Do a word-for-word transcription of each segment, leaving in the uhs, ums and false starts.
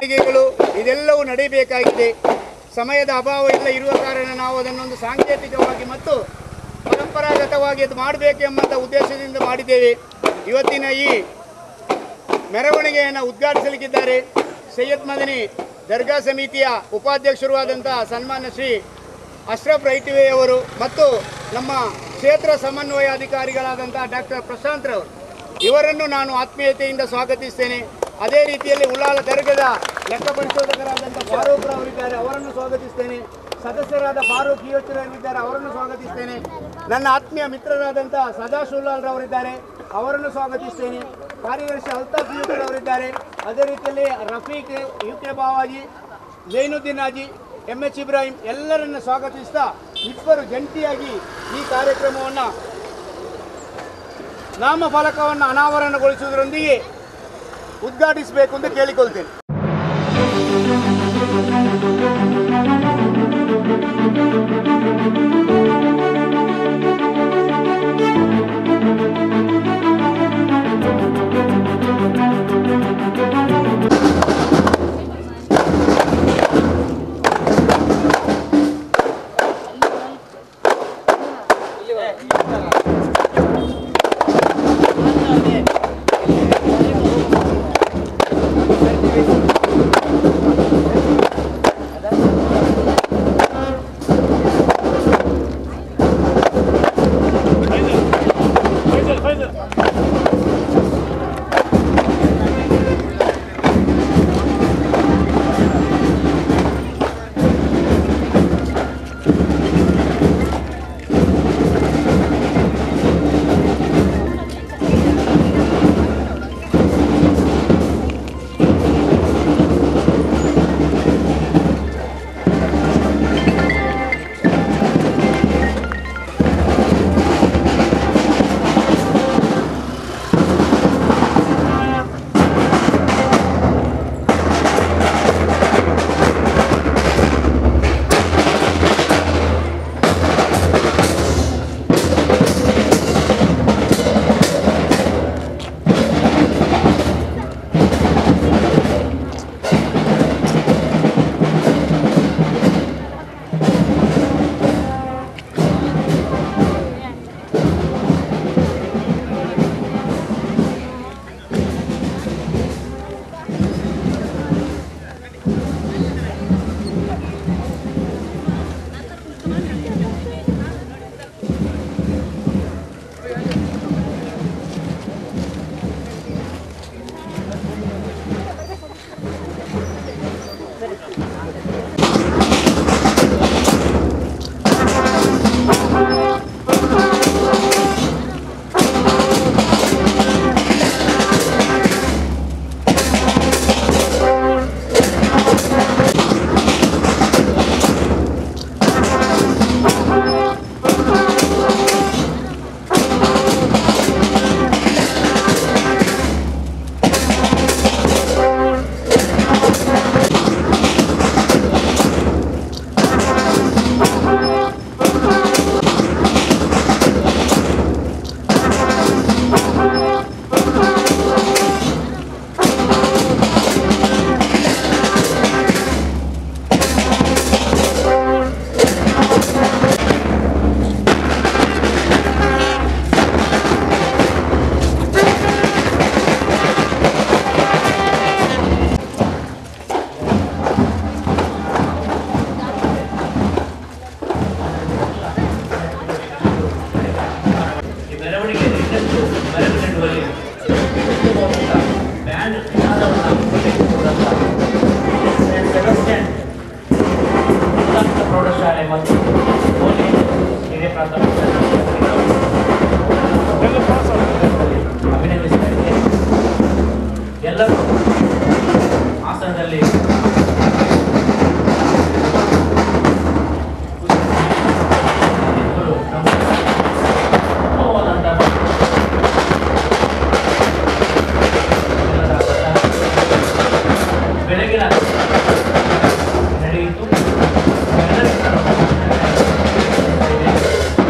ಮೆರವಣಿಗೆಗಳು ಇದೆಲ್ಲವೂ ನಡೆಯಬೇಕಾಗಿದೆ. ಸಮಯದ ಅಭಾವ ಎಲ್ಲ ಇರುವ ಕಾರಣ ನಾವು ಅದನ್ನೊಂದು ಸಾಂಕೇತಿಕವಾಗಿ ಮತ್ತು ಪರಂಪರಾಗತವಾಗಿ ಅದು ಮಾಡಬೇಕೆಂಬಂಥ ಉದ್ದೇಶದಿಂದ ಮಾಡಿದ್ದೇವೆ. ಇವತ್ತಿನ ಈ ಮೆರವಣಿಗೆಯನ್ನು ಉದ್ಘಾಟಿಸಲಿಕ್ಕಿದ್ದಾರೆ ಸೈಯದ್ ಮದನಿ ದರ್ಗಾ ಸಮಿತಿಯ ಉಪಾಧ್ಯಕ್ಷರು ಆದಂಥ ಸನ್ಮಾನ್ಯ ಶ್ರೀ ಅಶ್ರಫ್ ರೈಟಿವೆ ಅವರು ಮತ್ತು ನಮ್ಮ ಕ್ಷೇತ್ರ ಸಮನ್ವಯಾಧಿಕಾರಿಗಳಾದಂಥ ಡಾಕ್ಟರ್ ಪ್ರಶಾಂತ್ ರವರು ಇವರನ್ನು ನಾನು ಆತ್ಮೀಯತೆಯಿಂದ ಸ್ವಾಗತಿಸ್ತೇನೆ. ಅದೇ ರೀತಿಯಲ್ಲಿ ಉಳ್ಳಾಲ ದರ್ಗದ ಲೆಕ್ಕ ಪರಿಶೋಧಕರಾದಂಥ ಫಾರೂಕ್ ರವರಿದ್ದಾರೆ, ಅವರನ್ನು ಸ್ವಾಗತಿಸ್ತೇನೆ. ಸದಸ್ಯರಾದ ಫಾರೂಕ್ ಇದ್ದಾರೆ, ಅವರನ್ನು ಸ್ವಾಗತಿಸ್ತೇನೆ. ನನ್ನ ಆತ್ಮೀಯ ಮಿತ್ರರಾದಂಥ ಸದಾಶುಲ್ಲಾಲ್ ರವರಿದ್ದಾರೆ, ಅವರನ್ನು ಸ್ವಾಗತಿಸ್ತೇನೆ. ಕಾರ್ಯದರ್ಶಿ ಅಲ್ತಾಫ್ ಯೂಕರ್ ಅವರಿದ್ದಾರೆ. ಅದೇ ರೀತಿಯಲ್ಲಿ Rafiq U K Bawaji, Zainuddin Haji, M H Ibrahim ಎಲ್ಲರನ್ನು ಸ್ವಾಗತಿಸ್ತಾ ಇಬ್ಬರು ಜಂಟಿಯಾಗಿ ಈ ಕಾರ್ಯಕ್ರಮವನ್ನು ನಾಮಫಲಕವನ್ನು ಅನಾವರಣಗೊಳಿಸುವುದರೊಂದಿಗೆ ಉದ್ಘಾಟಿಸಬೇಕು ಅಂತ ಕೇಳಿಕೊಳ್ತೇನೆ.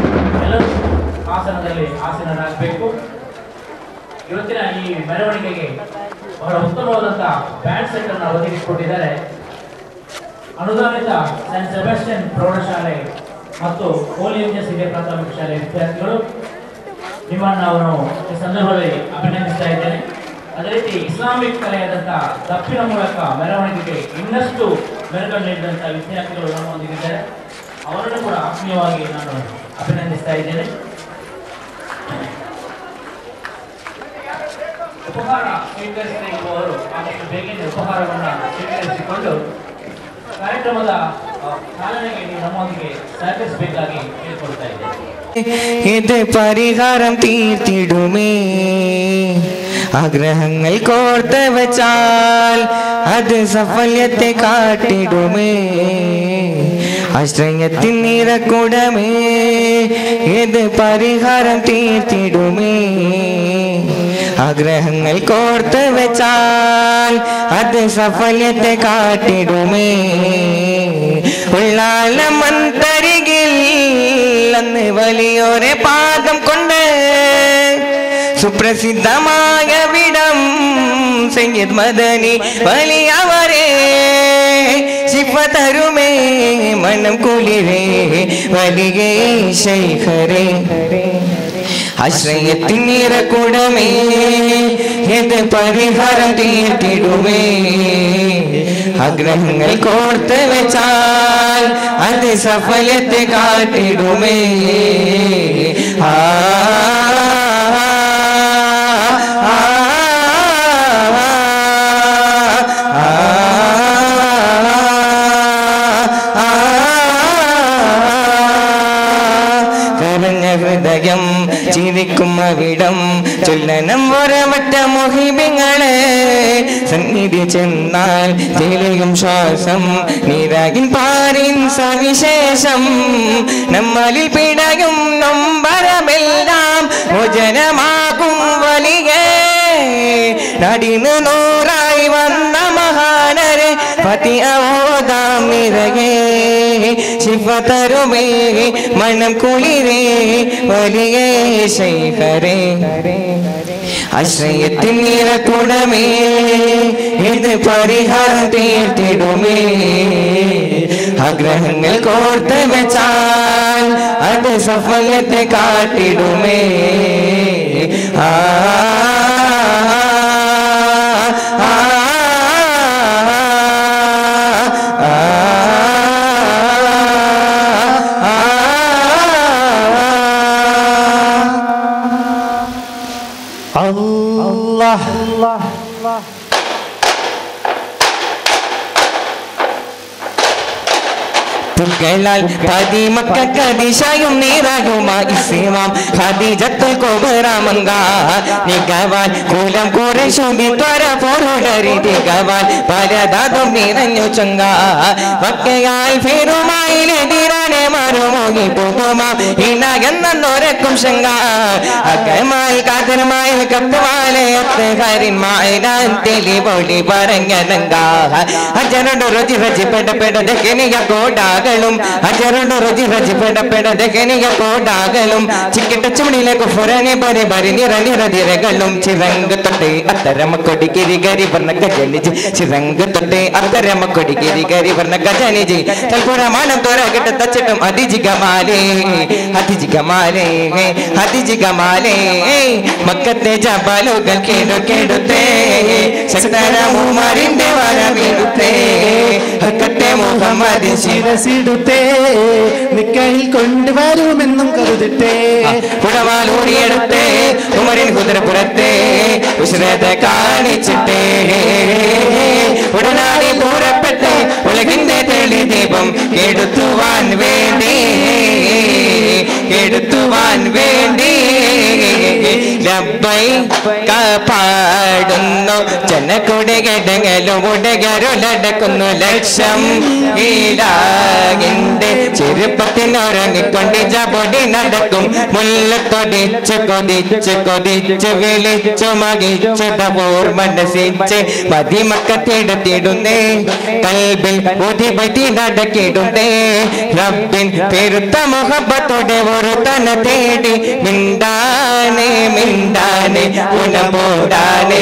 ಇವತ್ತಿನ ಈ ಮೆರವಣಿಗೆಗೆ ಬಹಳ ಉತ್ತಮವಾದಂತಹ ಬ್ಯಾಂಡ್ ಸೆಟ್ ಅನ್ನು ಒದಗಿಸಿಕೊಟ್ಟಿದ್ದಾರೆ. ಅನುದಾನಿತ ಸೆಂಟ್ ಸೆಬಾಸ್ಟಿಯನ್ ಪ್ರೌಢಶಾಲೆ ಮತ್ತು ಹೋಲಿ ಏಂಜಲ್ಸ್ ಹಿರಿಯ ಪ್ರಾಥಮಿಕ ಶಾಲೆ ವಿದ್ಯಾರ್ಥಿಗಳು ನಿಮ್ಮನ್ನು ನಾನು ಈ ಸಂದರ್ಭದಲ್ಲಿ ಅಭಿನಂದಿಸ್ತಾ ಇದ್ದೇನೆ. ಅದೇ ರೀತಿ ಇಸ್ಲಾಮಿಕ್ ಕಲೆಯಾದಂತಹ ತಪ್ಪಿನ ಮೂಲಕ ಮೆರವಣಿಗೆಗೆ ಇನ್ನಷ್ಟು ಮೆರುಗು ನೀಡಿದಂತಹ ವಿದ್ಯಾರ್ಥಿಗಳು ನಮ್ಮೊಂದಿಗಿದ್ದಾರೆ. ಅವರನ್ನು ಕೂಡ ಆತ್ಮೀಯವಾಗಿ ನಾನು ಅಭಿನಂದಿಸ್ತಾ ಇದ್ದೇನೆ. ಉಪಹಾರ ಸ್ವೀಕರಿಸಿರುವವರು ಆದಷ್ಟು ಬೇಗನೆ ಉಪಹಾರವನ್ನು ಸ್ವೀಕರಿಸಿಕೊಂಡು ಕಾರ್ಯಕ್ರಮದ ಚಾಲನೆಗೆ ನೀವು ನಮ್ಮೊಂದಿಗೆ ಸಹಕರಿಸಬೇಕಾಗಿ ಕೇಳಿಕೊಳ್ತಾ ಇದ್ದೇನೆ. ഇത് പരിഹാരം തീർത്തിടുമേ, ആഗ്രഹങ്ങൾ കോർത്ത് വെച്ചാൽ അത് സഫലത്തെ കാട്ടിടുമേ. ആശ്രയത്തിൻ നിറകുടമേ, ഇത് പരിഹാരം തീർത്തിടുമേ. ആഗ്രഹങ്ങൾ കോർത്ത് വെച്ചാൽ അത് സഫലത്തെ കാട്ടിടുമേ. ഉള്ളാല മന്തരികിൽ അന്ന് വലിയൊരു പാദം കൊണ്ട് സുപ്രസിദ്ധമായ വിടം സയ്യിദ് മദനി വലിയവരെ ശിഫതരുമേ മനം കുളിരേ വലിയ ശൈഖരേ. ആശ്രയത്തിൻ നിറകുടമേ, ഇത് പരിഹാരം തീർത്തിടുമേ. ആഗ്രഹങ്ങൾ കോർത്ത് വെച്ചാൽ അത് സഫലത്തെ കാട്ടിടുമേ. ആ ഹൃദയം ചിരിക്കും അവിടം ചൊല്ലനം ഒരവട്ട മോഹിബിങ്ങളെ സന്നിധി ചെന്നാൽ തെളിയും ശ്വാസം നീരാകിൻ പാരിൻ സവിശേഷം. നമ്മളിൽ പിടയും നൊമ്പരമെല്ലാം മോചനമാകും വലിയ നടിന് നൂറായി വന്ന മഹാനരെ പതി അവോദാം നിറകേ ശിഫതരുമേ മനം കുളിരേ വലിയ ശൈഖരേ. ആശ്രയത്തിൻ നിറകുടമേ, ഇത് പരിഹാരം തീർത്തിടുമേ. ആഗ്രഹങ്ങൾ കോർത്ത് വെച്ചാൽ അത് സഫലത്തെ കാട്ടിടുമേ. ആ Allah Allah Allah പുകഴാൽ പതിമക്കതിശയും നീറാകുമാ ഇസ്ലാം ഖദീജത്തുൽ കുബ്ര മംഗ നിഗവാൻ കുലം ഖുറൈശുബി ത്വര പൊരുടരി ദിഗവാൻ പരദാതും നിറഞ്ഞു ചങ്ക വക്കയാൽ ഫിറുമായിലെതിരാനെ മറുമുകി പോകുമാ ഇനകന്നൊരക്കും ശങ്ക അകമായി കാതരമായി കത്തുവാലെ ഹരിന്മായിരാൻ തെളി പൊടി പറഞ്ഞതങ്ക അജനോട് രുചി രുചി പെട പെട ദക്കനിയ കോടാ അജറുണ്ട് രുചി രുചി പെട പെട ദക്കനിയ കോടാകളും ചിക്കിട്ട ചുമടിയിലേക്ക് ഫുരനെ ബരെ ബരി നിറ നിറ നിരകളും ചിറങ്ക് തൊട്ട് അത്തരമ കൊടിക്കിരി ഗരി വർണ്ണ ഗജനിജി ചിറങ്ക് തൊട്ട് അത്തരമ കൊടിക്കിരി ഗരി വർണ്ണ ഗജനിജി തൽപുരമാനം തോര കിട്ട തച്ചിട്ടും അതിജിഗമാലേ അതിജിഗമാലേ അതിജിഗമാലേ മക്കത്തെ ജബലുകൾ കേടു കേടുത്തേ ശക്തരമുമാരിന്റെ വരവിടുത്തേ ഹക്കത്തെ മുഹമ്മദ് ശിരസിടുത്തേ നിക്കയിൽ കൊണ്ടുവരുമെന്നും കരുതിട്ടേ പുഴവാലൂരിയെടുത്തേ ഉമരിൻ കുതിരപ്പുറത്തെ ഉശ്രത കാണിച്ചിട്ടേ ഉടനാടി പൂരപ്പെട്ട് ഉലകിന്റെ തെളി ദീപം കെടുത്തുവാൻ വേണ്ടി കെടുത്തുവാൻ വേണ്ടി പാടുന്നു ജനക്കുടകടങ്ങളും ഉടകരുലടക്കുന്നു ലക്ഷം ഈടാകിന്റെ ചെറുപ്പത്തിനൊരങ്ങിക്കൊണ്ട് ജപൊടി നടക്കും മുല്ലത്തൊടിച്ച് കൊതിച്ച് കൊതിച്ച് വിളിച്ചു മകിച്ചതോർ മനസ്സിച്ച് മതിമക്കത്തെടുത്തിടുന്നേ കൽബിൽ ബുദ്ധിപതി നടക്കിടുന്നേ റബ്ബിൻ പെരുത്ത മുഹബത്തോടെ ഒരു തന തേടി മിണ്ടാനേ മിണ്ട മിണ്ടാനെ ഗുണമോടാനെ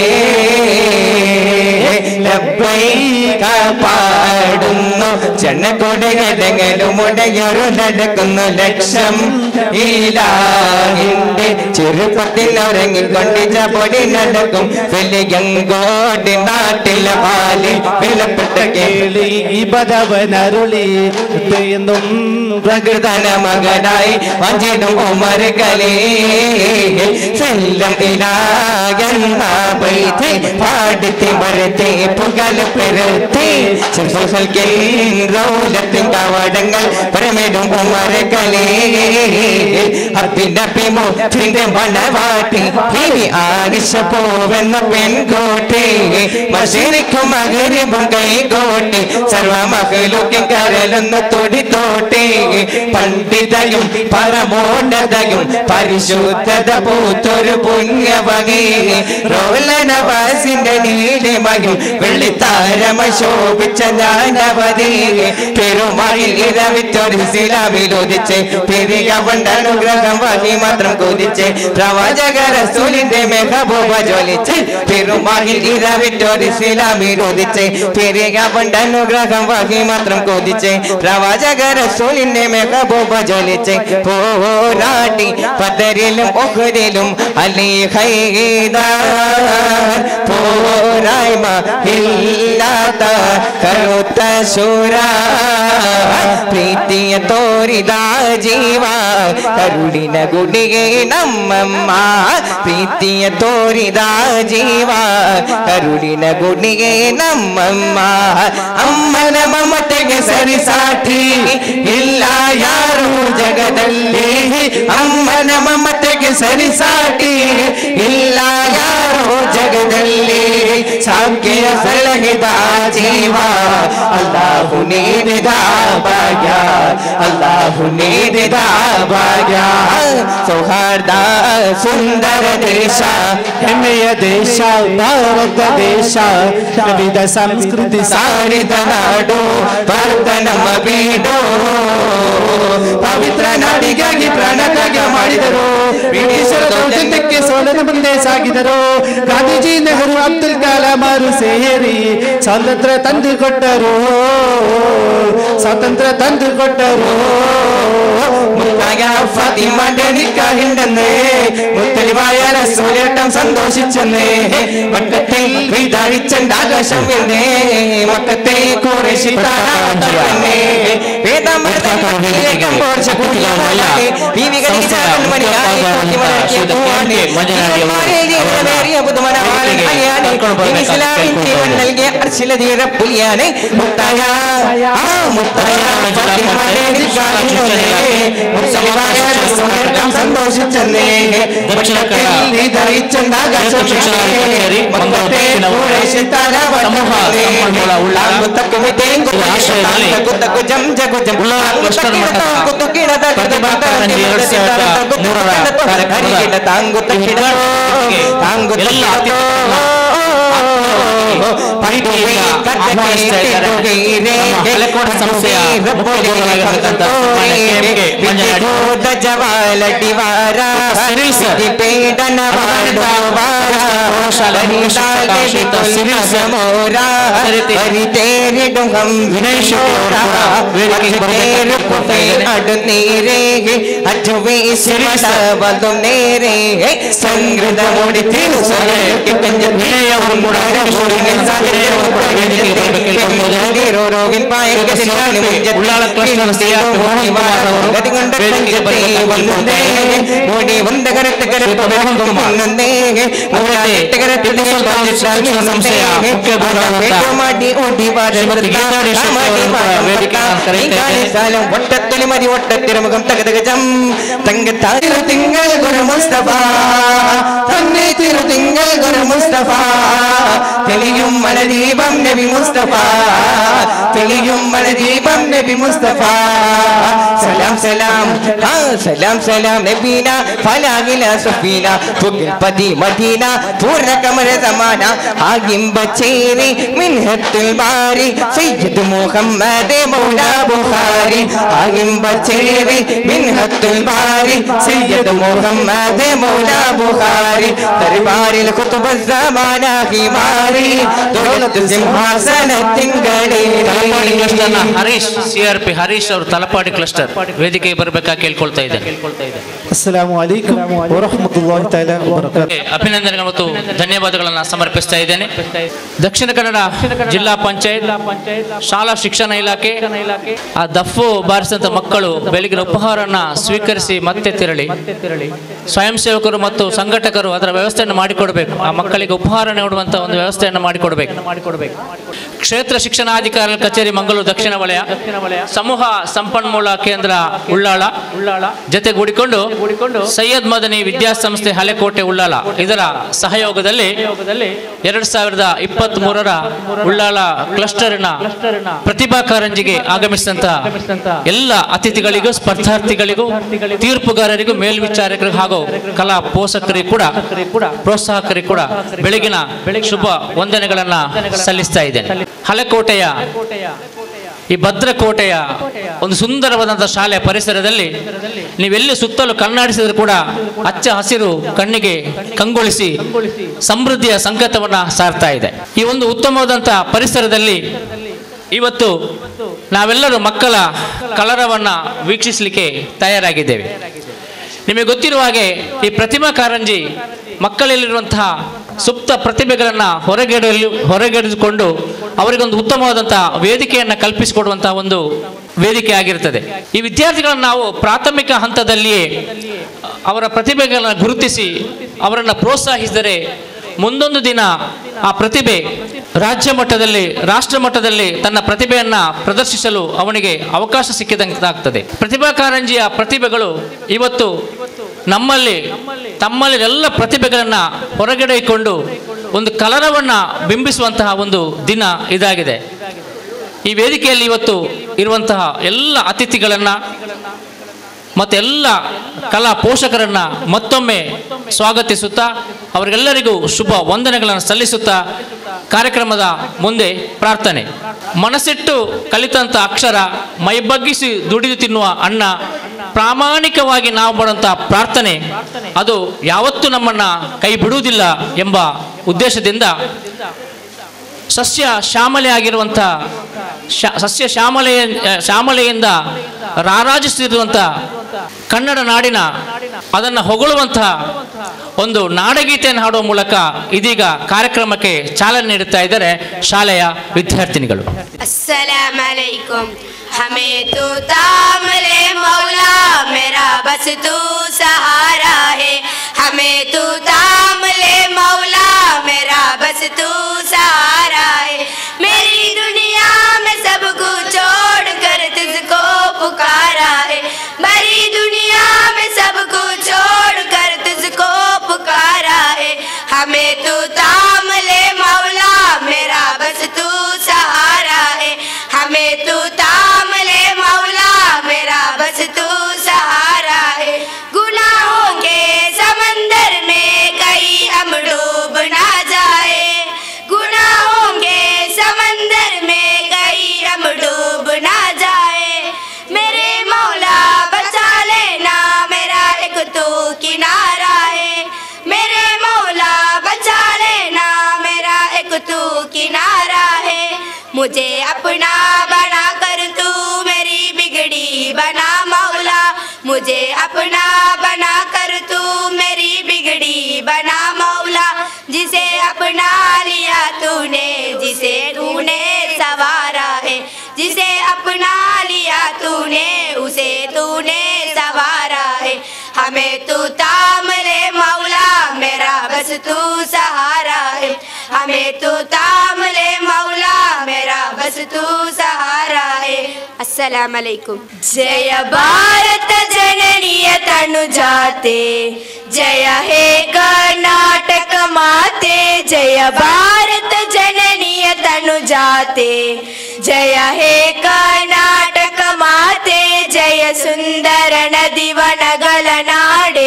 ലബ്ബൈക പാടുന്നു ജനകൊടകടങ്ങളും ഉടയൊരു നടക്കുന്നു ലക്ഷം ഇലാഹിന്റെ ചെറുപ്പത്തിൽ ഉറങ്ങിക്കൊണ്ടിച്ച പൊടി നടക്കും വെളിയങ്കോടി നാട്ടിലെ പാലിൽ വിലപ്പെട്ട കേളി ബദവനരുളി എന്നും പ്രകൃതന മകനായി വഞ്ചിടും ഉമർ കലേ സെല്ലം ഇലായെന്ന ബൈത്തെ പാടിത്തെ വരത്തെ പുകൽ പെരുത്തി സൽസൽക്കിൽ റൗലത്തിൻ കവാടങ്ങൾ പരമിടും ഉമർ കലേ അപ്പിടപ്പിമോ തിന്റെ മണവാട്ടി ഇനി ആരിശ പോവെന്ന പെൺകോട്ടെ മശരിക്കും മകരിബും കൈകോട്ടെ സർവ മകളുക്കും കരലൊന്ന് തൊടിത്തോട്ടെ പണ്ഡിതയും പരമോന്നതയും പരിശുദ്ധത പൂത്തൊരു പുണ്യവകേ റോലനവാസിന്റെ നീലിമയും വെള്ളിത്താരമ ശോഭിച്ച ജ്ഞാനവതി പെരുമാളിൽ ഇരവിറ്റൊരു ശിലാവിലോദിച്ച് പെരിയവണ്ട അനുഗ്രഹം വാങ്ങി മാത്രം കൊതിച്ച് പ്രവാചക റസൂലിന്റെ മെഹബൂബ ജ്വലിച്ച് പെരുമാളിൽ ഇരവിറ്റൊരു ശിലാവിലോദിച്ച് പെരിയവണ്ട അനുഗ്രഹം വാങ്ങി മാത്രം കൊതിച്ച് പ്രവാചക റസൂലിന്റെ മെഹബൂബ ജ്വലിച്ച് പോരാടി പതരിലും ഒഹരിലും അലി ഹൈദാർ പോരായ്മ ഇല്ലാത്ത കറുത്ത ശൂര പ്രീതിയ തോരിതാ ജീവ കരുളിന ഗുഡിയെ നമ്മമ്മ പ്രീതിയ തോരിതാ ജീವ ಕರುಳಿನ ಗುಣಿಗೆ ನಮ್ಮಮ್ಮ ಅಮ್ಮನ ಮಮತೆಗೆ ಸರಿಸಾಟಿ ಇಲ್ಲ ಯಾರು ಜಗದಲ್ಲಿ ಅಮ್ಮನ ಮಮತೆಗೆ ಸರಿಸಾಟಿ ಇಲ್ಲ ಯಾರು ಜಗದಲ್ಲಿ ಸಾಂಖ್ಯ ಸಲಹಿದ ಜೀವ ಅಲ್ಲಾಹು ನೀಡಿದ ಭಾಗ್ಯ ಅಲ್ಲಾಹು ನೀಡಿದ ಭಾಗ್ಯ ಸೌಹಾರ್ದ ಸುಂದರ ದೇಶ ಹೆಮ್ಮೆಯ ದೇಶ ಭಾರತ ದೇಶ ವಿವಿಧ ಸಂಸ್ಕೃತಿ ಸಾರಿದ ನಾಡು ಭಾರತ ನಮ್ಮ ಬೀಡು ಪವಿತ್ರ ನಾಡಿಗಾಗಿ ಪ್ರಾಣತ್ಯಾಗ ಮಾಡಿದರು ಬ್ರಿಟಿಷರ ದೌರ್ಜನ್ಯಕ್ಕೆ ಸೋಲನ ಮುಂದೆ ಸಾಗಿದರು ಗಾಂಧೀಜಿ ನೆಹರು ಅಬ್ದುಲ್ ಕಲಾಂ ಅವರು ಸೇರಿ ಸ್ವಾತಂತ್ರ್ಯ ತಂದು ಕೊಟ್ಟರು ಸ್ವಾತಂತ್ರ್ಯ ತಂದು ಕೊಟ್ಟರು മുത്തായ ഫാത്തിമ നിക്കാഹിണ്ടെന്ന് മുത്തലിവായ റസൂലേട്ടൻ സന്തോഷിച്ചെന്ന് മക്കത്തിൽ വിധാരിച്ചെന്റെ ആകാശം എന്നേ മക്കത്തെ ഖുറൈശി താരാട്ടന്നെ വേദമർദ്ദനം പോർച്ച കുട്ടിയാണ് ബീവികളിക്ക് ചാരൻ മണിയായി കുട്ടിമലക്കിയ പൂവാണ് മാരെ ജീവനമേറിയ പുതുമനമാണ് അയ്യാനെ ഇസ്ലാമിന്റെ നൽകിയ അർശിലധീര പുലിയാണ് മുത്തായ ആ മുത്തായ ഫാത്തിമ നിക്കാഹിണ്ടെന്ന് സന്തോഷിച്ചെന്നേ ഒട്ടത്തിലും മതി ഒട്ടത്തിരമുഖം തകതകജം തങ്കത്താതിരു തിങ്കൾ ഗുരു മുസ്തഫ തന്നെ തിരു തിങ്കൾ ഗുരു മുസ്തഫ തെളിയും മലദീപം നബി മുസ്തഫ തെളിയും മലദീപം നബി മുസ്തഫ സലാം സലാം ആ സലാം സലാം നബീന ഫലാഗില സഫീന തുകിൽ പതി മദീന പൂർണ്ണ കമര സമാന ആകിം ബച്ചേരി മിൻഹത്തുൽ ബാരി സയ്യിദ് മുഹമ്മദ് മൗല ബുഖാരി इब्राहिम बचेरी मिन्हतुल बारी सैयद मोहम्मद मौला बुखारी दरबारिल कुतुब ज़माना हिमारी दौलत सिंहासन ತಿಂಗಳಿ ಹರೀಶ್ ಸಿಆರ್ಪಿ ಹರೀಶ್ ಅವರು ತಲಪಾಡಿ ಕ್ಲಸ್ಟರ್ ವೇದಿಕೆಗೆ ಬರಬೇಕಾಗಿ ಕೇಳ್ಕೊಳ್ತಾ ಇದೆ. ಅಸ್ಸಲಾಮು ಅಲೈಕುಂ ವರಹಮತುಲ್ಲಾಹಿ ತಆಲಾ ವಬರಕಾತುಹು. ಅಭಿನಂದನೆಗಳು ಮತ್ತು ಧನ್ಯವಾದಗಳನ್ನು ಸಮರ್ಪಿಸ್ತಾ ಇದ್ದೇನೆ. ದಕ್ಷಿಣ ಕನ್ನಡ ಜಿಲ್ಲಾ ಪಂಚಾಯತ್ ಶಾಲಾ ಶಿಕ್ಷಣ ಇಲಾಖೆ ಆ ದಫು ಬಾರಿಸಿದಂತ ಮಕ್ಕಳು ಬೆಳಗಿನ ಉಪಹಾರವನ್ನ ಸ್ವೀಕರಿಸಿ ಮತ್ತೆ ತೆರಳಿ ಸ್ವಯಂ ಸೇವಕರು ಮತ್ತು ಸಂಘಟಕರು ಅದರ ವ್ಯವಸ್ಥೆಯನ್ನು ಮಾಡಿಕೊಡ್ಬೇಕು. ಆ ಮಕ್ಕಳಿಗೆ ಉಪಹಾರ ನೀಡುವಂತ ಒಂದು ವ್ಯವಸ್ಥೆಯನ್ನು ಮಾಡಿಕೊಡ್ಬೇಕು ಮಾಡಿಕೊಡ್ಬೇಕು ಕ್ಷೇತ್ರ ಶಿಕ್ಷಣಾಧಿಕಾರಿ ಕಚೇರಿ ಮಂಗಳೂರು ದಕ್ಷಿಣ ವಲಯ ಸಮೂಹ ಸಂಪನ್ಮೂಲ ಕೇಂದ್ರ ಉಳ್ಳಾಳ ಉಳ್ಳಾಳ ಜೊತೆಗೂಡಿಕೊಂಡು ಸೈಯದ್ ಮದನಿ ವಿದ್ಯಾಸಂಸ್ಥೆ ಹಳೆಕೋಟೆ ಉಳ್ಳಾಳ ಇದರ ಸಹಯೋಗದಲ್ಲಿ ಎರಡ್ ಸಾವಿರದ ಇಪ್ಪತ್ತ್ ಮೂರರ ಉಳ್ಳಾಳ ಕ್ಲಸ್ಟರ್ನ ಪ್ರತಿಭಾ ಕಾರಂಜಿಗೆ ಆಗಮಿಸಿದಂತ ಎಲ್ಲ ಅತಿಥಿಗಳಿಗೂ ಸ್ಪರ್ಧಾರ್ಥಿಗಳಿಗೂ ತೀರ್ಪುಗಾರರಿಗೂ ಮೇಲ್ವಿಚಾರಕರಿಗೂ ಹಾಗೂ ಕಲಾ ಪೋಷಕರಿಗೂ ಕೂಡ ಪ್ರೋತ್ಸಾಹಕರಿಗೂ ಕೂಡ ಬೆಳಗಿನ ಶುಭ ವಂದನೆಗಳನ್ನ ಸಲ್ಲಿಸ್ತಾ ಇದ್ದೇನೆ. ಹಳೆಕೋಟೆಯ ಈ ಭದ್ರಕೋಟೆಯ ಒಂದು ಸುಂದರವಾದಂತಹ ಶಾಲೆಯ ಪರಿಸರದಲ್ಲಿ ನೀವೆಲ್ಲಿ ಸುತ್ತಲೂ ಕಣ್ಣಾಡಿಸಿದ್ರು ಕೂಡ ಹಚ್ಚ ಹಸಿರು ಕಣ್ಣಿಗೆ ಕಂಗೊಳಿಸಿ ಸಮೃದ್ಧಿಯ ಸಂಕೇತವನ್ನ ಸಾರ್ತಾ ಇದೆ. ಈ ಒಂದು ಉತ್ತಮವಾದಂತಹ ಪರಿಸರದಲ್ಲಿ ಇವತ್ತು ನಾವೆಲ್ಲರೂ ಮಕ್ಕಳ ಕಲರವನ್ನ ವೀಕ್ಷಿಸಲಿಕ್ಕೆ ತಯಾರಾಗಿದ್ದೇವೆ. ನಿಮಗೆ ಗೊತ್ತಿರುವ ಹಾಗೆ ಈ ಪ್ರತಿಭಾ ಕಾರಂಜಿ ಮಕ್ಕಳಲ್ಲಿರುವಂತಹ ಸುಪ್ತ ಪ್ರತಿಭೆಗಳನ್ನು ಹೊರಗೆಡಲು ಹೊರಗೆಡಿಸಿಕೊಂಡು ಅವರಿಗೊಂದು ಉತ್ತಮವಾದಂತಹ ವೇದಿಕೆಯನ್ನು ಕಲ್ಪಿಸಿಕೊಡುವಂತಹ ಒಂದು ವೇದಿಕೆ ಆಗಿರುತ್ತದೆ. ಈ ವಿದ್ಯಾರ್ಥಿಗಳನ್ನು ನಾವು ಪ್ರಾಥಮಿಕ ಹಂತದಲ್ಲಿಯೇ ಅವರ ಪ್ರತಿಭೆಗಳನ್ನು ಗುರುತಿಸಿ ಅವರನ್ನು ಪ್ರೋತ್ಸಾಹಿಸಿದರೆ ಮುಂದೊಂದು ದಿನ ಆ ಪ್ರತಿಭೆ ರಾಜ್ಯ ಮಟ್ಟದಲ್ಲಿ ರಾಷ್ಟ್ರ ಮಟ್ಟದಲ್ಲಿ ತನ್ನ ಪ್ರತಿಭೆಯನ್ನ ಪ್ರದರ್ಶಿಸಲು ಅವನಿಗೆ ಅವಕಾಶ ಸಿಕ್ಕಿದಂತಾಗ್ತದೆ. ಪ್ರತಿಭಾ ಕಾರಂಜಿಯ ಪ್ರತಿಭೆಗಳು ಇವತ್ತು ನಮ್ಮಲ್ಲಿ ತಮ್ಮಲ್ಲಿ ಎಲ್ಲ ಪ್ರತಿಭೆಗಳನ್ನ ಹೊರಗಡೆಕೊಂಡು ಒಂದು ಕಲರವನ್ನ ಬಿಂಬಿಸುವಂತಹ ಒಂದು ದಿನ ಇದಾಗಿದೆ. ಈ ವೇದಿಕೆಯಲ್ಲಿ ಇವತ್ತು ಇರುವಂತಹ ಎಲ್ಲ ಅತಿಥಿಗಳನ್ನ ಮತ್ತೆ ಎಲ್ಲ ಕಲಾ ಪೋಷಕರನ್ನ ಮತ್ತೊಮ್ಮೆ ಸ್ವಾಗತಿಸುತ್ತಾ ಅವರಿಗೆಲ್ಲರಿಗೂ ಶುಭ ವಂದನೆಗಳನ್ನು ಸಲ್ಲಿಸುತ್ತಾ ಕಾರ್ಯಕ್ರಮದ ಮುಂದೆ ಪ್ರಾರ್ಥನೆ. ಮನಸ್ಸಿಟ್ಟು ಕಲಿತಂತ ಅಕ್ಷರ ಮೈಬಗ್ಗಿಸಿ ದುಡಿದು ತಿನ್ನುವ ಅನ್ನ ಪ್ರಾಮಾಣಿಕವಾಗಿ ನಾವು ಮಾಡುವಂತಹ ಪ್ರಾರ್ಥನೆ ಅದು ಯಾವತ್ತೂ ನಮ್ಮನ್ನ ಕೈ ಬಿಡುವುದಿಲ್ಲ ಎಂಬ ಉದ್ದೇಶದಿಂದ ಸಸ್ಯ ಶ್ಯಾಮಲೆ ಆಗಿರುವಂಥ ಸಸ್ಯ ಶ್ಯಾಮಲೆಯ ಶ್ಯಾಮಲೆಯಿಂದ ರಾರಾಜಿಸುತ್ತಿರುವಂಥ ಕನ್ನಡ ನಾಡಿನ ಅದನ್ನು ಹೊಗಳುವಂತಹ ಒಂದು ನಾಡಗೀತೆಯನ್ನು ಹಾಡುವ ಮೂಲಕ ಇದೀಗ ಕಾರ್ಯಕ್ರಮಕ್ಕೆ ಚಾಲನೆ ನೀಡುತ್ತಾ ಇದ್ದಾರೆ ಶಾಲೆಯ ವಿದ್ಯಾರ್ಥಿನಿಗಳು. अस्सलाम अलैकुम हमें तो तामले मौला मेरा बस तू सहारा है हमें तो तामले मौला मेरा बस तू सहारा है मेरी दुनिया में सब कुछ छोड़ कर तुझको पुकारा है मेरी दुनिया में सब कुछ छोड़ कर तुझको पुकारा है हमें तो तामले मौला मेरा बस तू सहारा है हमें तू तामले मौला मेरा बस तू सहारा है गुनाहों के समंदर में कहीं हम डूब ना जाए गुनाहों के समंदर में कहीं हम डूब ना जाए मेरे मौला बचा लेना मेरा एक तू किनारा है मेरे मौला बचा लेना मेरा एक तू किनारा है मुझे अपना बना कर तू मेरी बिगड़ी बना मौला मुझे अपना बना कर तू मेरी बिगड़ी बना मौला जिसे अपना लिया तूने जिसे तूने सवारा है जिसे अपना लिया तूने उसे तूने सवारा है हमें तू तामले मौला मेरा बस तू सहारा है हमें तू तामले मौला मेरा बस तू सहारा है अस्सलाम अलैकुम जय भारत जननीय तनु जाते जय हे कर्नाटक माते जय भारत जननीय तनु जाते जय हे कर्नाटक माते जय सुंदर नदी वनಗಳ ನಾಡೆ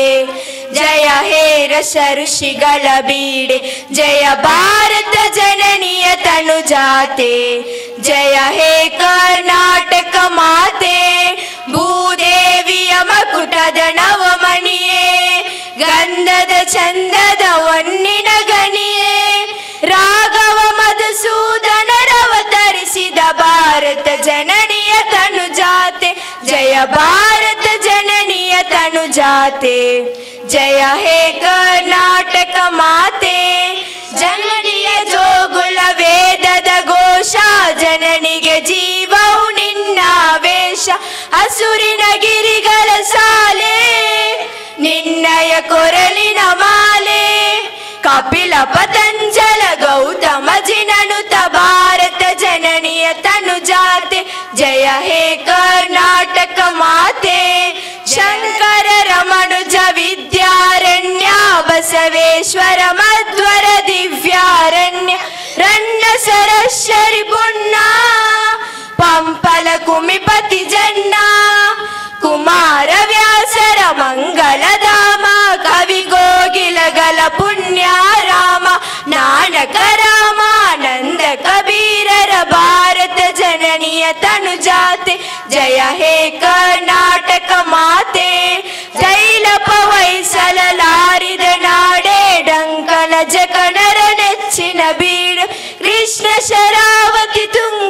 जय हे रस ಋಷಿಗಳ ಬೀಡೆ जय भारत जननीय तनु जाते ಜಯ ಹೇ ಕರ್ನಾಟಕ ಮಾತೆ, ಭೂದೇವಿಯ ಮಕುಟದ ನವಮಣಿಯೇ, ಗಂಧದ ಚಂದದ ಹೊನ್ನಿನ ಗಣಿಯೇ, ರಾಘವ ಮಧುಸೂದನರವತರಿಸಿದ ಭಾರತ ಜನನಿಯ ತನುಜಾತೆ, ಜಯ ಭಾರತ ಜನನಿಯ ತನುಜಾತೆ, ಜಯ ಹೇ ಕರ್ನಾಟಕ ಮಾತೆ, ಜನನಿಯ ಜೋಗುಳ ವೇದದ ಘೋಷ, ಜನನಿಗೆ ಜೀವವು ನಿನ್ನ ವೇಷ, ಹಸುರಿನ ಗಿರಿಗಳ ಸಾಲೆ ನಿನ್ನಯ ಕೊರಳಿನ ಮಾಲೆ, ಕಪಿಲ ಪತಂಜಲ ಗೌತಮ ಜಿನನುತ ಭಾರತ ಜನನಿಯ ತನುಜಾತೆ, ಜಯ ಹೇ ಕರ್ನಾಟಕ ಮಾತೆ, ಶಂಕರ ರಮಣುಜ ವಿದ್ಯಾರಣ್ಯ, ಬಸವೇಶ್ವರ ಮಧ್ವರ ದಿವ್ಯಾರಣ್ಯ, ರನ್ನ ಸರಸ್ವರಿ ಪುಣ್ಣ, ಪಂಪಲ ಕುಮಿಪತಿ ಜನ್ನ, ಕುಮಾರ ವ್ಯಾಸರ ಮಂಗಳಧಾಮ, ಕವಿ ಗೋಗಿಲಗಲ ಪುಣ್ಯ ರಾಮ, ನಾನಕ ರಾಮಾನಂದ ಕಬೀರರ ಭಾರತ ಜನನಿಯ ತನುಜಾತೆ, ಜಯ ಹೇ ಕರ್ನಾಟಕ ಮಾತೆ, ಜೈಲಪ ವಹಿಸಲಾರಿದ ನಾಡೆ, ಡಂಕನ ಜಕಣರ ನೆಚ್ಚಿನ ಬೀಡು, ಕೃಷ್ಣ ಶರಾವತಿ ತುಂಗ,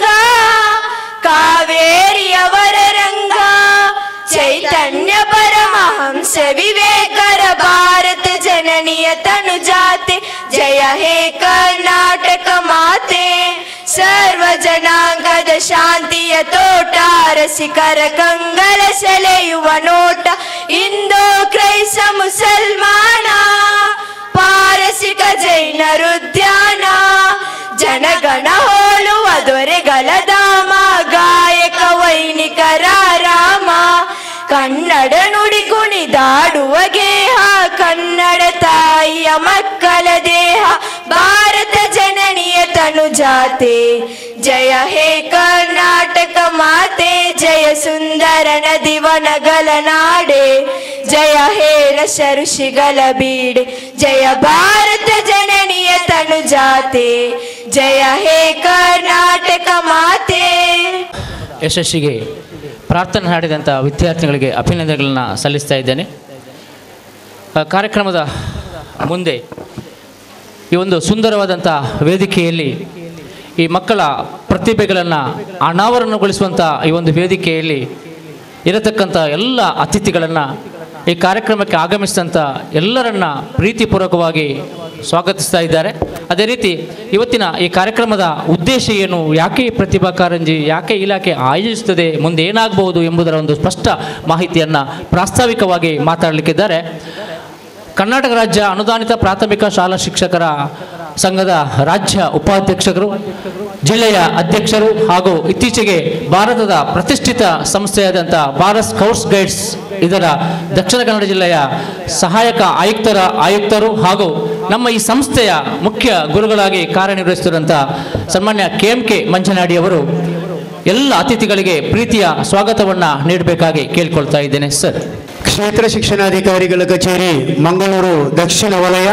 ಕಾವೇರಿಯವರ ರಂಗ, ಚೈತನ್ಯ ಪರಮಹಂಸ ವಿವೇಕರ ಭಾರತ ಜನನಿಯ ತನುಜಾತೆ, ಜಯ ಹೇ ಕರ್ನಾಟಕ ಮಾತೆ, ಸರ್ವ ಜನಾಂಗದ ಶಾಂತಿಯ ತೋಟ, ರಸಿಕರ ಕಂಗಳ ಸೆಳೆಯುವ ನೋಟ, ಹಿಂದೂ ಕ್ರೈಸ್ತ ಮುಸಲ್ಮಾನ, ಪಾರಸಿಕ ಜೈನರುದ್ಯಾನ, ಜನಗಣ ಹೋಲುವ ದೊರೆಗಳ ಧಾಮ, ಗಾಯಕ ವೈಣಿಕರ ರಾಮ, ಕನ್ನಡ ನುಡಿ ಕುಣಿದಾಡುವ ಗೇಹ, ಕನ್ನಡ ತಾಯಿಯ ಮಕ್ಕಳ ದೇಹ, ಭಾರತ ಜನನಿಯ ತನುಜಾತೆ, ಜಯ ಹೇ ಕರ್ನಾಟಕ ಮಾತೆ, ಜಯ ಸುಂದರ ನದಿವನಗಳ ನಾಡೆ, ಜಯ ಹೇ ರಸ ಋಷಿಗಳ ಬೀಡೆ, ಜಯ ಭಾರತ ಜನನಿಯ ತನುಜಾತೆ, ಜಯ ಹೇ ಕರ್ನಾಟಕ ಮಾತೆ. ಯಶಸ್ಸಿಗೆ ಪ್ರಾರ್ಥನೆ ಹಾಡಿದಂಥ ವಿದ್ಯಾರ್ಥಿಗಳಿಗೆ ಅಭಿನಂದನೆಗಳನ್ನು ಸಲ್ಲಿಸ್ತಾ ಇದ್ದೇನೆ. ಕಾರ್ಯಕ್ರಮದ ಮುಂದೆ ಈ ಒಂದು ಸುಂದರವಾದಂಥ ವೇದಿಕೆಯಲ್ಲಿ ಈ ಮಕ್ಕಳ ಪ್ರತಿಭೆಗಳನ್ನು ಅನಾವರಣಗೊಳಿಸುವಂಥ ಈ ಒಂದು ವೇದಿಕೆಯಲ್ಲಿ ಇರತಕ್ಕಂಥ ಎಲ್ಲ ಅತಿಥಿಗಳನ್ನು, ಈ ಕಾರ್ಯಕ್ರಮಕ್ಕೆ ಆಗಮಿಸಿದಂಥ ಎಲ್ಲರನ್ನ ಪ್ರೀತಿಪೂರ್ವಕವಾಗಿ ಸ್ವಾಗತಿಸ್ತಾ ಇದ್ದಾರೆ. ಅದೇ ರೀತಿ ಇವತ್ತಿನ ಈ ಕಾರ್ಯಕ್ರಮದ ಉದ್ದೇಶ ಏನು, ಯಾಕೆ ಪ್ರತಿಭಾ ಕಾರಂಜಿ, ಯಾಕೆ ಇಲಾಖೆ ಆಯೋಜಿಸುತ್ತದೆ, ಮುಂದೆ ಏನಾಗಬಹುದು ಎಂಬುದರ ಒಂದು ಸ್ಪಷ್ಟ ಮಾಹಿತಿಯನ್ನು ಪ್ರಾಸ್ತಾವಿಕವಾಗಿ ಮಾತಾಡಲಿಕ್ಕಿದ್ದಾರೆ. ಕರ್ನಾಟಕ ರಾಜ್ಯ ಅನುದಾನಿತ ಪ್ರಾಥಮಿಕ ಶಾಲಾ ಶಿಕ್ಷಕರ ಸಂಘದ ರಾಜ್ಯ ಉಪಾಧ್ಯಕ್ಷರು, ಜಿಲ್ಲೆಯ ಅಧ್ಯಕ್ಷರು ಹಾಗೂ ಇತ್ತೀಚೆಗೆ ಭಾರತದ ಪ್ರತಿಷ್ಠಿತ ಸಂಸ್ಥೆಯಾದಂಥ ಭಾರತ್ ಸ್ಕೌಟ್ಸ್ ಗೈಡ್ಸ್ ಇದರ ದಕ್ಷಿಣ ಕನ್ನಡ ಜಿಲ್ಲೆಯ ಸಹಾಯಕ ಆಯುಕ್ತರ ಆಯುಕ್ತರು ಹಾಗೂ ನಮ್ಮ ಈ ಸಂಸ್ಥೆಯ ಮುಖ್ಯ ಗುರುಗಳಾಗಿ ಕಾರ್ಯನಿರ್ವಹಿಸುತ್ತಿರುವಂಥ ಸನ್ಮಾನ್ಯ ಕೆ ಎಂ ಕೆ ಮಂಜನಾಡಿ ಅವರು ಎಲ್ಲ ಅತಿಥಿಗಳಿಗೆ ಪ್ರೀತಿಯ ಸ್ವಾಗತವನ್ನು ನೀಡಬೇಕಾಗಿ ಕೇಳಿಕೊಳ್ತಾ ಇದ್ದೇನೆ. ಸರ್, ಕ್ಷೇತ್ರ ಶಿಕ್ಷಣಾಧಿಕಾರಿಗಳ ಕಚೇರಿ ಮಂಗಳೂರು ದಕ್ಷಿಣ ವಲಯ,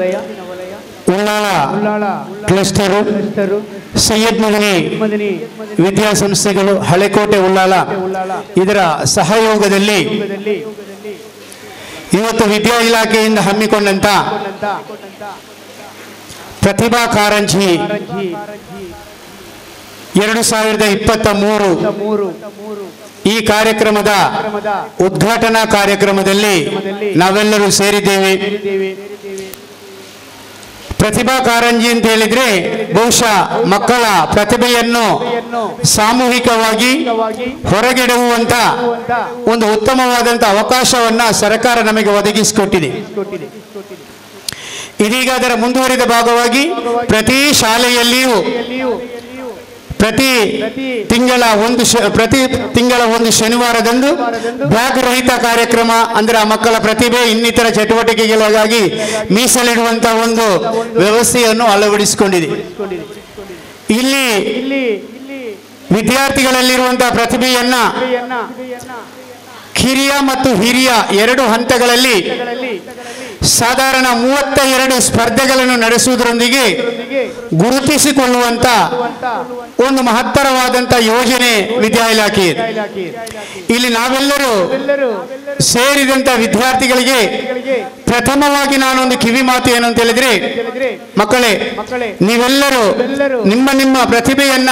ಉಳ್ಳಾಳ ಕ್ಲಸ್ಟರು, ಸೈಯದ್ ಮದನಿ ವಿದ್ಯಾಸಂಸ್ಥೆಗಳು, ಹಳೆಕೋಟೆ ಉಳ್ಳಾಳ ಇದರ ಸಹಯೋಗದಲ್ಲಿ ಇವತ್ತು ವಿದ್ಯಾ ಇಲಾಖೆಯಿಂದ ಹಮ್ಮಿಕೊಂಡಂತ ಪ್ರತಿಭಾ ಕಾರಂಜಿ ಎರಡು ಸಾವಿರದ ಇಪ್ಪತ್ತ ಮೂರು ಈ ಕಾರ್ಯಕ್ರಮದ ಉದ್ಘಾಟನಾ ಕಾರ್ಯಕ್ರಮದಲ್ಲಿ ನಾವೆಲ್ಲರೂ ಸೇರಿದ್ದೇವೆ. ಪ್ರತಿಭಾ ಕಾರಂಜಿ ಅಂತ ಹೇಳಿದ್ರೆ ಬಹುಶಃ ಮಕ್ಕಳ ಪ್ರತಿಭೆಯನ್ನು ಸಾಮೂಹಿಕವಾಗಿ ಹೊರಗೆಡುವಂತ ಒಂದು ಉತ್ತಮವಾದಂತ ಅವಕಾಶವನ್ನ ಸರ್ಕಾರ ನಮಗೆ ಒದಗಿಸಿಕೊಟ್ಟಿದೆ. ಇದೀಗ ಅದರ ಮುಂದುವರಿದ ಭಾಗವಾಗಿ ಪ್ರತಿ ಶಾಲೆಯಲ್ಲಿಯೂ ಪ್ರತಿ ತಿಂಗಳ ಒಂದು ಪ್ರತಿ ತಿಂಗಳ ಒಂದು ಶನಿವಾರದಂದು ಬ್ಯಾಗ್ ರಹಿತ ಕಾರ್ಯಕ್ರಮ ಅಂದ್ರೆ ಆ ಮಕ್ಕಳ ಪ್ರತಿಭೆ ಇನ್ನಿತರ ಚಟುವಟಿಕೆಗಳಿಗಾಗಿ ಮೀಸಲಿಡುವಂತಹ ಒಂದು ವ್ಯವಸ್ಥೆಯನ್ನು ಅಳವಡಿಸಿಕೊಂಡಿದೆ. ಇಲ್ಲಿ ವಿದ್ಯಾರ್ಥಿಗಳಲ್ಲಿರುವಂತಹ ಪ್ರತಿಭೆಯನ್ನ ಕಿರಿಯ ಮತ್ತು ಹಿರಿಯ ಎರಡು ಹಂತಗಳಲ್ಲಿ ಸಾಧಾರಣ ಮೂವತ್ತ ಎರಡು ಸ್ಪರ್ಧೆಗಳನ್ನು ನಡೆಸುವುದರೊಂದಿಗೆ ಗುರುತಿಸಿಕೊಳ್ಳುವಂತ ಒಂದು ಮಹತ್ತರವಾದಂತ ಯೋಜನೆ ವಿದ್ಯಾ ಇಲಾಖೆ. ಇಲ್ಲಿ ನಾವೆಲ್ಲರೂ ಸೇರಿದಂತ ವಿದ್ಯಾರ್ಥಿಗಳಿಗೆ ಪ್ರಥಮವಾಗಿ ನಾನೊಂದು ಕಿವಿ ಮಾತು ಏನು ಅಂತ ಹೇಳಿದ್ರೆ, ಮಕ್ಕಳೇ, ನೀವೆಲ್ಲರೂ ನಿಮ್ಮ ನಿಮ್ಮ ಪ್ರತಿಭೆಯನ್ನ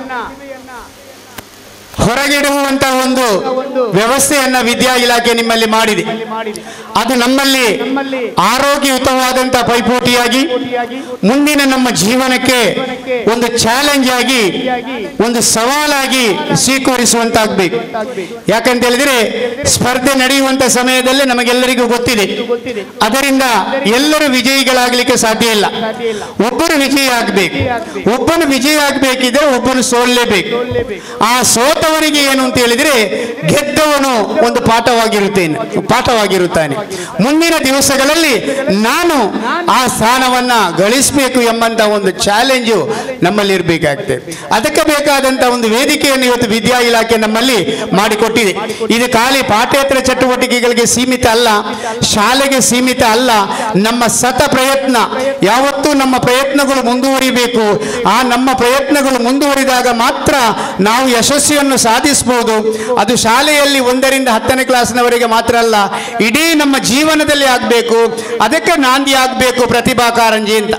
ಹೊರಗಿಡುವಂತಹ ಒಂದು ವ್ಯವಸ್ಥೆಯನ್ನ ವಿದ್ಯಾ ಇಲಾಖೆ ನಿಮ್ಮಲ್ಲಿ ಮಾಡಿದೆ. ಅದು ನಮ್ಮಲ್ಲಿ ಆರೋಗ್ಯಯುತವಾದಂತಹ ಪೈಪೋಟಿಯಾಗಿ ಮುಂದಿನ ನಮ್ಮ ಜೀವನಕ್ಕೆ ಒಂದು ಚಾಲೆಂಜ್ ಆಗಿ ಒಂದು ಸವಾಲಾಗಿ ಸ್ವೀಕರಿಸುವಂತಾಗಬೇಕು. ಯಾಕಂತ ಹೇಳಿದ್ರೆ ಸ್ಪರ್ಧೆ ನಡೆಯುವಂತ ಸಮಯದಲ್ಲಿ ನಮಗೆಲ್ಲರಿಗೂ ಗೊತ್ತಿದೆ, ಅದರಿಂದ ಎಲ್ಲರೂ ವಿಜಯಿಗಳಾಗಲಿಕ್ಕೆ ಸಾಧ್ಯ ಇಲ್ಲ. ಒಬ್ಬರು ವಿಜಯ ಆಗಬೇಕು. ಒಬ್ಬನು ವಿಜಯ ಆಗಬೇಕಿದ್ರೆ ಒಬ್ಬನು ಸೋಲ್ಲೇಬೇಕು. ಆ ಸೋತ ಅವರಿಗೆ ಏನು ಅಂತ ಹೇಳಿದ್ರೆ ಗೆದ್ದವನು ಒಂದು ಪಾಠವಾಗಿರುತ್ತೇನೆ ಪಾಠವಾಗಿರುತ್ತಾನೆ ಮುಂದಿನ ದಿವಸಗಳಲ್ಲಿ ನಾನು ಆ ಸ್ಥಾನವನ್ನ ಗಳಿಸಬೇಕು ಎಂಬಂತ ಒಂದು ಚಾಲೆಂಜು ನಮ್ಮಲ್ಲಿ ಇರಬೇಕಾಗ್ತದೆ. ಅದಕ್ಕೆ ಬೇಕಾದಂತ ಒಂದು ವೇದಿಕೆಯನ್ನು ಇವತ್ತು ವಿದ್ಯಾ ಇಲಾಖೆ ನಮ್ಮಲ್ಲಿ ಮಾಡಿಕೊಟ್ಟಿದೆ. ಇದು ಖಾಲಿ ಪಾಠೇತರ ಚಟುವಟಿಕೆಗಳಿಗೆ ಸೀಮಿತ ಅಲ್ಲ, ಶಾಲೆಗೆ ಸೀಮಿತ ಅಲ್ಲ. ನಮ್ಮ ಸತ ಪ್ರಯತ್ನ, ಯಾವತ್ತೂ ನಮ್ಮ ಪ್ರಯತ್ನಗಳು ಮುಂದುವರಿಬೇಕು. ಆ ನಮ್ಮ ಪ್ರಯತ್ನಗಳು ಮುಂದುವರಿದಾಗ ಮಾತ್ರ ನಾವು ಯಶಸ್ವಿಯನ್ನು ಸಾಧಿಸಬಹುದು. ಅದು ಶಾಲೆಯಲ್ಲಿ ಒಂದರಿಂದ ಹತ್ತನೇ ಕ್ಲಾಸ್ನವರೆಗೆ ಮಾತ್ರ ಅಲ್ಲ, ಇಡೀ ನಮ್ಮ ಜೀವನದಲ್ಲಿ ಆಗಬೇಕು. ಅದಕ್ಕೆ ನಾಂದಿ ಆಗಬೇಕು ಪ್ರತಿಭಾ ಕಾರಂಜಿ ಅಂತ.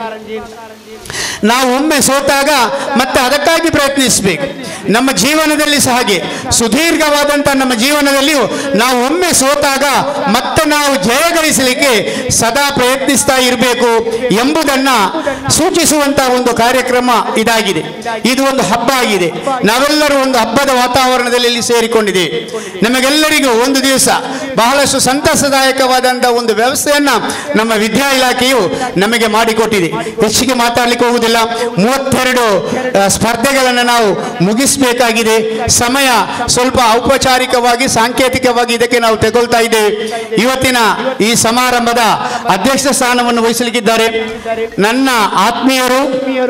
ನಾವು ಒಮ್ಮೆ ಸೋತಾಗ ಮತ್ತೆ ಅದಕ್ಕಾಗಿ ಪ್ರಯತ್ನಿಸಬೇಕು. ನಮ್ಮ ಜೀವನದಲ್ಲಿ ಸಹ ಹಾಗೆ ಸುದೀರ್ಘವಾದಂಥ ನಮ್ಮ ಜೀವನದಲ್ಲಿಯೂ ನಾವು ಒಮ್ಮೆ ಸೋತಾಗ ಮತ್ತೆ ನಾವು ಜಯ ಗಳಿಸಲಿಕ್ಕೆ ಸದಾ ಪ್ರಯತ್ನಿಸ್ತಾ ಇರಬೇಕು ಎಂಬುದನ್ನು ಸೂಚಿಸುವಂತಹ ಒಂದು ಕಾರ್ಯಕ್ರಮ ಇದಾಗಿದೆ. ಇದು ಒಂದು ಹಬ್ಬ ಆಗಿದೆ. ನಾವೆಲ್ಲರೂ ಒಂದು ಹಬ್ಬದ ವಾತಾವರಣದಲ್ಲಿ ಇಲ್ಲಿ ಸೇರಿಕೊಂಡಿದ್ದೇವೆ. ನಮಗೆಲ್ಲರಿಗೂ ಒಂದು ದಿವಸ ಬಹಳಷ್ಟು ಸಂತಸದಾಯಕವಾದಂಥ ಒಂದು ವ್ಯವಸ್ಥೆಯನ್ನ ನಮ್ಮ ವಿದ್ಯಾ ಇಲಾಖೆಯು ನಮಗೆ ಮಾಡಿಕೊಟ್ಟಿದೆ. ಹೆಚ್ಚಿಗೆ ಮಾತಾಡಲಿಕ್ಕೆ ಹೋಗುವುದಿಲ್ಲ. ಮೂವತ್ತೆರಡು ಸ್ಪರ್ಧೆಗಳನ್ನು ನಾವು ಮುಗಿಸಬೇಕಾಗಿದೆ. ಸಮಯ ಸ್ವಲ್ಪ ಔಪಚಾರಿಕವಾಗಿ ಸಾಂಕೇತಿಕವಾಗಿ ಇದಕ್ಕೆ ನಾವು ತಗೊಳ್ತಾ ಇದ್ದೇವೆ. ಇವತ್ತಿನ ಈ ಸಮಾರಂಭದ ಅಧ್ಯಕ್ಷ ಸ್ಥಾನವನ್ನು ವಹಿಸಲಿಕ್ಕಿದ್ದಾರೆ ನನ್ನ ಆತ್ಮೀಯರು,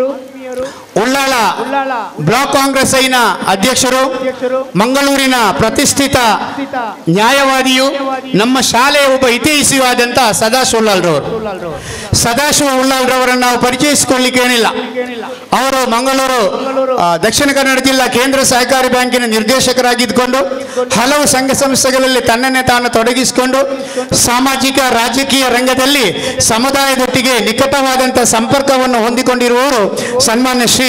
ಉಳ್ಳಾಳ ಬ್ಲಾಕ್ ಕಾಂಗ್ರೆಸ್ ಐನ ಅಧ್ಯಕ್ಷರು, ಮಂಗಳೂರಿನ ಪ್ರತಿಷ್ಠಿತ ನ್ಯಾಯವಾದಿಯು, ನಮ್ಮ ಶಾಲೆಯ ಒಬ್ಬ ಇತಿಹಾಸಿಯೂ ಆದಂತ ಸದಾಶಿವ ಉಳ್ಳಾಳ್ರವರು. ಸದಾಶಿವ ಉಳ್ಳಾಳ್ರವರನ್ನು ನಾವು ಪರಿಚಯಿಸಿಕೊಳ್ಳಿಕ್ಕೆ ಏನಿಲ್ಲ. ಅವರು ಮಂಗಳೂರು ದಕ್ಷಿಣ ಕನ್ನಡ ಜಿಲ್ಲಾ ಕೇಂದ್ರ ಸಹಕಾರಿ ಬ್ಯಾಂಕಿನ ನಿರ್ದೇಶಕರಾಗಿದ್ದುಕೊಂಡು ಹಲವು ಸಂಘ ಸಂಸ್ಥೆಗಳಲ್ಲಿ ತನ್ನನ್ನೇ ತಾನು ತೊಡಗಿಸಿಕೊಂಡು ಸಾಮಾಜಿಕ ರಾಜಕೀಯ ರಂಗದಲ್ಲಿ ಸಮುದಾಯದೊಟ್ಟಿಗೆ ನಿಕಟವಾದಂಥ ಸಂಪರ್ಕವನ್ನು ಹೊಂದಿಕೊಂಡಿರುವವರು ಸನ್ಮಾನ್ಯ ಶ್ರೀ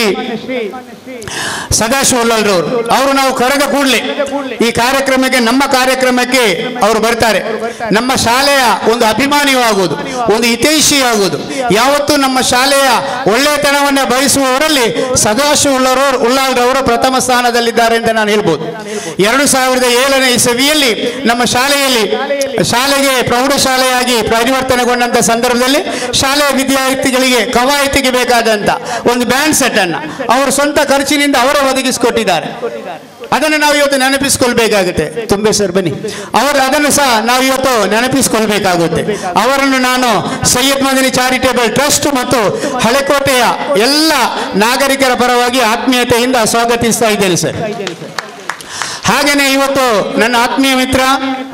ಸದಾಶಿವ ಉಳ್ಳಾಳ್ರವರು. ಅವರು ನಾವು ಕರೆದ ಕೂಡಲೇ ಈ ಕಾರ್ಯಕ್ರಮಕ್ಕೆ, ನಮ್ಮ ಕಾರ್ಯಕ್ರಮಕ್ಕೆ ಅವರು ಬರ್ತಾರೆ. ನಮ್ಮ ಶಾಲೆಯ ಒಂದು ಅಭಿಮಾನಿಯೂ ಆಗುವುದು, ಒಂದು ಹಿತೈಷಿ ಆಗುವುದು. ಯಾವತ್ತೂ ನಮ್ಮ ಶಾಲೆಯ ಒಳ್ಳೆತನವನ್ನ ಬಯಸುವವರಲ್ಲಿ ಸದಾಶಿವ ಉಳ್ಳಾಳ್ರವರು ಉಳ್ಳಾಳ್ರವರು ಪ್ರಥಮ ಸ್ಥಾನದಲ್ಲಿದ್ದಾರೆ ಅಂತ ನಾನು ಹೇಳ್ಬೋದು. ಎರಡು ಸಾವಿರದ ಏಳನೇ ಇಸವಿಯಲ್ಲಿ ನಮ್ಮ ಶಾಲೆಯಲ್ಲಿ ಶಾಲೆಗೆ ಪ್ರೌಢಶಾಲೆಯಾಗಿ ಪರಿವರ್ತನೆಗೊಂಡಂತ ಸಂದರ್ಭದಲ್ಲಿ ಶಾಲೆಯ ವಿದ್ಯಾರ್ಥಿಗಳಿಗೆ ಕವಾಯತಿಗೆ ಬೇಕಾದಂತ ಒಂದು ಬ್ಯಾಂಡ್ ಸೆಟ್ ಅನ್ನ ಅವರು ಸ್ವಂತ ಖರ್ಚಿನಿಂದ ಅವರೇ ಒದಗಿಸಿಕೊಟ್ಟಿದ್ದಾರೆ. ಅದನ್ನು ನಾವು ಇವತ್ತು ನೆನಪಿಸಿಕೊಳ್ಬೇಕಾಗುತ್ತೆ. ತುಂಬೆ ಸರ್ ಬನ್ನಿ. ಅವರು ಅದನ್ನು ಸಹ ನಾವು ಇವತ್ತು ನೆನಪಿಸಿಕೊಳ್ಬೇಕಾಗುತ್ತೆ. ಅವರನ್ನು ನಾನು ಸೈಯದ್ ಮದನಿ ಚಾರಿಟೇಬಲ್ ಟ್ರಸ್ಟ್ ಮತ್ತು ಹಳೆಕೋಟೆಯ ಎಲ್ಲ ನಾಗರಿಕರ ಪರವಾಗಿ ಆತ್ಮೀಯತೆಯಿಂದ ಸ್ವಾಗತಿಸ್ತಾ ಇದ್ದೇನೆ ಸರ್. ಹಾಗೆಯೇ ಇವತ್ತು ನನ್ನ ಆತ್ಮೀಯ ಮಿತ್ರ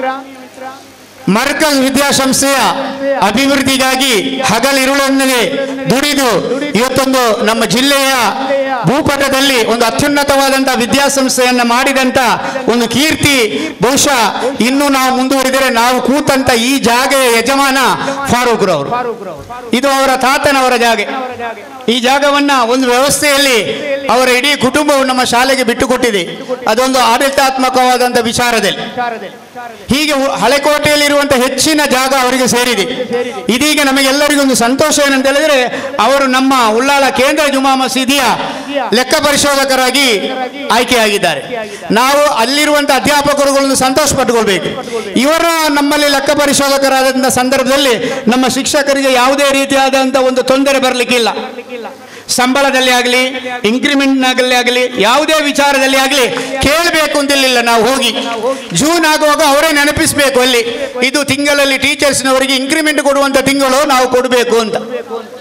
ಮರ್ಕಜ್ ವಿದ್ಯಾಸಂಸ್ಥೆಯ ಅಭಿವೃದ್ಧಿಗಾಗಿ ಹಗಲಿರುಳನ್ನೇ ದುಡಿದು ಇವತ್ತೊಂದು ನಮ್ಮ ಜಿಲ್ಲೆಯ ಭೂಪಟದಲ್ಲಿ ಒಂದು ಅತ್ಯುನ್ನತವಾದಂತಹ ವಿದ್ಯಾಸಂಸ್ಥೆಯನ್ನ ಮಾಡಿದಂತ ಒಂದು ಕೀರ್ತಿ ಬಹುಶಃ ಇನ್ನೂ ನಾವು ಮುಂದುವರಿದರೆ ನಾವು ಕೂತಂತ ಈ ಜಾಗೆಯ ಯಜಮಾನ ಫಾರೂಕ್ ರವರು. ಇದು ಅವರ ತಾತನವರ ಜಾಗ. ಈ ಜಾಗವನ್ನ ಒಂದು ವ್ಯವಸ್ಥೆಯಲ್ಲಿ ಅವರ ಇಡೀ ಕುಟುಂಬವು ನಮ್ಮ ಶಾಲೆಗೆ ಬಿಟ್ಟುಕೊಟ್ಟಿದೆ. ಅದೊಂದು ಆಡಳಿತಾತ್ಮಕವಾದಂಥ ವಿಚಾರದಲ್ಲಿ. ಹೀಗೆ ಹಳೆಕೋಟೆಯಲ್ಲಿರುವಂಥ ಹೆಚ್ಚಿನ ಜಾಗ ಅವರಿಗೆ ಸೇರಿದೆ. ಇದೀಗ ನಮಗೆಲ್ಲರಿಗೂ ಒಂದು ಸಂತೋಷ ಏನಂತ ಹೇಳಿದ್ರೆ, ಅವರು ನಮ್ಮ ಉಳ್ಳಾಳ ಕೇಂದ್ರ ಜುಮಾ ಮಸೀದಿಯ ಲೆಕ್ಕ ಪರಿಶೋಧಕರಾಗಿ ಆಯ್ಕೆಯಾಗಿದ್ದಾರೆ. ನಾವು ಅಲ್ಲಿರುವಂಥ ಅಧ್ಯಾಪಕರುಗಳನ್ನು ಸಂತೋಷ ಪಟ್ಟುಕೊಳ್ಬೇಕು. ಇವರ ನಮ್ಮಲ್ಲಿ ಲೆಕ್ಕ ಪರಿಶೋಧಕರಾದಂಥ ಸಂದರ್ಭದಲ್ಲಿ ನಮ್ಮ ಶಿಕ್ಷಕರಿಗೆ ಯಾವುದೇ ರೀತಿಯಾದಂಥ ಒಂದು ತೊಂದರೆ ಬರಲಿಕ್ಕಿಲ್ಲ. ಸಂಬಳದಲ್ಲಿ ಆಗಲಿ, ಇನ್ಕ್ರಿಮೆಂಟ್ನಾಗಲಿ ಆಗಲಿ, ಯಾವುದೇ ವಿಚಾರದಲ್ಲಿ ಆಗಲಿ ಕೇಳಬೇಕು ಅಂತಿರಲಿಲ್ಲ. ನಾವು ಹೋಗಿ ಜೂನ್ ಆಗುವಾಗ ಅವರೇ ನೆನಪಿಸಬೇಕು, ಅಲ್ಲಿ ಇದು ತಿಂಗಳಲ್ಲಿ ಟೀಚರ್ಸ್ನವರಿಗೆ ಇನ್ಕ್ರಿಮೆಂಟ್ ಕೊಡುವಂಥ ತಿಂಗಳು ನಾವು ಕೊಡಬೇಕು ಅಂತ.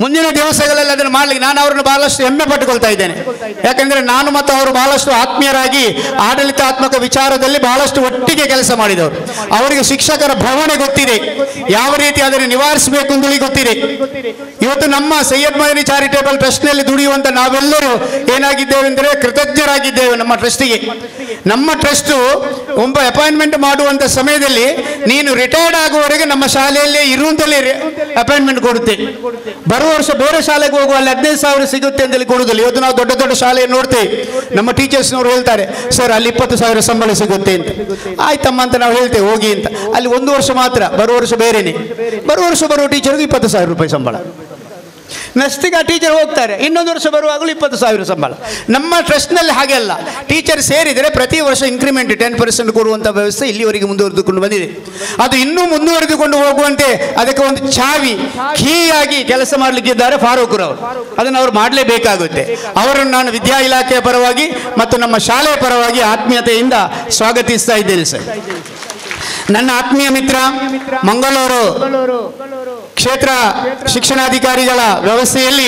ಮುಂದಿನ ದಿವಸಗಳಲ್ಲಿ ಅದನ್ನು ಮಾಡಲಿಕ್ಕೆ ನಾನು ಅವರನ್ನು ಬಹಳಷ್ಟು ಹೆಮ್ಮೆ ಪಟ್ಟುಕೊಳ್ತಾ ಇದ್ದೇನೆ. ಯಾಕಂದರೆ ನಾನು ಮತ್ತು ಅವರು ಬಹಳಷ್ಟು ಆತ್ಮೀಯರಾಗಿ ಆಡಳಿತಾತ್ಮಕ ವಿಚಾರದಲ್ಲಿ ಬಹಳಷ್ಟು ಒಟ್ಟಿಗೆ ಕೆಲಸ ಮಾಡಿದವರು. ಅವರಿಗೆ ಶಿಕ್ಷಕರ ಭಾವನೆ ಗೊತ್ತಿದೆ, ಯಾವ ರೀತಿ ಅದನ್ನು ನಿವಾರಿಸಬೇಕು ಅಂತೇಳಿ ಗೊತ್ತಿದೆ. ಇವತ್ತು ನಮ್ಮ ಸೈಯದ್ ಮದನಿ ಚಾರಿಟೇಬಲ್ ಟ್ರಸ್ಟ್ನಲ್ಲಿ ದುಡಿಯುವಂತ ನಾವೆಲ್ಲರೂ ಏನಾಗಿದ್ದೇವೆ ಅಂದರೆ ಕೃತಜ್ಞರಾಗಿದ್ದೇವೆ ನಮ್ಮ ಟ್ರಸ್ಟಿಗೆ. ನಮ್ಮ ಟ್ರಸ್ಟ್ ಒಬ್ಬ ಅಪಾಯಿಂಟ್ಮೆಂಟ್ ಮಾಡುವಂತ ಸಮಯದಲ್ಲಿ ನೀನು ರಿಟೈರ್ಡ್ ಆಗುವವರೆಗೆ ನಮ್ಮ ಶಾಲೆಯಲ್ಲೇ ಇರುವಂತಲೇ ಅಪಾಯಿಂಟ್ಮೆಂಟ್ ಕೊಡುತ್ತೆ. ಬರುವ ವರ್ಷ ಬೇರೆ ಶಾಲೆಗೆ ಹೋಗುವ ಅಲ್ಲಿ ಹದಿನೈದು ಸಾವಿರ ಸಿಗುತ್ತೆ ಅಂತೇಳಿ ಕೊಡುವುದಿಲ್ಲ. ಇವತ್ತು ನಾವು ದೊಡ್ಡ ದೊಡ್ಡ ಶಾಲೆಯನ್ನು ನೋಡ್ತೇವೆ, ನಮ್ಮ ಟೀಚರ್ಸ್ನವರು ಹೇಳ್ತಾರೆ ಸರ್ ಅಲ್ಲಿ ಇಪ್ಪತ್ತು ಸಾವಿರ ಸಂಬಳ ಸಿಗುತ್ತೆ ಅಂತ. ಆಯ್ತಮ್ಮ ಅಂತ ನಾವು ಹೇಳ್ತೇವೆ ಹೋಗಿ ಅಂತ. ಅಲ್ಲಿ ಒಂದು ವರ್ಷ ಮಾತ್ರ, ಬರುವ ವರ್ಷ ಬೇರೆನೆ. ಬರುವ ವರ್ಷ ಬರುವ ಟೀಚರ್ಗೆ ಇಪ್ಪತ್ತು ಸಾವಿರ ರೂಪಾಯಿ ಸಂಬಳ. ನೆಕ್ಸ್ಟಿಗೆ ಆ ಟೀಚರ್ ಹೋಗ್ತಾರೆ, ಇನ್ನೊಂದು ವರ್ಷ ಬರುವಾಗಲೂ ಇಪ್ಪತ್ತು ಸಾವಿರ ಸಂಬಳ. ನಮ್ಮ ಟ್ರಸ್ಟ್ನಲ್ಲಿ ಹಾಗೆ ಅಲ್ಲ, ಟೀಚರ್ ಸೇರಿದರೆ ಪ್ರತಿ ವರ್ಷ ಇನ್ಕ್ರಿಮೆಂಟ್ ಟೆನ್ ಪರ್ಸೆಂಟ್ ಕೊಡುವಂಥ ವ್ಯವಸ್ಥೆ ಇಲ್ಲಿವರೆಗೆ ಮುಂದುವರೆದುಕೊಂಡು ಬಂದಿದೆ. ಅದು ಇನ್ನೂ ಮುಂದುವರೆದುಕೊಂಡು ಹೋಗುವಂತೆ ಅದಕ್ಕೆ ಒಂದು ಚಾವಿ ಕೀಯಾಗಿ ಕೆಲಸ ಮಾಡಲಿಕ್ಕಿದ್ದಾರೆ ಫಾರೂಕ್ರವರು. ಅದನ್ನು ಅವರು ಮಾಡಲೇಬೇಕಾಗುತ್ತೆ. ಅವರನ್ನು ನಾನು ವಿದ್ಯಾ ಇಲಾಖೆಯ ಪರವಾಗಿ ಮತ್ತು ನಮ್ಮ ಶಾಲೆಯ ಪರವಾಗಿ ಆತ್ಮೀಯತೆಯಿಂದ ಸ್ವಾಗತಿಸ್ತಾ ಇದ್ದೇನೆ ಸರ್. ನನ್ನ ಆತ್ಮೀಯ ಮಿತ್ರ ಮಂಗಳೂರು ಕ್ಷೇತ್ರ ಶಿಕ್ಷಣಾಧಿಕಾರಿಗಳ ವ್ಯವಸ್ಥೆಯಲ್ಲಿ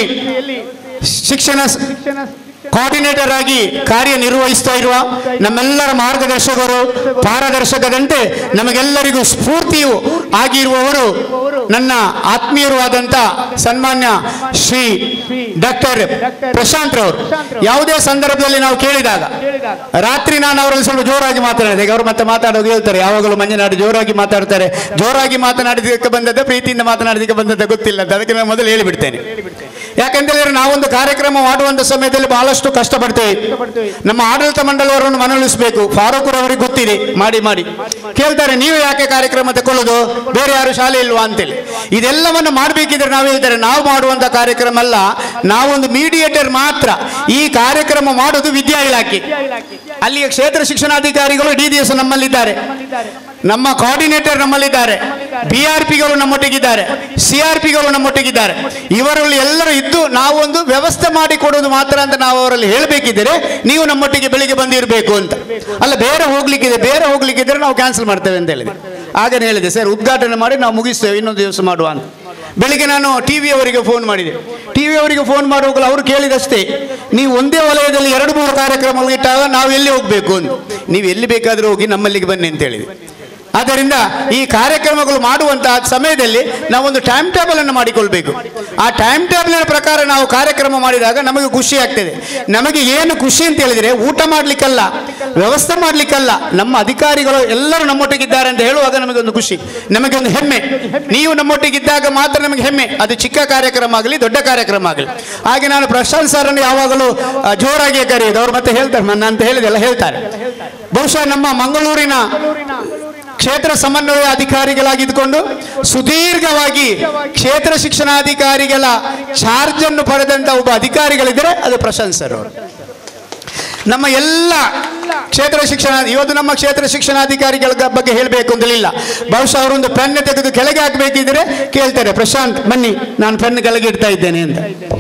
ಶಿಕ್ಷಣ ಕೋಆರ್ಡಿನೇಟರ್ ಆಗಿ ಕಾರ್ಯನಿರ್ವಹಿಸ್ತಾ ಇರುವ ನಮ್ಮೆಲ್ಲರ ಮಾರ್ಗದರ್ಶಕರು, ಪಾರದರ್ಶಕದಂತೆ ನಮಗೆಲ್ಲರಿಗೂ ಸ್ಫೂರ್ತಿಯು ಆಗಿರುವವರು ನನ್ನ ಆತ್ಮೀಯರು ಆದಂಥ ಸನ್ಮಾನ್ಯ ಶ್ರೀ ಡಾಕ್ಟರ್ ಪ್ರಶಾಂತ್ ರವರು. ಯಾವುದೇ ಸಂದರ್ಭದಲ್ಲಿ ನಾವು ಕೇಳಿದಾಗ ರಾತ್ರಿ ನಾನು ಅವರಲ್ಲಿ ಸ್ವಲ್ಪ ಜೋರಾಗಿ ಮಾತನಾಡಿದೆ. ಅವರು ಮತ್ತೆ ಮಾತಾಡೋದು ಹೇಳ್ತಾರೆ, ಯಾವಾಗಲೂ ಮಂಜನಾಡು ಜೋರಾಗಿ ಮಾತಾಡ್ತಾರೆ. ಜೋರಾಗಿ ಮಾತನಾಡಿದಕ್ಕೆ ಬಂದದ್ದ, ಪ್ರೀತಿಯಿಂದ ಮಾತನಾಡಿದಕ್ಕೆ ಬಂದದ್ದ ಗೊತ್ತಿಲ್ಲ ಅಂತ ಅದಕ್ಕೆ ನಾನು ಮೊದಲು ಹೇಳಿಬಿಡ್ತೇನೆ. ಯಾಕೆಂತೇಳಿದ್ರೆ ನಾವೊಂದು ಕಾರ್ಯಕ್ರಮ ಮಾಡುವಂಥ ಸಮಯದಲ್ಲಿ ಬಹಳಷ್ಟು ಕಷ್ಟಪಡ್ತೇವೆ. ನಮ್ಮ ಆಡಳಿತ ಮಂಡಳಿಯವರನ್ನು ಮನವೊಲಿಸಬೇಕು. ಫಾರೂಕ್ರವರಿಗೆ ಅವರಿಗೆ ಗೊತ್ತಿದೆ, ಮಾಡಿ ಮಾಡಿ ಕೇಳ್ತಾರೆ, ನೀವು ಯಾಕೆ ಕಾರ್ಯಕ್ರಮ ತಗೊಳ್ಳೋದು, ಬೇರೆ ಯಾರು ಶಾಲೆ ಇಲ್ವಾ ಅಂತೇಳಿ. ಇದೆಲ್ಲವನ್ನು ಮಾಡಬೇಕಿದ್ರೆ ನಾವು ಹೇಳ್ತಾರೆ, ನಾವು ಮಾಡುವಂಥ ಕಾರ್ಯಕ್ರಮ ಅಲ್ಲ, ನಾವೊಂದು ಮೀಡಿಯೇಟರ್ ಮಾತ್ರ. ಈ ಕಾರ್ಯಕ್ರಮ ಮಾಡೋದು ವಿದ್ಯಾ ಇಲಾಖೆ. ಅಲ್ಲಿಯ ಕ್ಷೇತ್ರ ಶಿಕ್ಷಣಾಧಿಕಾರಿಗಳು ಡಿ ಡಿ ಎಸ್ ನಮ್ಮಲ್ಲಿದ್ದಾರೆ, ನಮ್ಮ ಕೋಆರ್ಡಿನೇಟರ್ ನಮ್ಮಲ್ಲಿದ್ದಾರೆ, ಬಿ ಆರ್ ಪಿಗಳು ನಮ್ಮೊಟ್ಟಿಗಿದ್ದಾರೆ, ಸಿ ಆರ್ ಪಿಗಳು ನಮ್ಮೊಟ್ಟಿಗಿದ್ದಾರೆ. ಇವರಲ್ಲಿ ಎಲ್ಲರೂ ಇದ್ದು ನಾವೊಂದು ವ್ಯವಸ್ಥೆ ಮಾಡಿ ಕೊಡೋದು ಮಾತ್ರ ಅಂತ ನಾವು ಅವರಲ್ಲಿ ಹೇಳಬೇಕಿದ್ದರೆ ನೀವು ನಮ್ಮೊಟ್ಟಿಗೆ ಬೆಳಿಗ್ಗೆ ಬಂದಿರಬೇಕು ಅಂತ. ಅಲ್ಲ ಬೇರೆ ಹೋಗ್ಲಿಕ್ಕಿದೆ, ಬೇರೆ ಹೋಗ್ಲಿಕ್ಕಿದ್ರೆ ನಾವು ಕ್ಯಾನ್ಸಲ್ ಮಾಡ್ತೇವೆ ಅಂತ ಹೇಳಿದೆ. ಆಗನೇ ಹೇಳಿದೆ ಸರ್ ಉದ್ಘಾಟನೆ ಮಾಡಿ ನಾವು ಮುಗಿಸ್ತೇವೆ, ಇನ್ನೊಂದು ದಿವಸ ಮಾಡುವ ಅಂತ. ಬೆಳಿಗ್ಗೆ ನಾನು ಟಿ ವಿ ಅವರಿಗೆ ಫೋನ್ ಮಾಡಿದೆ. ಟಿ ವಿ ಅವರಿಗೆ ಫೋನ್ ಮಾಡುವಾಗಲೂ ಅವರು ಕೇಳಿದಷ್ಟೇ, ನೀವು ಒಂದೇ ವಲಯದಲ್ಲಿ ಎರಡು ಮೂರು ಕಾರ್ಯಕ್ರಮ ಇಟ್ಟಾಗ ನಾವು ಎಲ್ಲಿ ಹೋಗಬೇಕು ಅಂತ. ನೀವು ಎಲ್ಲಿ ಬೇಕಾದರೂ ಹೋಗಿ ನಮ್ಮಲ್ಲಿಗೆ ಬನ್ನಿ ಅಂತ ಹೇಳಿದೆ. ಆದ್ದರಿಂದ ಈ ಕಾರ್ಯಕ್ರಮಗಳು ಮಾಡುವಂತಹ ಸಮಯದಲ್ಲಿ ನಾವೊಂದು ಟೈಮ್ ಟೇಬಲ್ ಅನ್ನು ಮಾಡಿಕೊಳ್ಬೇಕು. ಆ ಟೈಮ್ ಟೇಬಲ್ ಪ್ರಕಾರ ನಾವು ಕಾರ್ಯಕ್ರಮ ಮಾಡಿದಾಗ ನಮಗೆ ಖುಷಿ ಆಗ್ತದೆ. ನಮಗೆ ಏನು ಖುಷಿ ಅಂತ ಹೇಳಿದರೆ ಊಟ ಮಾಡಲಿಕ್ಕಲ್ಲ, ವ್ಯವಸ್ಥೆ ಮಾಡಲಿಕ್ಕಲ್ಲ, ನಮ್ಮ ಅಧಿಕಾರಿಗಳು ಎಲ್ಲರೂ ನಮ್ಮೊಟ್ಟಿಗಿದ್ದಾರೆ ಅಂತ ಹೇಳುವಾಗ ನಮಗೊಂದು ಖುಷಿ, ನಮಗೊಂದು ಹೆಮ್ಮೆ. ನೀವು ನಮ್ಮೊಟ್ಟಿಗಿದ್ದಾಗ ಮಾತ್ರ ನಮಗೆ ಹೆಮ್ಮೆ, ಅದು ಚಿಕ್ಕ ಕಾರ್ಯಕ್ರಮ ಆಗಲಿ ದೊಡ್ಡ ಕಾರ್ಯಕ್ರಮ ಆಗಲಿ. ಹಾಗೆ ನಾನು ಪ್ರಶಾಂತ್ ಸರನ್ನು ಯಾವಾಗಲೂ ಜೋರಾಗಿ ಕರೆಯೋದು. ಅವರು ಮತ್ತೆ ಹೇಳ್ತಾರೆ, ನನ್ನ ಅಂತ ಹೇಳಿದೆಲ್ಲ ಹೇಳ್ತಾರೆ. ಬಹುಶಃ ನಮ್ಮ ಮಂಗಳೂರಿನ ಕ್ಷೇತ್ರ ಸಮನ್ವಯ ಅಧಿಕಾರಿಗಳಾಗಿದ್ದುಕೊಂಡು ಸುದೀರ್ಘವಾಗಿ ಕ್ಷೇತ್ರ ಶಿಕ್ಷಣಾಧಿಕಾರಿಗಳ ಚಾರ್ಜ್ ಅನ್ನು ಪಡೆದಂತ ಒಬ್ಬ ಅಧಿಕಾರಿಗಳಿದ್ರೆ ಅದು ಪ್ರಶಾಂತ್ ಸರ್ ಅವರು. ನಮ್ಮ ಎಲ್ಲ ಕ್ಷೇತ್ರ ಶಿಕ್ಷಣ ಇವತ್ತು ನಮ್ಮ ಕ್ಷೇತ್ರ ಶಿಕ್ಷಣಾಧಿಕಾರಿಗಳ ಬಗ್ಗೆ ಹೇಳಬೇಕು ಅಂತಲಿಲ್ಲ. ಬಹುಶಃ ಅವರೊಂದು ಪೆನ್ ತೆಗೆದು ಕೆಳಗೆ ಹಾಕಬೇಕಿದ್ರೆ ಕೇಳ್ತಾರೆ, ಪ್ರಶಾಂತ್ ಬನ್ನಿ ನಾನು ಪೆನ್ ಕೆಳಗೆ ಇಡ್ತಾ ಇದ್ದೇನೆ ಅಂತ.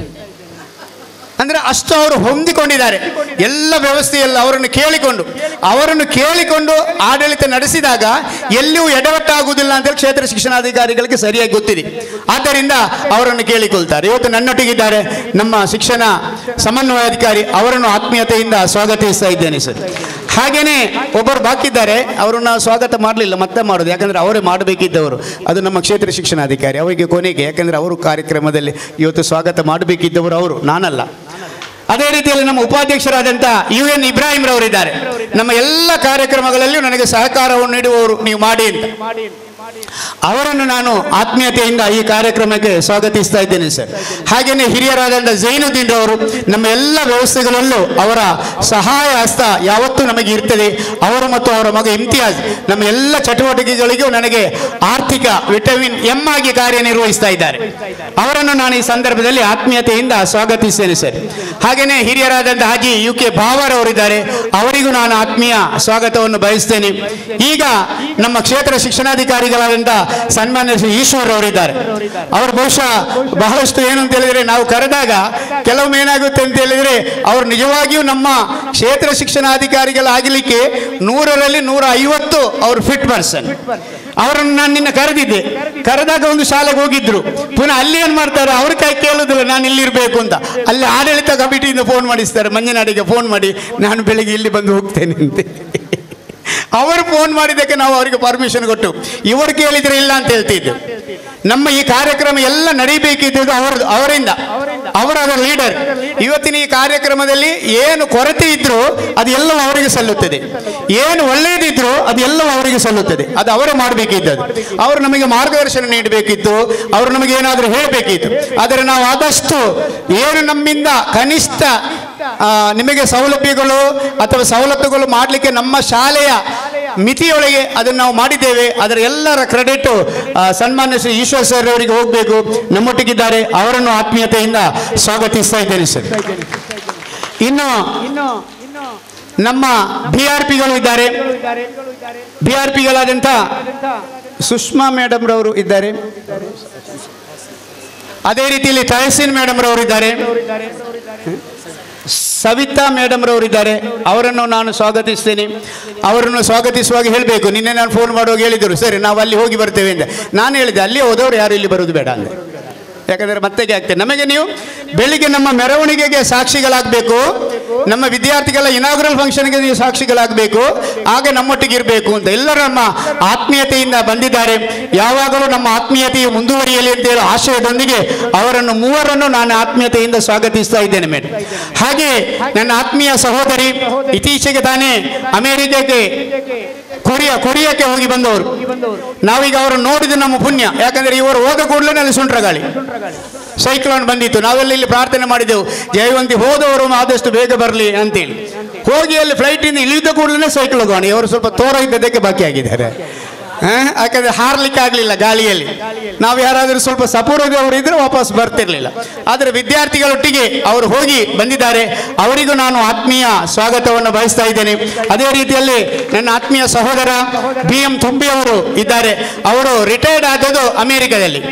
ಅಂದ್ರೆ ಅಷ್ಟು ಅವರು ಹೊಂದಿಕೊಂಡಿದ್ದಾರೆ ಎಲ್ಲ ವ್ಯವಸ್ಥೆಯಲ್ಲ. ಅವರನ್ನು ಕೇಳಿಕೊಂಡು ಅವರನ್ನು ಕೇಳಿಕೊಂಡು ಆಡಳಿತ ನಡೆಸಿದಾಗ ಎಲ್ಲಿಯೂ ಎಡವಟ್ಟಾಗುವುದಿಲ್ಲ ಅಂತೇಳಿ ಕ್ಷೇತ್ರ ಶಿಕ್ಷಣಾಧಿಕಾರಿಗಳಿಗೆ ಸರಿಯಾಗಿ ಗೊತ್ತಿದೆ. ಆದ್ದರಿಂದ ಅವರನ್ನು ಕೇಳಿಕೊಳ್ತಾರೆ. ಇವತ್ತು ನನ್ನೊಟ್ಟಿಗಿದ್ದಾರೆ ನಮ್ಮ ಶಿಕ್ಷಣ ಸಮನ್ವಯಾಧಿಕಾರಿ, ಅವರನ್ನು ಆತ್ಮೀಯತೆಯಿಂದ ಸ್ವಾಗತಿಸ್ತಾ ಇದ್ದೇನೆ ಸರ್. ಹಾಗೇನೆ ಒಬ್ಬರು ಬಾಕಿ ಇದ್ದಾರೆ, ಅವರನ್ನು ಸ್ವಾಗತ ಮಾಡಲಿಲ್ಲ, ಮತ್ತೆ ಮಾಡೋದು, ಯಾಕಂದರೆ ಅವರೇ ಮಾಡಬೇಕಿದ್ದವರು. ಅದು ನಮ್ಮ ಕ್ಷೇತ್ರ ಶಿಕ್ಷಣಾಧಿಕಾರಿ, ಅವರಿಗೆ ಕೊನೆಗೆ, ಯಾಕಂದರೆ ಅವರು ಕಾರ್ಯಕ್ರಮದಲ್ಲಿ ಇವತ್ತು ಸ್ವಾಗತ ಮಾಡಬೇಕಿದ್ದವರು ಅವರು, ನಾನಲ್ಲ. ಅದೇ ರೀತಿಯಲ್ಲಿ ನಮ್ಮ ಉಪಾಧ್ಯಕ್ಷರಾದಂಥ ಯು ಎನ್ ಇಬ್ರಾಹಿಂ ರವರಿದ್ದಾರೆ. ನಮ್ಮ ಎಲ್ಲ ಕಾರ್ಯಕ್ರಮಗಳಲ್ಲಿಯೂ ನನಗೆ ಸಹಕಾರವನ್ನು ನೀಡುವವರು, ನೀವು ಮಾಡಿ ಅಂತ. ಅವರನ್ನು ನಾನು ಆತ್ಮೀಯತೆಯಿಂದ ಈ ಕಾರ್ಯಕ್ರಮಕ್ಕೆ ಸ್ವಾಗತಿಸ್ತಾ ಇದ್ದೇನೆ ಸರ್. ಹಾಗೆಯೇ ಹಿರಿಯರಾದಂಥ ಜೈನುದ್ದೀನ್ ರವರು ನಮ್ಮ ಎಲ್ಲ ವ್ಯವಸ್ಥೆಗಳಲ್ಲೂ ಅವರ ಸಹಾಯ ಹಸ್ತ ಯಾವತ್ತೂ ನಮಗೆ ಇರ್ತದೆ. ಅವರು ಮತ್ತು ಅವರ ಮಗ ಇಮ್ತಿಯಾಜ್ ನಮ್ಮ ಎಲ್ಲ ಚಟುವಟಿಕೆಗಳಿಗೂ ನನಗೆ ಆರ್ಥಿಕ ವಿಟಮಿನ್ ಎಂ ಆಗಿ ಕಾರ್ಯನಿರ್ವಹಿಸ್ತಾ ಇದ್ದಾರೆ. ಅವರನ್ನು ನಾನು ಈ ಸಂದರ್ಭದಲ್ಲಿ ಆತ್ಮೀಯತೆಯಿಂದ ಸ್ವಾಗತಿಸ್ತೇನೆ ಸರ್. ಹಾಗೆಯೇ ಹಿರಿಯರಾದಂಥ ಹಾಜಿ ಯು ಕೆ ಭಾವರ್ ಅವರಿದ್ದಾರೆ, ಅವರಿಗೂ ನಾನು ಆತ್ಮೀಯ ಸ್ವಾಗತವನ್ನು ಬಯಸ್ತೇನೆ. ಈಗ ನಮ್ಮ ಕ್ಷೇತ್ರ ಶಿಕ್ಷಣಾಧಿಕಾರಿಗಳಾದಂಥ ಸನ್ಮಾನ್ಯ ಶ್ರೀ ಈಶ್ವರ್ ಅವರಿದ್ದಾರೆ. ಅವರು ಬಹುಶಃ ಬಹಳಷ್ಟು ಏನು ಅಂತ ಹೇಳಿದ್ರೆ, ನಾವು ಕರೆದಾಗ ಕೆಲವೊಮ್ಮೆ ಏನಾಗುತ್ತೆ ಅಂತ ಹೇಳಿದ್ರೆ, ಅವರು ನಿಜವಾಗಿಯೂ ನಮ್ಮ ಕ್ಷೇತ್ರ ಶಿಕ್ಷಣಾಧಿಕಾರಿಗಳಾಗಲಿಕ್ಕೆ ನೂರರಲ್ಲಿ ನೂರ ಐವತ್ತು ಅವರು ಫಿಟ್ ಪರ್ಸನ್. ಅವರನ್ನು ನಾನು ನಿನ್ನ ಕರೆದಿದ್ದೆ. ಕರೆದಾಗ ಒಂದು ಶಾಲೆಗೆ ಹೋಗಿದ್ರು. ಪುನಃ ಅಲ್ಲಿ ಏನ್ ಮಾಡ್ತಾರೆ, ಅವ್ರ ಕೈ ಕೇಳುದಿಲ್ಲ ನಾನು ಇಲ್ಲಿರ್ಬೇಕು ಅಂತ. ಅಲ್ಲಿ ಆಡಳಿತ ಕಮಿಟಿಯಿಂದ ಫೋನ್ ಮಾಡಿಸ್ತಾರೆ, ಮಂಜನಾಡಿಗೆ ಫೋನ್ ಮಾಡಿ ನಾನು ಬೆಳಿಗ್ಗೆ ಇಲ್ಲಿ ಬಂದು ಹೋಗ್ತೇನೆ ಅಂತ. ಅವರು ಫೋನ್ ಮಾಡಿದ್ದಕ್ಕೆ ನಾವು ಅವರಿಗೆ ಪರ್ಮಿಷನ್ ಕೊಟ್ಟು, ಇವರು ಕೇಳಿದ್ರೆ ಇಲ್ಲ ಅಂತ ಹೇಳ್ತಿದ್ದು. ನಮ್ಮ ಈ ಕಾರ್ಯಕ್ರಮ ಎಲ್ಲ ನಡೀಬೇಕಿದ್ದು ಅವರ ಅವರಿಂದ, ಅವರ ಲೀಡರ್. ಇವತ್ತಿನ ಈ ಕಾರ್ಯಕ್ರಮದಲ್ಲಿ ಏನು ಕೊರತೆ ಇದ್ರೂ ಅದು ಎಲ್ಲವೂ ಅವರಿಗೆ ಸಲ್ಲುತ್ತದೆ, ಏನು ಒಳ್ಳೆಯದಿದ್ರು ಅದು ಎಲ್ಲವೂ ಅವರಿಗೆ ಸಲ್ಲುತ್ತದೆ. ಅದು ಅವರೇ ಮಾಡಬೇಕಿದ್ದದು. ಅವರು ನಮಗೆ ಮಾರ್ಗದರ್ಶನ ನೀಡಬೇಕಿತ್ತು, ಅವರು ನಮಗೆ ಏನಾದರೂ ಹೇಳಬೇಕಿತ್ತು. ಆದರೆ ನಾವು ಆದಷ್ಟು ಏನು ನಮ್ಮಿಂದ ಕನಿಷ್ಠ ನಿಮಗೆ ಸೌಲಭ್ಯಗಳು ಅಥವಾ ಸವಲತ್ತುಗಳು ಮಾಡಲಿಕ್ಕೆ ನಮ್ಮ ಶಾಲೆಯ ಮಿತಿಯೊಳಗೆ ಅದನ್ನು ನಾವು ಮಾಡಿದ್ದೇವೆ. ಅದರ ಎಲ್ಲರ ಕ್ರೆಡಿಟ್ ಸನ್ಮಾನ್ಯ ಶ್ರೀ ಈಶ್ವರ್ ಸರ್ ಅವರಿಗೆ ಹೋಗಬೇಕು. ನಮ್ಮೊಟ್ಟಿಗಿದ್ದಾರೆ, ಅವರನ್ನು ಆತ್ಮೀಯತೆಯಿಂದ ಸ್ವಾಗತಿಸ್ತಾ ಇದ್ದೇನೆ ಸರ್. ಇನ್ನು ನಮ್ಮ ಬಿ ಆರ್ ಪಿಗಳು ಇದ್ದಾರೆ. ಬಿ ಆರ್ ಪಿಗಳಾದಂಥ ಸುಷ್ಮಾ ಮೇಡಮ್ ರವರು ಇದ್ದಾರೆ. ಅದೇ ರೀತಿಯಲ್ಲಿ ತಹಸೀನ್ ಮೇಡಮ್ ರವರು ಇದ್ದಾರೆ. ಸವಿತಾ ಮೇಡಮ್ ರವರು ಇದ್ದಾರೆ. ಅವರನ್ನು ನಾನು ಸ್ವಾಗತಿಸ್ತೇನೆ. ಅವರನ್ನು ಸ್ವಾಗತಿಸುವಾಗ ಹೇಳಬೇಕು, ನಿನ್ನೆ ನಾನು ಫೋನ್ ಮಾಡುವಾಗ ಹೇಳಿದರು, ಸರಿ ನಾವು ಅಲ್ಲಿ ಹೋಗಿ ಬರ್ತೇವೆ ಅಂತ. ನಾನು ಹೇಳಿದೆ ಅಲ್ಲಿ ಹೋದವರು ಯಾರು ಇಲ್ಲಿ ಬರೋದು ಬೇಡ ಅಂದರೆ, ಯಾಕಂದರೆ ಮತ್ತೆಗೆ ಆಗ್ತದೆ. ನಮಗೆ ನೀವು ಬೆಳಿಗ್ಗೆ ನಮ್ಮ ಮೆರವಣಿಗೆಗೆ ಸಾಕ್ಷಿಗಳಾಗಬೇಕು, ನಮ್ಮ ವಿದ್ಯಾರ್ಥಿಗಳ ಇನಾಗ್ರಲ್ ಫಂಕ್ಷನ್ಗೆ ನೀವು ಸಾಕ್ಷಿಗಳಾಗಬೇಕು, ಆಗ ನಮ್ಮೊಟ್ಟಿಗೆ ಇರಬೇಕು ಅಂತ. ಎಲ್ಲರೂ ನಮ್ಮ ಆತ್ಮೀಯತೆಯಿಂದ ಬಂದಿದ್ದಾರೆ. ಯಾವಾಗಲೂ ನಮ್ಮ ಆತ್ಮೀಯತೆಯು ಮುಂದುವರಿಯಲಿ ಅಂತೇಳಿ ಆಶಯದೊಂದಿಗೆ ಅವರನ್ನು ಮೂವರನ್ನು ನಾನು ಆತ್ಮೀಯತೆಯಿಂದ ಸ್ವಾಗತಿಸ್ತಾ ಇದ್ದೇನೆ ಮೇಡಮ್. ಹಾಗೆ ನನ್ನ ಆತ್ಮೀಯ ಸಹೋದರಿ ಇತ್ತೀಚೆಗೆ ತಾನೇ ಅಮೆರಿಕಕ್ಕೆ ಕೊರಿಯಾ ಕೊರಿಯಾಕ್ಕೆ ಹೋಗಿ ಬಂದವರು. ನಾವೀಗ ಅವರನ್ನು ನೋಡಿದ ನಮ್ಮ ಪುಣ್ಯ. ಯಾಕಂದ್ರೆ ಇವರು ಹೋದ ಕೂಡಲೇ ಅಲ್ಲಿ ಸುಂಟ್ರ ಗಾಳಿ ಸೈಕ್ಲೋನ್ ಬಂದಿತ್ತು. ನಾವೆಲ್ಲ ಇಲ್ಲಿ ಪ್ರಾರ್ಥನೆ ಮಾಡಿದೆವು, ಜಯವಂತಿ ಹೋದವರು ಆದಷ್ಟು ಬೇಗ ಬರಲಿ ಅಂತೇಳಿ. ಹೋಗಿ ಅಲ್ಲಿ ಫ್ಲೈಟಿಂದ ಇಳಿದ ಕೂಡಲೇ ಸೈಕ್ಲೋನ್. ಇವರು ಸ್ವಲ್ಪ ತೋರ ಇದ್ದದಕ್ಕೆ ಬಾಕಿ ಆಗಿದ್ದಾರೆ. ಯಾಕಂದ್ರೆ ಹಾರ್ಲಿಕ್ಕೆ ಆಗಲಿಲ್ಲ ಗಾಳಿಯಲ್ಲಿ. ನಾವು ಯಾರಾದರೂ ಸ್ವಲ್ಪ ಸಪೂರದವರು ಇದ್ರೆ ವಾಪಸ್ ಬರ್ತಿರ್ಲಿಲ್ಲ. ಆದರೆ ವಿದ್ಯಾರ್ಥಿಗಳೊಟ್ಟಿಗೆ ಅವರು ಹೋಗಿ ಬಂದಿದ್ದಾರೆ. ಅವರಿಗೂ ನಾನು ಆತ್ಮೀಯ ಸ್ವಾಗತವನ್ನು ಬಯಸ್ತಾ ಇದ್ದೇನೆ. ಅದೇ ರೀತಿಯಲ್ಲಿ ನನ್ನ ಆತ್ಮೀಯ ಸಹೋದರ ಬಿ ಎಂ ತುಂಬಿ ಅವರು ಇದ್ದಾರೆ. ಅವರು ರಿಟೈರ್ಡ್ ಆದದ್ದು ಅಮೆರಿಕದಲ್ಲಿ.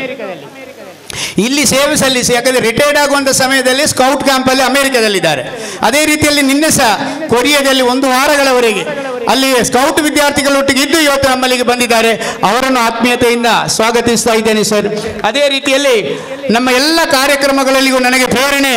ಇಲ್ಲಿ ಸೇವೆ ಸಲ್ಲಿಸಿ, ಯಾಕಂದರೆ ರಿಟೈರ್ಡ್ ಆಗುವಂಥ ಸಮಯದಲ್ಲಿ ಸ್ಕೌಟ್ ಕ್ಯಾಂಪಲ್ಲಿ ಅಮೆರಿಕದಲ್ಲಿದ್ದಾರೆ. ಅದೇ ರೀತಿಯಲ್ಲಿ ನಿನ್ನೆ ಸಹ ಕೊರಿಯಾದಲ್ಲಿ ಒಂದು ವಾರಗಳವರೆಗೆ ಅಲ್ಲಿ ಸ್ಕೌಟ್ ವಿದ್ಯಾರ್ಥಿಗಳೊಟ್ಟಿಗೆ ಇದ್ದು ಇವತ್ತು ನಮ್ಮಲ್ಲಿಗೆ ಬಂದಿದ್ದಾರೆ. ಅವರನ್ನು ಆತ್ಮೀಯತೆಯಿಂದ ಸ್ವಾಗತಿಸ್ತಾ ಇದ್ದೇನೆ ಸರ್. ಅದೇ ರೀತಿಯಲ್ಲಿ ನಮ್ಮ ಎಲ್ಲ ಕಾರ್ಯಕ್ರಮಗಳಲ್ಲಿಯೂ ನನಗೆ ಪ್ರೇರಣೆ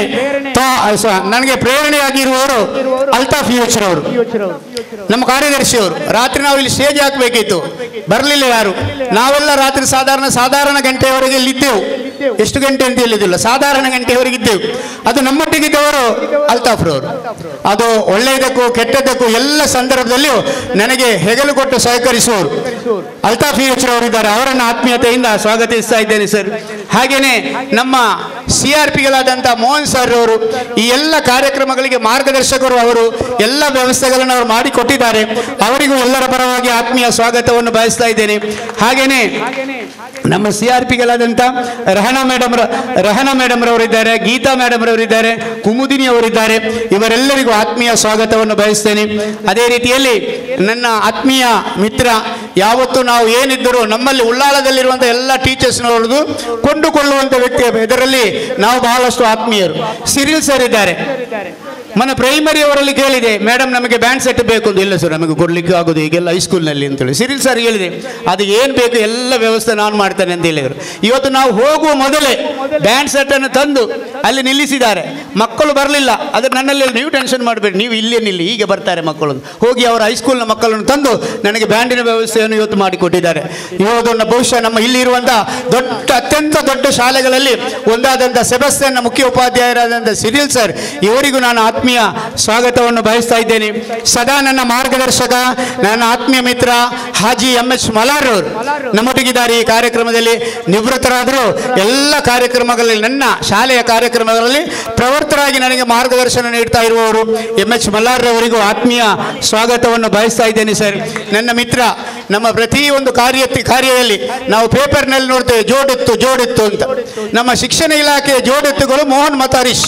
ನನಗೆ ಪ್ರೇರಣೆಯಾಗಿರುವವರು ಅಲ್ತಾಫ್ ಯೋಚರ್ ಅವರು, ನಮ್ಮ ಕಾರ್ಯದರ್ಶಿಯವರು. ರಾತ್ರಿ ನಾವು ಇಲ್ಲಿ ಸ್ಟೇಜ್ ಹಾಕಬೇಕಿತ್ತು, ಬರಲಿಲ್ಲ ಯಾರು. ನಾವೆಲ್ಲ ರಾತ್ರಿ ಸಾಧಾರಣ ಸಾಧಾರಣ ಗಂಟೆಯವರೆಗೆ ಇಲ್ಲಿದ್ದೆವು. ಎಷ್ಟು ಗಂಟೆ ಅಂತ ಹೇಳಿದಿಲ್ಲ, ಸಾಧಾರಣ ಗಂಟೆಯವರೆಗೆ ಇದ್ದೆವು. ಅದು ನಮ್ಮೊಟ್ಟಿಗಿದ್ದವರು ಅಲ್ತಾಫ್ ರವರು. ಅದು ಒಳ್ಳೆಯದಕ್ಕೂ ಕೆಟ್ಟದ್ದಕ್ಕೂ ಎಲ್ಲ ಸಂದರ್ಭದಲ್ಲಿಯೂ ನನಗೆ ಹೆಗಲು ಕೊಟ್ಟು ಸಹಕರಿಸುವವರು ಅಲ್ತಾಫ್ ಯೋಚರ್ ಅವರಿದ್ದಾರೆ. ಅವರನ್ನು ಆತ್ಮೀಯತೆಯಿಂದ ಸ್ವಾಗತಿಸ್ತಾ ಇದ್ದೇನೆ ಸರ್. ಹಾಗೇನೆ ನಮ್ಮ ಸಿ ಆರ್ ಪಿಗಳಾದಂಥ ಮೋಹನ್ ಸರ್ ಅವರು ಈ ಎಲ್ಲ ಕಾರ್ಯಕ್ರಮಗಳಿಗೆ ಮಾರ್ಗದರ್ಶಕರು. ಅವರು ಎಲ್ಲ ವ್ಯವಸ್ಥೆಗಳನ್ನು ಅವರು ಮಾಡಿಕೊಟ್ಟಿದ್ದಾರೆ. ಅವರಿಗೂ ಎಲ್ಲರ ಪರವಾಗಿ ಆತ್ಮೀಯ ಸ್ವಾಗತವನ್ನು ಬಯಸ್ತಾ ಇದ್ದೇನೆ. ಹಾಗೇನೆ ನಮ್ಮ ಸಿ ಆರ್ ಪಿಗಳಾದಂಥ ರಹನಾ ಮೇಡಮ್ ರಹನಾ ಮೇಡಮ್ ರವರಿದ್ದಾರೆ, ಗೀತಾ ಮೇಡಮ್ ರವರಿದ್ದಾರೆ, ಕುಮುದಿನಿ ಅವರಿದ್ದಾರೆ. ಇವರೆಲ್ಲರಿಗೂ ಆತ್ಮೀಯ ಸ್ವಾಗತವನ್ನು ಬಯಸ್ತೇನೆ. ಅದೇ ರೀತಿಯಲ್ಲಿ ನನ್ನ ಆತ್ಮೀಯ ಮಿತ್ರ, ಯಾವತ್ತು ನಾವು ಏನಿದ್ದರೂ ನಮ್ಮಲ್ಲಿ ಉಳ್ಳಾಳದಲ್ಲಿರುವಂಥ ಎಲ್ಲ ಟೀಚರ್ಸ್ನವರದು ಕೊಂಡುಕೊಳ್ಳುವಂಥ ವ್ಯಕ್ತಿ, ಇದರಲ್ಲಿ ನಾವು ಬಹಳಷ್ಟು ಆತ್ಮೀಯರು. ಸಿರಿಲ್ ಸರ್ ಇದ್ದಾರೆ. ಮನೆ ಪ್ರೈಮರಿ ಅವರಲ್ಲಿ ಕೇಳಿದೆ, ಮೇಡಮ್ ನಮಗೆ ಬ್ಯಾಂಡ್ ಸೆಟ್ ಬೇಕು ಅಂತ. ಇಲ್ಲ ಸರ್ ನಮಗೆ ಕೊಡ್ಲಿಕ್ಕೆ ಆಗೋದು ಈಗೆಲ್ಲ ಹೈಸ್ಕೂಲ್ನಲ್ಲಿ ಅಂತೇಳಿ ಸಿರಿಲ್ ಸರ್ ಹೇಳಿದೆ. ಅದು ಏನು ಬೇಕು ಎಲ್ಲ ವ್ಯವಸ್ಥೆ ನಾನು ಮಾಡ್ತೇನೆ ಅಂತ ಹೇಳಿದರು. ಇವತ್ತು ನಾವು ಹೋಗುವ ಮೊದಲೇ ಬ್ಯಾಂಡ್ ಸೆಟ್ ಅನ್ನು ತಂದು ಅಲ್ಲಿ ನಿಲ್ಲಿಸಿದ್ದಾರೆ. ಮಕ್ಕಳು ಬರಲಿಲ್ಲ, ಆದರೆ ನನ್ನಲ್ಲಿ ನೀವು ಟೆನ್ಷನ್ ಮಾಡಬೇಡಿ, ನೀವು ಇಲ್ಲೇ ನಿಲ್ಲಿ, ಹೀಗೆ ಬರ್ತಾರೆ ಮಕ್ಕಳು. ಹೋಗಿ ಅವರ ಹೈಸ್ಕೂಲ್ನ ಮಕ್ಕಳನ್ನು ತಂದು ನನಗೆ ಬ್ಯಾಂಡಿನ ವ್ಯವಸ್ಥೆಯನ್ನು ಇವತ್ತು ಮಾಡಿಕೊಟ್ಟಿದ್ದಾರೆ. ಇವತ್ತು ಬಹುಶಃ ನಮ್ಮ ಇಲ್ಲಿರುವಂಥ ದೊಡ್ಡ ಅತ್ಯಂತ ದೊಡ್ಡ ಶಾಲೆಗಳಲ್ಲಿ ಒಂದಾದಂಥ ಸೆಬಸ್ಟಿಯನ್ನ ಮುಖ್ಯ ಉಪಾಧ್ಯಾಯರಾದಂಥ ಸಿರಿಲ್ ಸರ್, ಇವರಿಗೂ ನಾನು ಆತ್ಮೀಯ ಸ್ವಾಗತವನ್ನು ಬಯಸ್ತಾ ಇದ್ದೇನೆ. ಸದಾ ನನ್ನ ಮಾರ್ಗದರ್ಶಕ, ನನ್ನ ಆತ್ಮೀಯ ಮಿತ್ರ ಹಾಜಿ ಎಂ ಎಚ್ ಮಲಾರ್ ಅವರು ನಮ್ಮೊಟ್ಟಿಗಿದ್ದಾರೆ. ಈ ಕಾರ್ಯಕ್ರಮದಲ್ಲಿ ನಿವೃತ್ತರಾದರೂ ಎಲ್ಲ ಕಾರ್ಯಕ್ರಮಗಳಲ್ಲಿ, ನನ್ನ ಶಾಲೆಯ ಕಾರ್ಯಕ್ರಮಗಳಲ್ಲಿ ಪ್ರವರ್ತರಾಗಿ ನನಗೆ ಮಾರ್ಗದರ್ಶನ ನೀಡ್ತಾ ಇರುವವರು ಎಂ ಎಚ್ ಮಲ್ಲಾರ್ ಅವರಿಗೂ ಆತ್ಮೀಯ ಸ್ವಾಗತವನ್ನು ಬಯಸ್ತಾ ಇದ್ದೇನೆ ಸರ್. ನನ್ನ ಮಿತ್ರ, ನಮ್ಮ ಪ್ರತಿಯೊಂದು ಕಾರ್ಯ ಕಾರ್ಯದಲ್ಲಿ ನಾವು ಪೇಪರ್ನಲ್ಲಿ ನೋಡ್ತೇವೆ ಜೋಡೆತ್ತು ಜೋಡೆತ್ತು ಅಂತ. ನಮ್ಮ ಶಿಕ್ಷಣ ಇಲಾಖೆಯ ಜೋಡೆತ್ತುಗಳು ಮೋಹನ್ ಮತ್ತು ಹರೀಶ್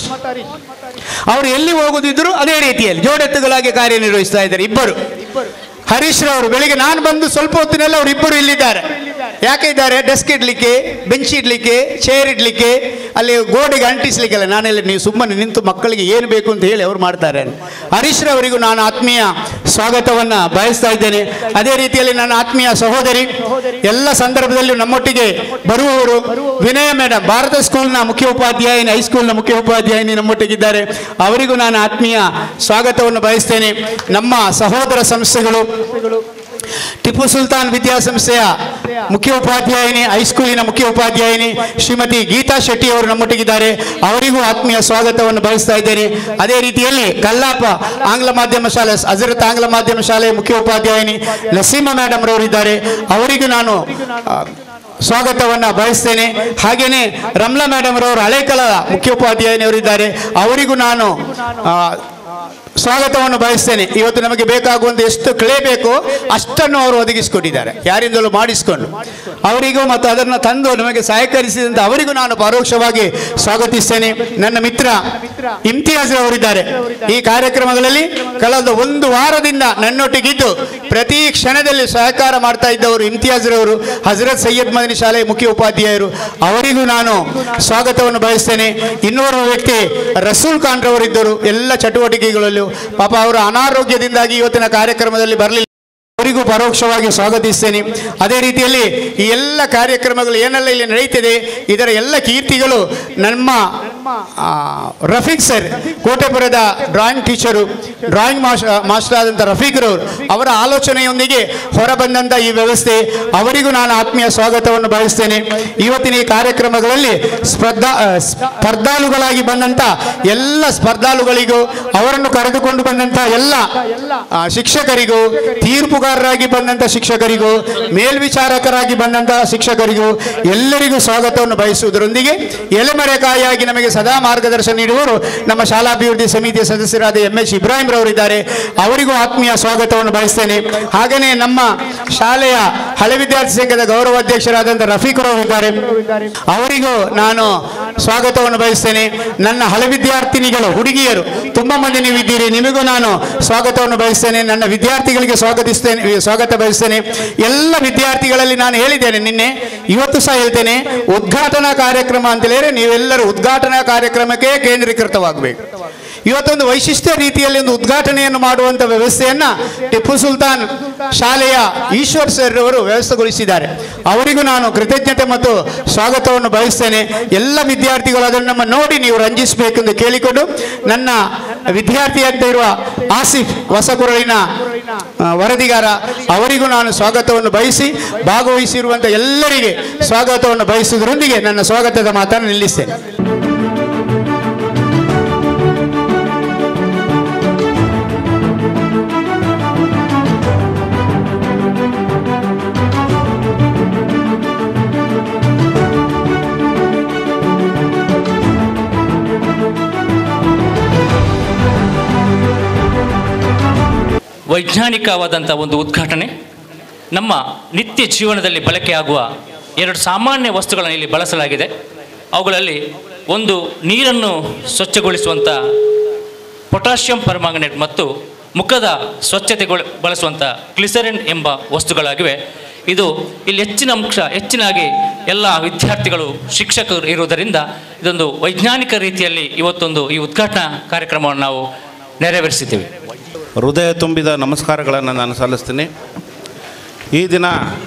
ಅವರು ಎಲ್ಲಿ ಹೋಗುದಿದ್ರು ಅದೇ ರೀತಿಯಲ್ಲಿ ಜೋಡೆತ್ತುಗಳಾಗಿ ಕಾರ್ಯನಿರ್ವಹಿಸ್ತಾ ಇದ್ದಾರೆ. ಇಬ್ಬರು ಹರೀಶ್ ರವರು ಬೆಳಿಗ್ಗೆ ನಾನು ಬಂದು ಸ್ವಲ್ಪ ಹೊತ್ತಿನಲ್ಲಿ ಅವರು ಇಬ್ಬರು ಇಲ್ಲಿದ್ದಾರೆ. ಯಾಕೆ ಇದ್ದಾರೆ? ಡೆಸ್ಕ್ ಇಡ್ಲಿಕ್ಕೆ, ಬೆಂಚ್ ಇಡ್ಲಿಕ್ಕೆ, ಚೇರ್ ಇಡ್ಲಿಕ್ಕೆ, ಅಲ್ಲಿ ಗೋಡೆಗೆ ಅಂಟಿಸ್ಲಿಕ್ಕೆಲ್ಲ ನಾನೆಲ್ಲ ನೀವು ಸುಮ್ಮನೆ ನಿಂತು ಮಕ್ಕಳಿಗೆ ಏನು ಬೇಕು ಅಂತ ಹೇಳಿ ಅವ್ರು ಮಾಡ್ತಾರೆ. ಹರೀಶ್ ರವರಿಗೂ ನಾನು ಆತ್ಮೀಯ ಸ್ವಾಗತವನ್ನು ಬಯಸ್ತಾ ಇದ್ದೇನೆ. ಅದೇ ರೀತಿಯಲ್ಲಿ ನನ್ನ ಆತ್ಮೀಯ ಸಹೋದರಿ ಎಲ್ಲ ಸಂದರ್ಭದಲ್ಲೂ ನಮ್ಮೊಟ್ಟಿಗೆ ಬರುವವರು ವಿನಯ ಮೇಡಮ್, ಭಾರತ ಸ್ಕೂಲ್ನ ಮುಖ್ಯ ಉಪಾಧ್ಯಾಯಿನಿ, ಹೈಸ್ಕೂಲ್ನ ಮುಖ್ಯ ಉಪಾಧ್ಯಾಯಿನಿ ನಮ್ಮೊಟ್ಟಿಗಿದ್ದಾರೆ. ಅವರಿಗೂ ನಾನು ಆತ್ಮೀಯ ಸ್ವಾಗತವನ್ನು ಬಯಸ್ತೇನೆ. ನಮ್ಮ ಸಹೋದರ ಸಂಸ್ಥೆಗಳು ಟಿಪ್ಪು ಸುಲ್ತಾನ್ ವಿದ್ಯಾಸಂಸ್ಥೆಯ ಮುಖ್ಯ ಉಪಾಧ್ಯಾಯಿನಿ, ಹೈಸ್ಕೂಲಿನ ಮುಖ್ಯ ಉಪಾಧ್ಯಾಯಿನಿ ಶ್ರೀಮತಿ ಗೀತಾ ಶೆಟ್ಟಿ ಅವರು ನಮ್ಮೊಟ್ಟಿಗಿದ್ದಾರೆ. ಅವರಿಗೂ ಆತ್ಮೀಯ ಸ್ವಾಗತವನ್ನು ಬಯಸ್ತಾ ಇದ್ದೇನೆ. ಅದೇ ರೀತಿಯಲ್ಲಿ ಕಲ್ಲಾಪ ಆಂಗ್ಲ ಮಾಧ್ಯಮ ಶಾಲೆ, ಹಜರತ್ ಆಂಗ್ಲ ಮಾಧ್ಯಮ ಶಾಲೆಯ ಮುಖ್ಯ ಉಪಾಧ್ಯಾಯಿನಿ ನಸೀಮಾ ಮೇಡಮ್ ರವರಿದ್ದಾರೆ. ಅವರಿಗೂ ನಾನು ಸ್ವಾಗತವನ್ನು ಬಯಸ್ತೇನೆ. ಹಾಗೆಯೇ ರಮ್ಲಾ ಮೇಡಮ್ ರವರು ಹಳೇಕಲ ಮುಖ್ಯ ಉಪಾಧ್ಯಾಯಿನಿಯವರಿದ್ದಾರೆ. ಅವರಿಗೂ ನಾನು ಸ್ವಾಗತವನ್ನು ಬಯಸ್ತೇನೆ. ಇವತ್ತು ನಮಗೆ ಬೇಕಾಗುವಂಥ ಎಷ್ಟು ಕ್ಲೇ ಬೇಕೋ ಅಷ್ಟನ್ನು ಅವರು ಒದಗಿಸಿಕೊಟ್ಟಿದ್ದಾರೆ, ಯಾರಿಂದಲೂ ಮಾಡಿಸಿಕೊಂಡು. ಅವರಿಗೂ ಮತ್ತು ಅದನ್ನು ತಂದು ನಮಗೆ ಸಹಕರಿಸಿದಂಥ ಅವರಿಗೂ ನಾನು ಪರೋಕ್ಷವಾಗಿ ಸ್ವಾಗತಿಸ್ತೇನೆ. ನನ್ನ ಮಿತ್ರ ಇಮ್ತಿಯಾಜ್ ಅವರಿದ್ದಾರೆ. ಈ ಕಾರ್ಯಕ್ರಮಗಳಲ್ಲಿ ಕಳೆದ ಒಂದು ವಾರದಿಂದ ನನ್ನೊಟ್ಟಿಗಿದ್ದು ಪ್ರತಿ ಕ್ಷಣದಲ್ಲಿ ಸಹಕಾರ ಮಾಡ್ತಾ ಇದ್ದವರು ಇಮ್ತಿಯಾಜ್ ರವರು, ಹಜರತ್ ಸೈಯದ್ ಮದನಿ ಶಾಲೆಯ ಮುಖ್ಯ ಉಪಾಧ್ಯಾಯರು. ಅವರಿಗೂ ನಾನು ಸ್ವಾಗತವನ್ನು ಬಯಸ್ತೇನೆ. ಇನ್ನೋರ್ವ ವ್ಯಕ್ತಿ ರಸೂಲ್ ಖಾನ್ ರವರಿದ್ದರು ಎಲ್ಲ ಚಟುವಟಿಕೆಗಳಲ್ಲೂ. ಪಾಪ ಅವರು ಅನಾರೋಗ್ಯದಿಂದಾಗಿ ಇವತ್ತಿನ ಕಾರ್ಯಕ್ರಮದಲ್ಲಿ ಬರಲಿಲ್ಲ, ಅವರಿಗೂ ಪರೋಕ್ಷವಾಗಿ ಸ್ವಾಗತಿಸ್ತೇನೆ. ಅದೇ ರೀತಿಯಲ್ಲಿ ಈ ಎಲ್ಲ ಕಾರ್ಯಕ್ರಮಗಳು ಏನೆಲ್ಲ ಇಲ್ಲಿ ನಡೀತಿದೆ ಇದರ ಎಲ್ಲ ಕೀರ್ತಿಗಳು ನಮ್ಮ ರಫೀಕ್ ಸರ್, ಕೋಟೆಪುರದ ಡ್ರಾಯಿಂಗ್ ಟೀಚರು, ಡ್ರಾಯಿಂಗ್ ಮಾಸ್ಟರ್ ಆದಂಥ ರಫೀಕ್ ರವರು ಅವರ ಆಲೋಚನೆಯೊಂದಿಗೆ ಹೊರಬಂದಂಥ ಈ ವ್ಯವಸ್ಥೆ, ಅವರಿಗೂ ನಾನು ಆತ್ಮೀಯ ಸ್ವಾಗತವನ್ನು ಬಯಸ್ತೇನೆ. ಇವತ್ತಿನ ಈ ಕಾರ್ಯಕ್ರಮಗಳಲ್ಲಿ ಸ್ಪರ್ಧಾ ಸ್ಪರ್ಧಾಳುಗಳಾಗಿ ಬಂದಂಥ ಎಲ್ಲ ಸ್ಪರ್ಧಾಳುಗಳಿಗೂ, ಅವರನ್ನು ಕರೆದುಕೊಂಡು ಬಂದಂಥ ಎಲ್ಲ ಶಿಕ್ಷಕರಿಗೂ, ತೀರ್ಪುಗಾರರಾಗಿ ಬಂದಂಥ ಶಿಕ್ಷಕರಿಗೂ, ಮೇಲ್ವಿಚಾರಕರಾಗಿ ಬಂದಂಥ ಶಿಕ್ಷಕರಿಗೂ ಎಲ್ಲರಿಗೂ ಸ್ವಾಗತವನ್ನು ಬಯಸುವುದರೊಂದಿಗೆ ಎಲೆಮರೆಕಾಯಿಯಾಗಿ ನಮಗೆ ಸದಾ ಮಾರ್ಗದರ್ಶನ ನೀಡುವವರು ನಮ್ಮ ಶಾಲಾಭಿವೃದ್ಧಿ ಸಮಿತಿಯ ಸದಸ್ಯರಾದ ಎಂ ಎಚ್ ಇಬ್ರಾಹಿಂ ರವರಿದ್ದಾರೆ. ಅವರಿಗೂ ಆತ್ಮೀಯ ಸ್ವಾಗತವನ್ನು ಬಯಸ್ತೇನೆ. ಹಾಗೆಯೇ ನಮ್ಮ ಶಾಲೆಯ ಹಳೆ ವಿದ್ಯಾರ್ಥಿ ಸಂಘದ ಗೌರವ ಅಧ್ಯಕ್ಷರಾದಂಥ ರಫೀಕ್ ರವರಿದ್ದಾರೆ. ಅವರಿಗೂ ನಾನು ಸ್ವಾಗತವನ್ನು ಬಯಸ್ತೇನೆ. ನನ್ನ ಹಳೆ ವಿದ್ಯಾರ್ಥಿನಿಗಳು, ಹುಡುಗಿಯರು ತುಂಬ ಮಂದಿ ನೀವಿದ್ದೀರಿ, ನಿಮಗೂ ನಾನು ಸ್ವಾಗತವನ್ನು ಬಯಸ್ತೇನೆ. ನನ್ನ ವಿದ್ಯಾರ್ಥಿಗಳಿಗೆ ಸ್ವಾಗತಿಸ್ತೇನೆ ಸ್ವಾಗತ ಬಯಸ್ತೇನೆ. ಎಲ್ಲ ವಿದ್ಯಾರ್ಥಿಗಳಲ್ಲಿ ನಾನು ಹೇಳಿದ್ದೇನೆ ನಿನ್ನೆ, ಇವತ್ತು ಸಹ ಹೇಳ್ತೇನೆ, ಉದ್ಘಾಟನಾ ಕಾರ್ಯಕ್ರಮ ಅಂತ ಹೇಳಿದ್ರೆ ನೀವೆಲ್ಲರೂ ಉದ್ಘಾಟನಾ ಕಾರ್ಯಕ್ರಮಕ್ಕೆ ಕೇಂದ್ರೀಕೃತವಾಗಬೇಕು. ಇವತ್ತೊಂದು ವೈಶಿಷ್ಟ್ಯ ರೀತಿಯಲ್ಲಿ ಒಂದು ಉದ್ಘಾಟನೆಯನ್ನು ಮಾಡುವಂಥ ವ್ಯವಸ್ಥೆಯನ್ನು ಟಿಪ್ಪು ಸುಲ್ತಾನ್ ಶಾಲೆಯ ಈಶ್ವರ್ ಸರ್ ಅವರು ವ್ಯವಸ್ಥೆಗೊಳಿಸಿದ್ದಾರೆ. ಅವರಿಗೂ ನಾನು ಕೃತಜ್ಞತೆ ಮತ್ತು ಸ್ವಾಗತವನ್ನು ಬಯಸ್ತೇನೆ. ಎಲ್ಲ ವಿದ್ಯಾರ್ಥಿಗಳು ಅದನ್ನು ನಮ್ಮ ನೋಡಿ ನೀವು ರಂಜಿಸಬೇಕೆಂದು ಕೇಳಿಕೊಂಡು, ನನ್ನ ವಿದ್ಯಾರ್ಥಿ ಅಂತ ಇರುವ ಆಸಿಫ್ ಹೊಸಕುರಳಿನ ವರದಿಗಾರ, ಅವರಿಗೂ ನಾನು ಸ್ವಾಗತವನ್ನು ಬಯಸಿ ಭಾಗವಹಿಸಿರುವಂಥ ಎಲ್ಲರಿಗೆ ಸ್ವಾಗತವನ್ನು ಬಯಸುವುದರೊಂದಿಗೆ ನನ್ನ ಸ್ವಾಗತದ ಮಾತನ್ನು ನಿಲ್ಲಿಸ್ತೇನೆ. ವೈಜ್ಞಾನಿಕವಾದಂಥ ಒಂದು ಉದ್ಘಾಟನೆ. ನಮ್ಮ ನಿತ್ಯ ಜೀವನದಲ್ಲಿ ಬಳಕೆಯಾಗುವ ಎರಡು ಸಾಮಾನ್ಯ ವಸ್ತುಗಳನ್ನು ಇಲ್ಲಿ ಬಳಸಲಾಗಿದೆ. ಅವುಗಳಲ್ಲಿ ಒಂದು ನೀರನ್ನು ಸ್ವಚ್ಛಗೊಳಿಸುವಂಥ ಪೊಟ್ಯಾಷಿಯಂ ಪರ್ಮಾಂಗನೇಟ್ ಮತ್ತು ಮುಖದ ಸ್ವಚ್ಛತೆಗೊಳ ಬಳಸುವಂಥ ಗ್ಲಿಸರಿನ್ ಎಂಬ ವಸ್ತುಗಳಾಗಿವೆ. ಇದು ಇಲ್ಲಿ ಹೆಚ್ಚಿನ ಅಂಶ ಹೆಚ್ಚಿನಾಗಿ ಎಲ್ಲ ವಿದ್ಯಾರ್ಥಿಗಳು, ಶಿಕ್ಷಕರು ಇರುವುದರಿಂದ ಇದೊಂದು ವೈಜ್ಞಾನಿಕ ರೀತಿಯಲ್ಲಿ ಇವತ್ತೊಂದು ಈ ಉದ್ಘಾಟನಾ ಕಾರ್ಯಕ್ರಮವನ್ನು ನಾವು ನೆರವೇರಿಸಿದ್ದೇವೆ. ಹೃದಯ ತುಂಬಿದ ನಮಸ್ಕಾರಗಳನ್ನು ನಾನು ಸಲ್ಲಿಸ್ತೀನಿ. ಈ ದಿನ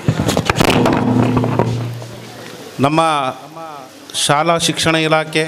ನಮ್ಮ ಶಾಲಾ ಶಿಕ್ಷಣ ಇಲಾಖೆ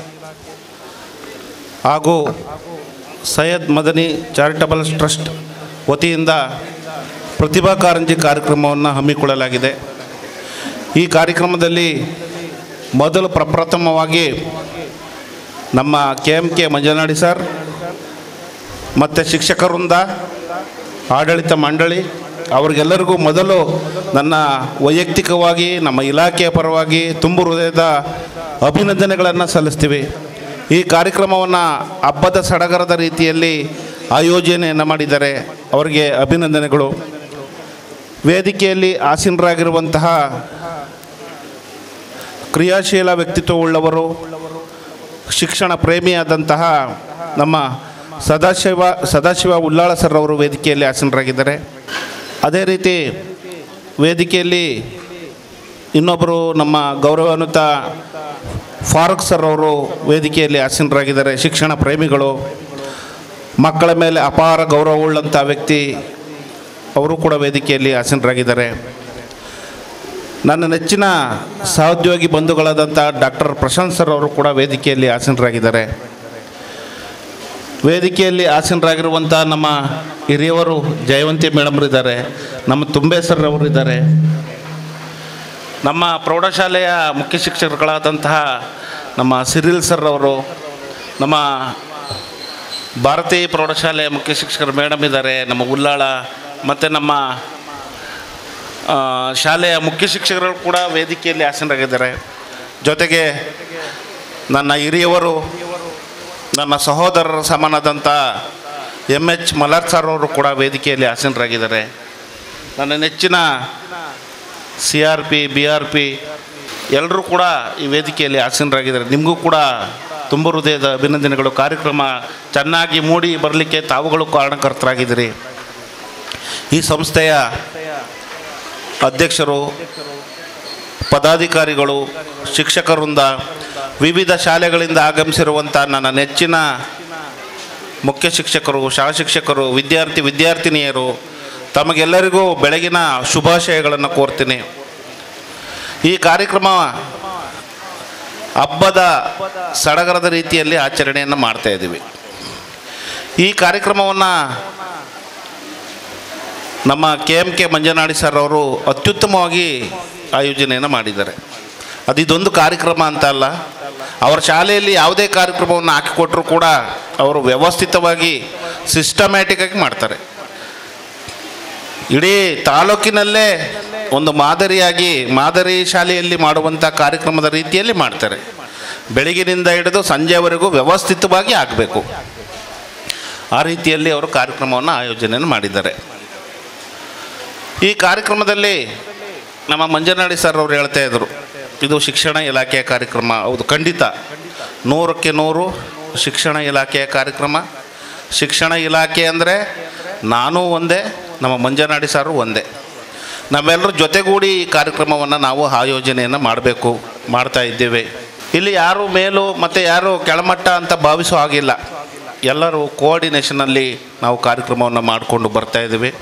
ಹಾಗೂ ಸೈಯದ್ ಮದನಿ ಚಾರಿಟಬಲ್ ಟ್ರಸ್ಟ್ ವತಿಯಿಂದ ಪ್ರತಿಭಾ ಕಾರಂಜಿ ಕಾರ್ಯಕ್ರಮವನ್ನು ಹಮ್ಮಿಕೊಳ್ಳಲಾಗಿದೆ. ಈ ಕಾರ್ಯಕ್ರಮದಲ್ಲಿ ಮೊದಲು ಪ್ರಪ್ರಥಮವಾಗಿ ನಮ್ಮ K M K Manjanadi sir ಮತ್ತು ಶಿಕ್ಷಕರಿಂದ, ಆಡಳಿತ ಮಂಡಳಿ ಅವರಿಗೆಲ್ಲರಿಗೂ ಮೊದಲು ನನ್ನ ವೈಯಕ್ತಿಕವಾಗಿ ನಮ್ಮ ಇಲಾಖೆಯ ಪರವಾಗಿ ತುಂಬು ಹೃದಯದ ಅಭಿನಂದನೆಗಳನ್ನು ಸಲ್ಲಿಸ್ತೀವಿ. ಈ ಕಾರ್ಯಕ್ರಮವನ್ನು ಹಬ್ಬದ ಸಡಗರದ ರೀತಿಯಲ್ಲಿ ಆಯೋಜನೆಯನ್ನು ಮಾಡಿದ್ದಾರೆ, ಅವರಿಗೆ ಅಭಿನಂದನೆಗಳು. ವೇದಿಕೆಯಲ್ಲಿ ಆಸೀನರಾಗಿರುವಂತಹ ಕ್ರಿಯಾಶೀಲ ವ್ಯಕ್ತಿತ್ವವುಳ್ಳವರು, ಶಿಕ್ಷಣ ಪ್ರೇಮಿಯಾದಂತಹ ನಮ್ಮ ಸದಾಶಿವ ಸದಾಶಿವ ಉಲ್ಲಾಳ ಸರ್ ಅವರು ವೇದಿಕೆಯಲ್ಲಿ ಆಸೀನರಾಗಿದ್ದಾರೆ. ಅದೇ ರೀತಿ ವೇದಿಕೆಯಲ್ಲಿ ಇನ್ನೊಬ್ಬರು ನಮ್ಮ ಗೌರವಾನ್ವಿತ ಫಾರೂಕ್ ಸರ್ ಅವರು ವೇದಿಕೆಯಲ್ಲಿ ಆಸೀನರಾಗಿದ್ದಾರೆ. ಶಿಕ್ಷಣ ಪ್ರೇಮಿಗಳು, ಮಕ್ಕಳ ಮೇಲೆ ಅಪಾರ ಗೌರವವುಳ್ಳಂಥ ವ್ಯಕ್ತಿ, ಅವರು ಕೂಡ ವೇದಿಕೆಯಲ್ಲಿ ಆಸೀನರಾಗಿದ್ದಾರೆ. ನನ್ನ ನೆಚ್ಚಿನ ಸಹೋದ್ಯೋಗಿ ಬಂಧುಗಳಾದಂಥ ಡಾಕ್ಟರ್ ಪ್ರಶಾಂತ್ ಸರ್ ಅವರು ಕೂಡ ವೇದಿಕೆಯಲ್ಲಿ ಆಸೀನರಾಗಿದ್ದಾರೆ. ವೇದಿಕೆಯಲ್ಲಿ ಆಸೀನರಾಗಿರುವಂಥ ನಮ್ಮ ಹಿರಿಯವರು ಜಯವಂತಿ ಮೇಡಮ್ರಿದ್ದಾರೆ, ನಮ್ಮ ತುಂಬೆ ಸರ್ ಅವರಿದ್ದಾರೆ, ನಮ್ಮ ಪ್ರೌಢಶಾಲೆಯ ಮುಖ್ಯ ಶಿಕ್ಷಕರುಗಳಾದಂತಹ ನಮ್ಮ ಸಿರಿಲ್ ಸರ್ ಅವರು, ನಮ್ಮ ಭಾರತೀಯ ಪ್ರೌಢಶಾಲೆಯ ಮುಖ್ಯ ಶಿಕ್ಷಕರು ಮೇಡಮ್ ಇದ್ದಾರೆ, ನಮ್ಮ ಉಲ್ಲಾಳ, ಮತ್ತು ನಮ್ಮ ಶಾಲೆಯ ಮುಖ್ಯ ಶಿಕ್ಷಕರು ಕೂಡ ವೇದಿಕೆಯಲ್ಲಿ ಆಸೀನರಾಗಿದ್ದಾರೆ. ಜೊತೆಗೆ ನನ್ನ ಹಿರಿಯವರು, ನನ್ನ ಸಹೋದರರ ಸಮಾನದಂಥ ಎಮ್ ಎಚ್ ಮಲರ್ ಸರ್ ಅವರು ಕೂಡ ವೇದಿಕೆಯಲ್ಲಿ ಆಸೀನರಾಗಿದ್ದಾರೆ. ನನ್ನ ನೆಚ್ಚಿನ C R P, B R P ಎಲ್ಲರೂ ಕೂಡ ಈ ವೇದಿಕೆಯಲ್ಲಿ ಆಸೀನರಾಗಿದ್ದಾರೆ. ನಿಮಗೂ ಕೂಡ ತುಂಬ ಹೃದಯದ ಅಭಿನಂದನೆಗಳು. ಕಾರ್ಯಕ್ರಮ ಚೆನ್ನಾಗಿ ಮೂಡಿ ಬರಲಿಕ್ಕೆ ತಾವುಗಳು ಕಾರಣಕರ್ತರಾಗಿದ್ದೀರಿ. ಈ ಸಂಸ್ಥೆಯ ಅಧ್ಯಕ್ಷರು, ಪದಾಧಿಕಾರಿಗಳು, ಶಿಕ್ಷಕರಿಂದ, ವಿವಿಧ ಶಾಲೆಗಳಿಂದ ಆಗಮಿಸಿರುವಂಥ ನನ್ನ ನೆಚ್ಚಿನ ಮುಖ್ಯ ಶಿಕ್ಷಕರು, ಸಹ ಶಿಕ್ಷಕರು, ವಿದ್ಯಾರ್ಥಿ ವಿದ್ಯಾರ್ಥಿನಿಯರು, ತಮಗೆಲ್ಲರಿಗೂ ಬೆಳಗಿನ ಶುಭಾಶಯಗಳನ್ನು ಕೋರ್ತೀನಿ. ಈ ಕಾರ್ಯಕ್ರಮ ಹಬ್ಬದ ಸಡಗರದ ರೀತಿಯಲ್ಲಿ ಆಚರಣೆಯನ್ನು ಮಾಡ್ತಾಯಿದ್ದೀವಿ. ಈ ಕಾರ್ಯಕ್ರಮವನ್ನು ನಮ್ಮ K M K Manjanadi sir ಅವರು ಅತ್ಯುತ್ತಮವಾಗಿ ಆಯೋಜನೆಯನ್ನು ಮಾಡಿದ್ದಾರೆ. ಅದು ಇದೊಂದು ಕಾರ್ಯಕ್ರಮ ಅಂತ ಅಲ್ಲ, ಅವರ ಶಾಲೆಯಲ್ಲಿ ಯಾವುದೇ ಕಾರ್ಯಕ್ರಮವನ್ನು ಹಾಕಿಕೊಟ್ಟರೂ ಕೂಡ ಅವರು ವ್ಯವಸ್ಥಿತವಾಗಿ ಸಿಸ್ಟಮ್ಯಾಟಿಕ್ಕಾಗಿ ಮಾಡ್ತಾರೆ. ಇಡೀ ತಾಲೂಕಿನಲ್ಲೇ ಒಂದು ಮಾದರಿಯಾಗಿ ಮಾದರಿ ಶಾಲೆಯಲ್ಲಿ ಮಾಡುವಂಥ ಕಾರ್ಯಕ್ರಮದ ರೀತಿಯಲ್ಲಿ ಮಾಡ್ತಾರೆ. ಬೆಳಗಿನಿಂದ ಹಿಡಿದು ಸಂಜೆವರೆಗೂ ವ್ಯವಸ್ಥಿತವಾಗಿ ಆಗಬೇಕು, ಆ ರೀತಿಯಲ್ಲಿ ಅವರು ಕಾರ್ಯಕ್ರಮವನ್ನು ಆಯೋಜನೆಯನ್ನು ಮಾಡಿದ್ದಾರೆ. ಈ ಕಾರ್ಯಕ್ರಮದಲ್ಲಿ ನಮ್ಮ ಮಂಜನಾಡಿ ಸರ್ ಅವರು ಹೇಳ್ತಾ ಇದ್ದರು, ಇದು ಶಿಕ್ಷಣ ಇಲಾಖೆಯ ಕಾರ್ಯಕ್ರಮ. ಹೌದು, ಖಂಡಿತ ನೂರಕ್ಕೆ ನೂರು ಶಿಕ್ಷಣ ಇಲಾಖೆಯ ಕಾರ್ಯಕ್ರಮ. ಶಿಕ್ಷಣ ಇಲಾಖೆ ಅಂದರೆ ನಾನು ಒಂದೇ, ನಮ್ಮ ಮಂಜನಾಡಿ ಸಾರು ಒಂದೇ. ನಾವೆಲ್ಲರೂ ಜೊತೆಗೂಡಿ ಈ ಕಾರ್ಯಕ್ರಮವನ್ನು ನಾವು ಆಯೋಜನೆಯನ್ನು ಮಾಡಬೇಕು, ಮಾಡ್ತಾ ಇದ್ದೇವೆ. ಇಲ್ಲಿ ಯಾರು ಮೇಲು ಮತ್ತು ಯಾರು ಕೆಳಮಟ್ಟ ಅಂತ ಭಾವಿಸೋ ಹಾಗಿಲ್ಲ. ಎಲ್ಲರೂ ಕೋಆರ್ಡಿನೇಷನಲ್ಲಿ ನಾವು ಕಾರ್ಯಕ್ರಮವನ್ನು ಮಾಡಿಕೊಂಡು ಬರ್ತಾಯಿದ್ದೀವಿ.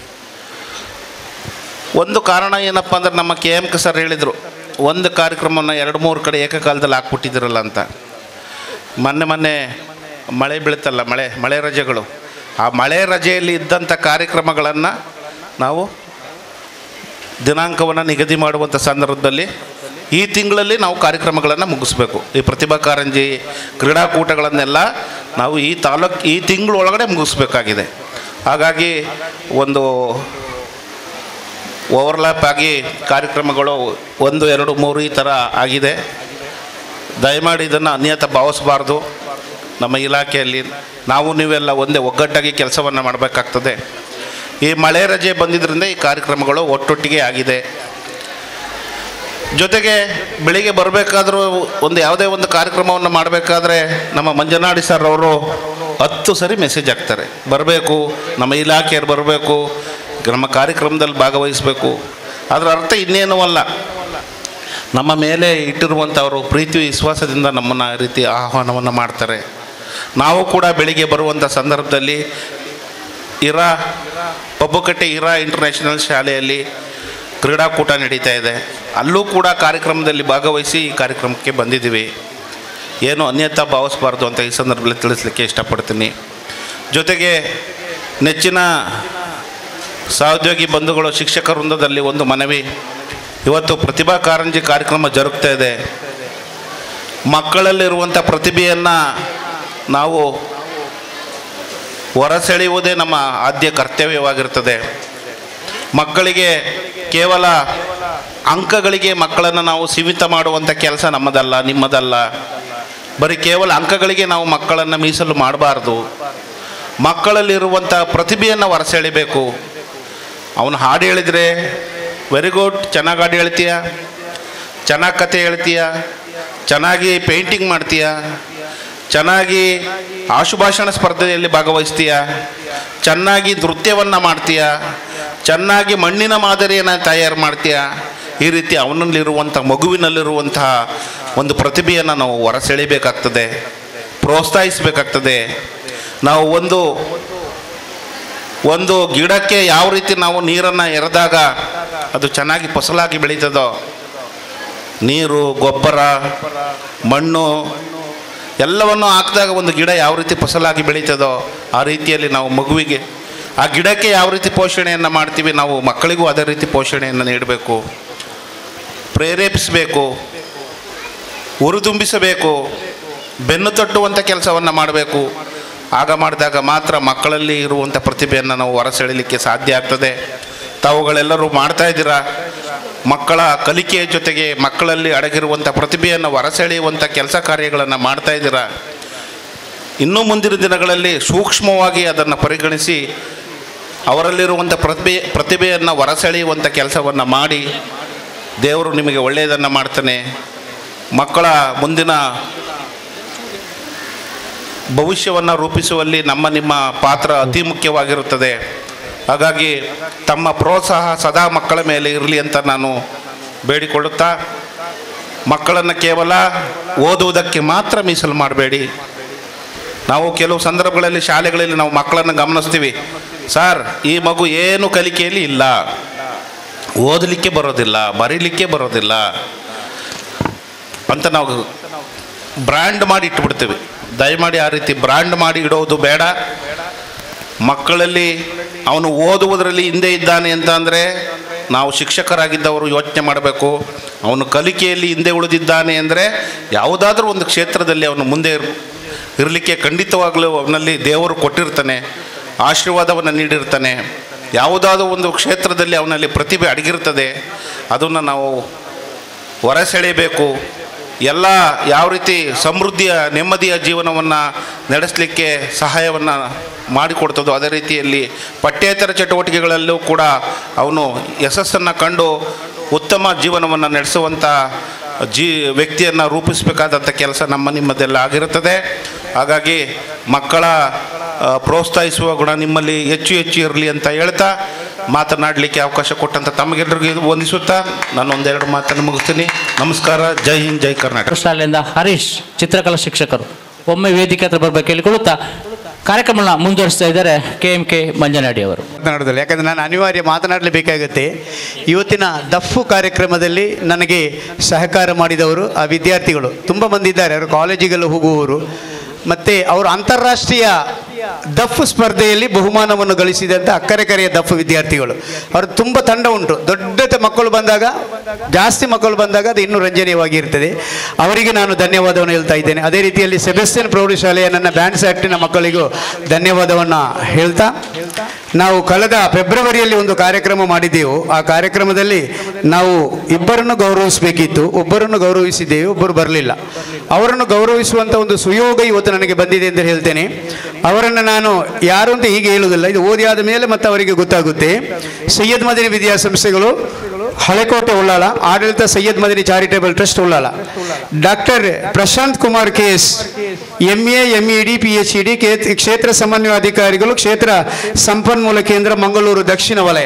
ಒಂದು ಕಾರಣ ಏನಪ್ಪ ಅಂದ್ರೆ, ನಮ್ಮ ಕೆ ಎಮ್ ಕೆ ಸರ್ ಹೇಳಿದರು, ಒಂದು ಕಾರ್ಯಕ್ರಮವನ್ನು ಎರಡು ಮೂರು ಕಡೆ ಏಕಕಾಲದಲ್ಲಿ ಹಾಕ್ಬಿಟ್ಟಿದ್ದೀರಲ್ಲ ಅಂತ. ಮೊನ್ನೆ ಮೊನ್ನೆ ಮಳೆ ಬೀಳುತ್ತಲ್ಲ, ಮಳೆ ಮಳೆ ರಜೆಗಳು, ಆ ಮಳೆ ರಜೆಯಲ್ಲಿ ಇದ್ದಂಥ ಕಾರ್ಯಕ್ರಮಗಳನ್ನು ನಾವು ದಿನಾಂಕವನ್ನು ನಿಗದಿ ಮಾಡುವಂಥ ಸಂದರ್ಭದಲ್ಲಿ ಈ ತಿಂಗಳಲ್ಲಿ ನಾವು ಕಾರ್ಯಕ್ರಮಗಳನ್ನು ಮುಗಿಸ್ಬೇಕು. ಈ ಪ್ರತಿಭಾ ಕಾರಂಜಿ, ಕ್ರೀಡಾಕೂಟಗಳನ್ನೆಲ್ಲ ನಾವು ಈ ತಾಲೂಕು ಈ ತಿಂಗಳೊಳಗಡೆ ಮುಗಿಸ್ಬೇಕಾಗಿದೆ. ಹಾಗಾಗಿ ಒಂದು ಓವರ್ಲ್ಯಾಪ್ ಆಗಿ ಕಾರ್ಯಕ್ರಮಗಳು ಒಂದು ಎರಡು ಮೂರು ಈ ಥರ ಆಗಿದೆ. ದಯಮಾಡಿ ಇದನ್ನು ಅನ್ಯತಾ ಭಾವಿಸಬಾರ್ದು. ನಮ್ಮ ಇಲಾಖೆಯಲ್ಲಿ ನಾವು ನೀವೆಲ್ಲ ಒಂದೇ ಒಗ್ಗಟ್ಟಾಗಿ ಕೆಲಸವನ್ನು ಮಾಡಬೇಕಾಗ್ತದೆ. ಈ ಮಳೆ ರಜೆ ಬಂದಿದ್ದರಿಂದ ಈ ಕಾರ್ಯಕ್ರಮಗಳು ಒಟ್ಟೊಟ್ಟಿಗೆ ಆಗಿದೆ. ಜೊತೆಗೆ ಬೆಳಿಗ್ಗೆ ಬರಬೇಕಾದ್ರೂ ಒಂದು ಯಾವುದೇ ಒಂದು ಕಾರ್ಯಕ್ರಮವನ್ನು ಮಾಡಬೇಕಾದ್ರೆ ನಮ್ಮ ಮಂಜನಾಡಿ ಸರ್ ಅವರು ಹತ್ತು ಸರಿ ಮೆಸೇಜ್ ಹಾಕ್ತಾರೆ, ಬರಬೇಕು, ನಮ್ಮ ಇಲಾಖೆಯರು ಬರಬೇಕು, ನಮ್ಮ ಕಾರ್ಯಕ್ರಮದಲ್ಲಿ ಭಾಗವಹಿಸಬೇಕು. ಅದರ ಅರ್ಥ ಇನ್ನೇನೂ ಅಲ್ಲ, ನಮ್ಮ ಮೇಲೆ ಇಟ್ಟಿರುವಂಥವರು ಪ್ರೀತಿ ವಿಶ್ವಾಸದಿಂದ ನಮ್ಮನ್ನು ಈ ರೀತಿ ಆಹ್ವಾನವನ್ನು ಮಾಡ್ತಾರೆ. ನಾವು ಕೂಡ ಬೆಳಿಗ್ಗೆ ಬರುವಂಥ ಸಂದರ್ಭದಲ್ಲಿ ಇರಾ ಪಬ್ಬುಕಟ್ಟೆ ಇರಾ ಇಂಟರ್ನ್ಯಾಷನಲ್ ಶಾಲೆಯಲ್ಲಿ ಕ್ರೀಡಾಕೂಟ ನಡೀತಾ ಇದೆ, ಅಲ್ಲೂ ಕೂಡ ಕಾರ್ಯಕ್ರಮದಲ್ಲಿ ಭಾಗವಹಿಸಿ ಈ ಕಾರ್ಯಕ್ರಮಕ್ಕೆ ಬಂದಿದ್ದೀವಿ. ಏನು ಅನ್ಯತಾ ಭಾವಿಸಬಾರ್ದು ಅಂತ ಈ ಸಂದರ್ಭದಲ್ಲಿ ತಿಳಿಸ್ಲಿಕ್ಕೆ ಇಷ್ಟಪಡ್ತೀನಿ. ಜೊತೆಗೆ ನೆಚ್ಚಿನ ಸಹೋದ್ಯೋಗಿ ಬಂಧುಗಳು, ಶಿಕ್ಷಕ ವೃಂದದಲ್ಲಿ ಒಂದು ಮನವಿ. ಇವತ್ತು ಪ್ರತಿಭಾ ಕಾರಂಜಿ ಕಾರ್ಯಕ್ರಮ ಜರುಗ್ತಾ ಇದೆ. ಮಕ್ಕಳಲ್ಲಿರುವಂಥ ಪ್ರತಿಭೆಯನ್ನು ನಾವು ಹೊರಸೆಳೆಯುವುದೇ ನಮ್ಮ ಆದ್ಯ ಕರ್ತವ್ಯವಾಗಿರ್ತದೆ. ಮಕ್ಕಳಿಗೆ ಕೇವಲ ಅಂಕಗಳಿಗೆ ಮಕ್ಕಳನ್ನು ನಾವು ಸೀಮಿತ ಮಾಡುವಂಥ ಕೆಲಸ ನಮ್ಮದಲ್ಲ, ನಿಮ್ಮದಲ್ಲ. ಬರೀ ಕೇವಲ ಅಂಕಗಳಿಗೆ ನಾವು ಮಕ್ಕಳನ್ನು ಮೀಸಲು ಮಾಡಬಾರ್ದು. ಮಕ್ಕಳಲ್ಲಿರುವಂಥ ಪ್ರತಿಭೆಯನ್ನು ಹೊರಸೆಳಿಬೇಕು. ಅವನು ಹಾಡು ಹೇಳಿದರೆ ವೆರಿ ಗುಡ್, ಚೆನ್ನಾಗಿ ಹಾಡು ಹೇಳ್ತೀಯ, ಚೆನ್ನಾಗಿ ಕತೆ ಹೇಳ್ತೀಯ, ಚೆನ್ನಾಗಿ ಪೇಂಟಿಂಗ್ ಮಾಡ್ತೀಯ, ಚೆನ್ನಾಗಿ ಆಶುಭಾಷಣ ಸ್ಪರ್ಧೆಯಲ್ಲಿ ಭಾಗವಹಿಸ್ತೀಯ, ಚೆನ್ನಾಗಿ ನೃತ್ಯವನ್ನು ಮಾಡ್ತೀಯ, ಚೆನ್ನಾಗಿ ಮಣ್ಣಿನ ಮಾದರಿಯನ್ನು ತಯಾರು ಮಾಡ್ತೀಯ. ಈ ರೀತಿ ಅವನಲ್ಲಿರುವಂಥ ಮಗುವಿನಲ್ಲಿರುವಂತಹ ಒಂದು ಪ್ರತಿಭೆಯನ್ನು ನಾವು ಹೊರಸೆಳಿಬೇಕಾಗ್ತದೆ, ಪ್ರೋತ್ಸಾಹಿಸಬೇಕಾಗ್ತದೆ. ನಾವು ಒಂದು ಒಂದು ಗಿಡಕ್ಕೆ ಯಾವ ರೀತಿ ನಾವು ನೀರನ್ನು ಎರೆದಾಗ ಅದು ಚೆನ್ನಾಗಿ ಫಸಲಾಗಿ ಬೆಳೀತದೋ, ನೀರು, ಗೊಬ್ಬರ, ಮಣ್ಣು ಎಲ್ಲವನ್ನು ಹಾಕಿದಾಗ ಒಂದು ಗಿಡ ಯಾವ ರೀತಿ ಫಸಲಾಗಿ ಬೆಳೀತದೋ ಆ ರೀತಿಯಲ್ಲಿ ನಾವು ಮಗುವಿಗೆ ಆ ಗಿಡಕ್ಕೆ ಯಾವ ರೀತಿ ಪೋಷಣೆಯನ್ನು ಮಾಡ್ತೀವಿ, ನಾವು ಮಕ್ಕಳಿಗೂ ಅದೇ ರೀತಿ ಪೋಷಣೆಯನ್ನು ನೀಡಬೇಕು, ಪ್ರೇರೇಪಿಸಬೇಕು, ಹುರಿದುಂಬಿಸಬೇಕು, ಬೆನ್ನು ತಟ್ಟುವಂಥ ಕೆಲಸವನ್ನು ಮಾಡಬೇಕು. ಆಗ ಮಾಡಿದಾಗ ಮಾತ್ರ ಮಕ್ಕಳಲ್ಲಿ ಇರುವಂಥ ಪ್ರತಿಭೆಯನ್ನು ನಾವು ಹೊರಸೆಳಲಿಕ್ಕೆ ಸಾಧ್ಯ ಆಗ್ತದೆ. ತಾವುಗಳೆಲ್ಲರೂ ಮಾಡ್ತಾ ಇದ್ದೀರಾ. ಮಕ್ಕಳ ಕಲಿಕೆಯ ಜೊತೆಗೆ ಮಕ್ಕಳಲ್ಲಿ ಅಡಗಿರುವಂಥ ಪ್ರತಿಭೆಯನ್ನು ಹೊರಸೆಳೆಯುವಂಥ ಕೆಲಸ ಕಾರ್ಯಗಳನ್ನು ಮಾಡ್ತಾ ಇದ್ದೀರಾ. ಇನ್ನೂ ಮುಂದಿನ ದಿನಗಳಲ್ಲಿ ಸೂಕ್ಷ್ಮವಾಗಿ ಅದನ್ನು ಪರಿಗಣಿಸಿ ಅವರಲ್ಲಿರುವಂಥ ಪ್ರತಿಭೆ ಪ್ರತಿಭೆಯನ್ನು ಹೊರಸೆಳೆಯುವಂಥ ಕೆಲಸವನ್ನು ಮಾಡಿ ದೇವರು ನಿಮಗೆ ಒಳ್ಳೆಯದನ್ನು ಮಾಡ್ತಾನೆ. ಮಕ್ಕಳ ಮುಂದಿನ ಭವಿಷ್ಯವನ್ನು ರೂಪಿಸುವಲ್ಲಿ ನಮ್ಮ ನಿಮ್ಮ ಪಾತ್ರ ಅತಿ ಮುಖ್ಯವಾಗಿರುತ್ತದೆ. ಹಾಗಾಗಿ ತಮ್ಮ ಪ್ರೋತ್ಸಾಹ ಸದಾ ಮಕ್ಕಳ ಮೇಲೆ ಇರಲಿ ಅಂತ ನಾನು ಬೇಡಿಕೊಳ್ಳುತ್ತಾ, ಮಕ್ಕಳನ್ನು ಕೇವಲ ಓದುವುದಕ್ಕೆ ಮಾತ್ರ ಮೀಸಲು ಮಾಡಬೇಡಿ. ನಾವು ಕೆಲವು ಸಂದರ್ಭಗಳಲ್ಲಿ ಶಾಲೆಗಳಲ್ಲಿ ನಾವು ಮಕ್ಕಳನ್ನು ಗಮನಿಸ್ತೀವಿ, ಸರ್ ಈ ಮಗು ಏನು ಕಲಿಕೆಯಲ್ಲಿ ಇಲ್ಲ, ಓದಲಿಕ್ಕೆ ಬರೋದಿಲ್ಲ, ಬರೀಲಿಕ್ಕೆ ಬರೋದಿಲ್ಲ ಅಂತ ನಾವು ಬ್ರ್ಯಾಂಡ್ ಮಾಡಿ ಇಟ್ಬಿಡ್ತೀವಿ. ದಯಮಾಡಿ ಆ ರೀತಿ ಬ್ರ್ಯಾಂಡ್ ಮಾಡಿ ಇಡೋದು ಬೇಡ. ಮಕ್ಕಳಲ್ಲಿ ಅವನು ಓದುವುದರಲ್ಲಿ ಹಿಂದೆ ಇದ್ದಾನೆ ಅಂತ ಅಂದರೆ ನಾವು ಶಿಕ್ಷಕರಾಗಿದ್ದವರು ಯೋಚನೆ ಮಾಡಬೇಕು. ಅವನು ಕಲಿಕೆಯಲ್ಲಿ ಹಿಂದೆ ಉಳಿದಿದ್ದಾನೆ ಅಂದರೆ ಯಾವುದಾದ್ರೂ ಒಂದು ಕ್ಷೇತ್ರದಲ್ಲಿ ಅವನು ಮುಂದೆ ಇರಲಿಕ್ಕೆ ಖಂಡಿತವಾಗಲೂ ಅವನಲ್ಲಿ ದೇವರು ಕೊಟ್ಟಿರ್ತಾನೆ, ಆಶೀರ್ವಾದವನ್ನು ನೀಡಿರ್ತಾನೆ. ಯಾವುದಾದ್ರೂ ಒಂದು ಕ್ಷೇತ್ರದಲ್ಲಿ ಅವನಲ್ಲಿ ಪ್ರತಿಭೆ ಅಡಗಿರ್ತದೆ, ಅದನ್ನು ನಾವು ಹೊರಸೆಳೆಯಬೇಕು. ಎಲ್ಲ ಯಾವ ರೀತಿ ಸಮೃದ್ಧಿಯ ನೆಮ್ಮದಿಯ ಜೀವನವನ್ನು ನಡೆಸಲಿಕ್ಕೆ ಸಹಾಯವನ್ನು ಮಾಡಿಕೊಡ್ತದೋ ಅದೇ ರೀತಿಯಲ್ಲಿ ಪಠ್ಯೇತರ ಚಟುವಟಿಕೆಗಳಲ್ಲೂ ಕೂಡ ಅವನು ಯಶಸ್ಸನ್ನು ಕಂಡು ಉತ್ತಮ ಜೀವನವನ್ನು ನಡೆಸುವಂಥ ಜೀ ವ್ಯಕ್ತಿಯನ್ನು ರೂಪಿಸಬೇಕಾದಂಥ ಕೆಲಸ ನಮ್ಮ ನಿಮ್ಮದೆಲ್ಲ ಆಗಿರುತ್ತದೆ. ಹಾಗಾಗಿ ಮಕ್ಕಳ ಪ್ರೋತ್ಸಾಹಿಸುವ ಗುಣ ನಿಮ್ಮಲ್ಲಿ ಹೆಚ್ಚು ಹೆಚ್ಚು ಇರಲಿ ಅಂತ ಹೇಳ್ತಾ ಮಾತನಾಡಲಿಕ್ಕೆ ಅವಕಾಶ ಕೊಟ್ಟಂಥ ತಮಗೆಲ್ಲರಿಗೂ ವಂದಿಸುತ್ತಾ ನಾನು ಒಂದೆರಡು ಮಾತನ್ನು ಮುಗಿಸ್ತೀನಿ. ನಮಸ್ಕಾರ. ಜೈ ಹಿಂದ್, ಜೈ ಕರ್ನಾಟಕ. ಶಾಲೆಯಿಂದ ಹರೀಶ್ ಚಿತ್ರಕಲಾ ಶಿಕ್ಷಕರು ಒಮ್ಮೆ ವೇದಿಕೆ ಹತ್ರ ಬರಬೇಕು ಕೇಳಿಕೊಳ್ಳುತ್ತಾ ಕಾರ್ಯಕ್ರಮನ ಮುಂದುವರಿಸ್ತಾ ಇದ್ದಾರೆ ಕೆ ಎಂ ಕೆ ಮಂಜನಾಡಿ ಅವರು. ಮಾತನಾಡೋದಿಲ್ಲ, ಯಾಕಂದರೆ ನಾನು ಅನಿವಾರ್ಯ ಮಾತನಾಡಲೇಬೇಕಾಗುತ್ತೆ. ಇವತ್ತಿನ ದಫ್ಫು ಕಾರ್ಯಕ್ರಮದಲ್ಲಿ ನನಗೆ ಸಹಕಾರ ಮಾಡಿದವರು ಆ ವಿದ್ಯಾರ್ಥಿಗಳು ತುಂಬ ಮಂದಿ ಇದ್ದಾರೆ. ಅವರು ಕಾಲೇಜಿಗೆಲ್ಲ ಹೋಗುವವರು, ಮತ್ತು ಅವರು ಅಂತಾರಾಷ್ಟ್ರೀಯ ದಫ್ ಸ್ಪರ್ಧೆಯಲ್ಲಿ ಬಹುಮಾನವನ್ನು ಗಳಿಸಿದಂಥ ಅಕ್ಕರೆಕೆರೆಯ ದಫ್ ವಿದ್ಯಾರ್ಥಿಗಳು. ಅವರು ತುಂಬ ತಂಡ ಉಂಟು. ದೊಡ್ಡ ಮಕ್ಕಳು ಬಂದಾಗ, ಜಾಸ್ತಿ ಮಕ್ಕಳು ಬಂದಾಗ ಅದು ಇನ್ನೂ ರಂಜನೀಯವಾಗಿರ್ತದೆ. ಅವರಿಗೆ ನಾನು ಧನ್ಯವಾದವನ್ನು ಹೇಳ್ತಾ ಇದ್ದೇನೆ. ಅದೇ ರೀತಿಯಲ್ಲಿ ಸೆಬೆಸ್ಟಿಯನ್ ಪ್ರೌಢಶಾಲೆಯ ನನ್ನ ಬ್ಯಾಂಡ್ ಸೆಟ್ಟಿನ ಮಕ್ಕಳಿಗೂ ಧನ್ಯವಾದವನ್ನು ಹೇಳ್ತಾ, ನಾವು ಕಳೆದ ಫೆಬ್ರವರಿಯಲ್ಲಿ ಒಂದು ಕಾರ್ಯಕ್ರಮ ಮಾಡಿದ್ದೆವು. ಆ ಕಾರ್ಯಕ್ರಮದಲ್ಲಿ ನಾವು ಇಬ್ಬರನ್ನು ಗೌರವಿಸಬೇಕಿತ್ತು, ಒಬ್ಬರನ್ನು ಗೌರವಿಸಿದ್ದೇವೆ, ಒಬ್ಬರು ಬರಲಿಲ್ಲ. ಅವರನ್ನು ಗೌರವಿಸುವಂಥ ಒಂದು ಸುಯೋಗ ಇವತ್ತು ನನಗೆ ಬಂದಿದೆ ಅಂತ ಹೇಳ್ತೇನೆ. ಅವರನ್ನು ನಾನು ಯಾರು ಅಂತ ಹೀಗೆ ಹೇಳುವುದಿಲ್ಲ, ಇದು ಓದಿ ಆದ ಮೇಲೆ ಮತ್ತೆ ಅವರಿಗೆ ಗೊತ್ತಾಗುತ್ತೆ. ಸೈಯದ್ ಮದನಿ ವಿದ್ಯಾಸಂಸ್ಥೆಗಳು, ಹಳೆಕೋಟೆ ಉಳ್ಳಾಳ, ಆಡಳಿತ Syed Madani charitable trust Ullal. Doctor Prashanth Kumar K S, M A M E D P H E D ಕ್ಷೇತ್ರ ಸಮನ್ವಯಾಧಿಕಾರಿಗಳು, ಕ್ಷೇತ್ರ ಸಂಪನ್ಮೂಲ ಕೇಂದ್ರ ಮಂಗಳೂರು ದಕ್ಷಿಣ ವಲಯ.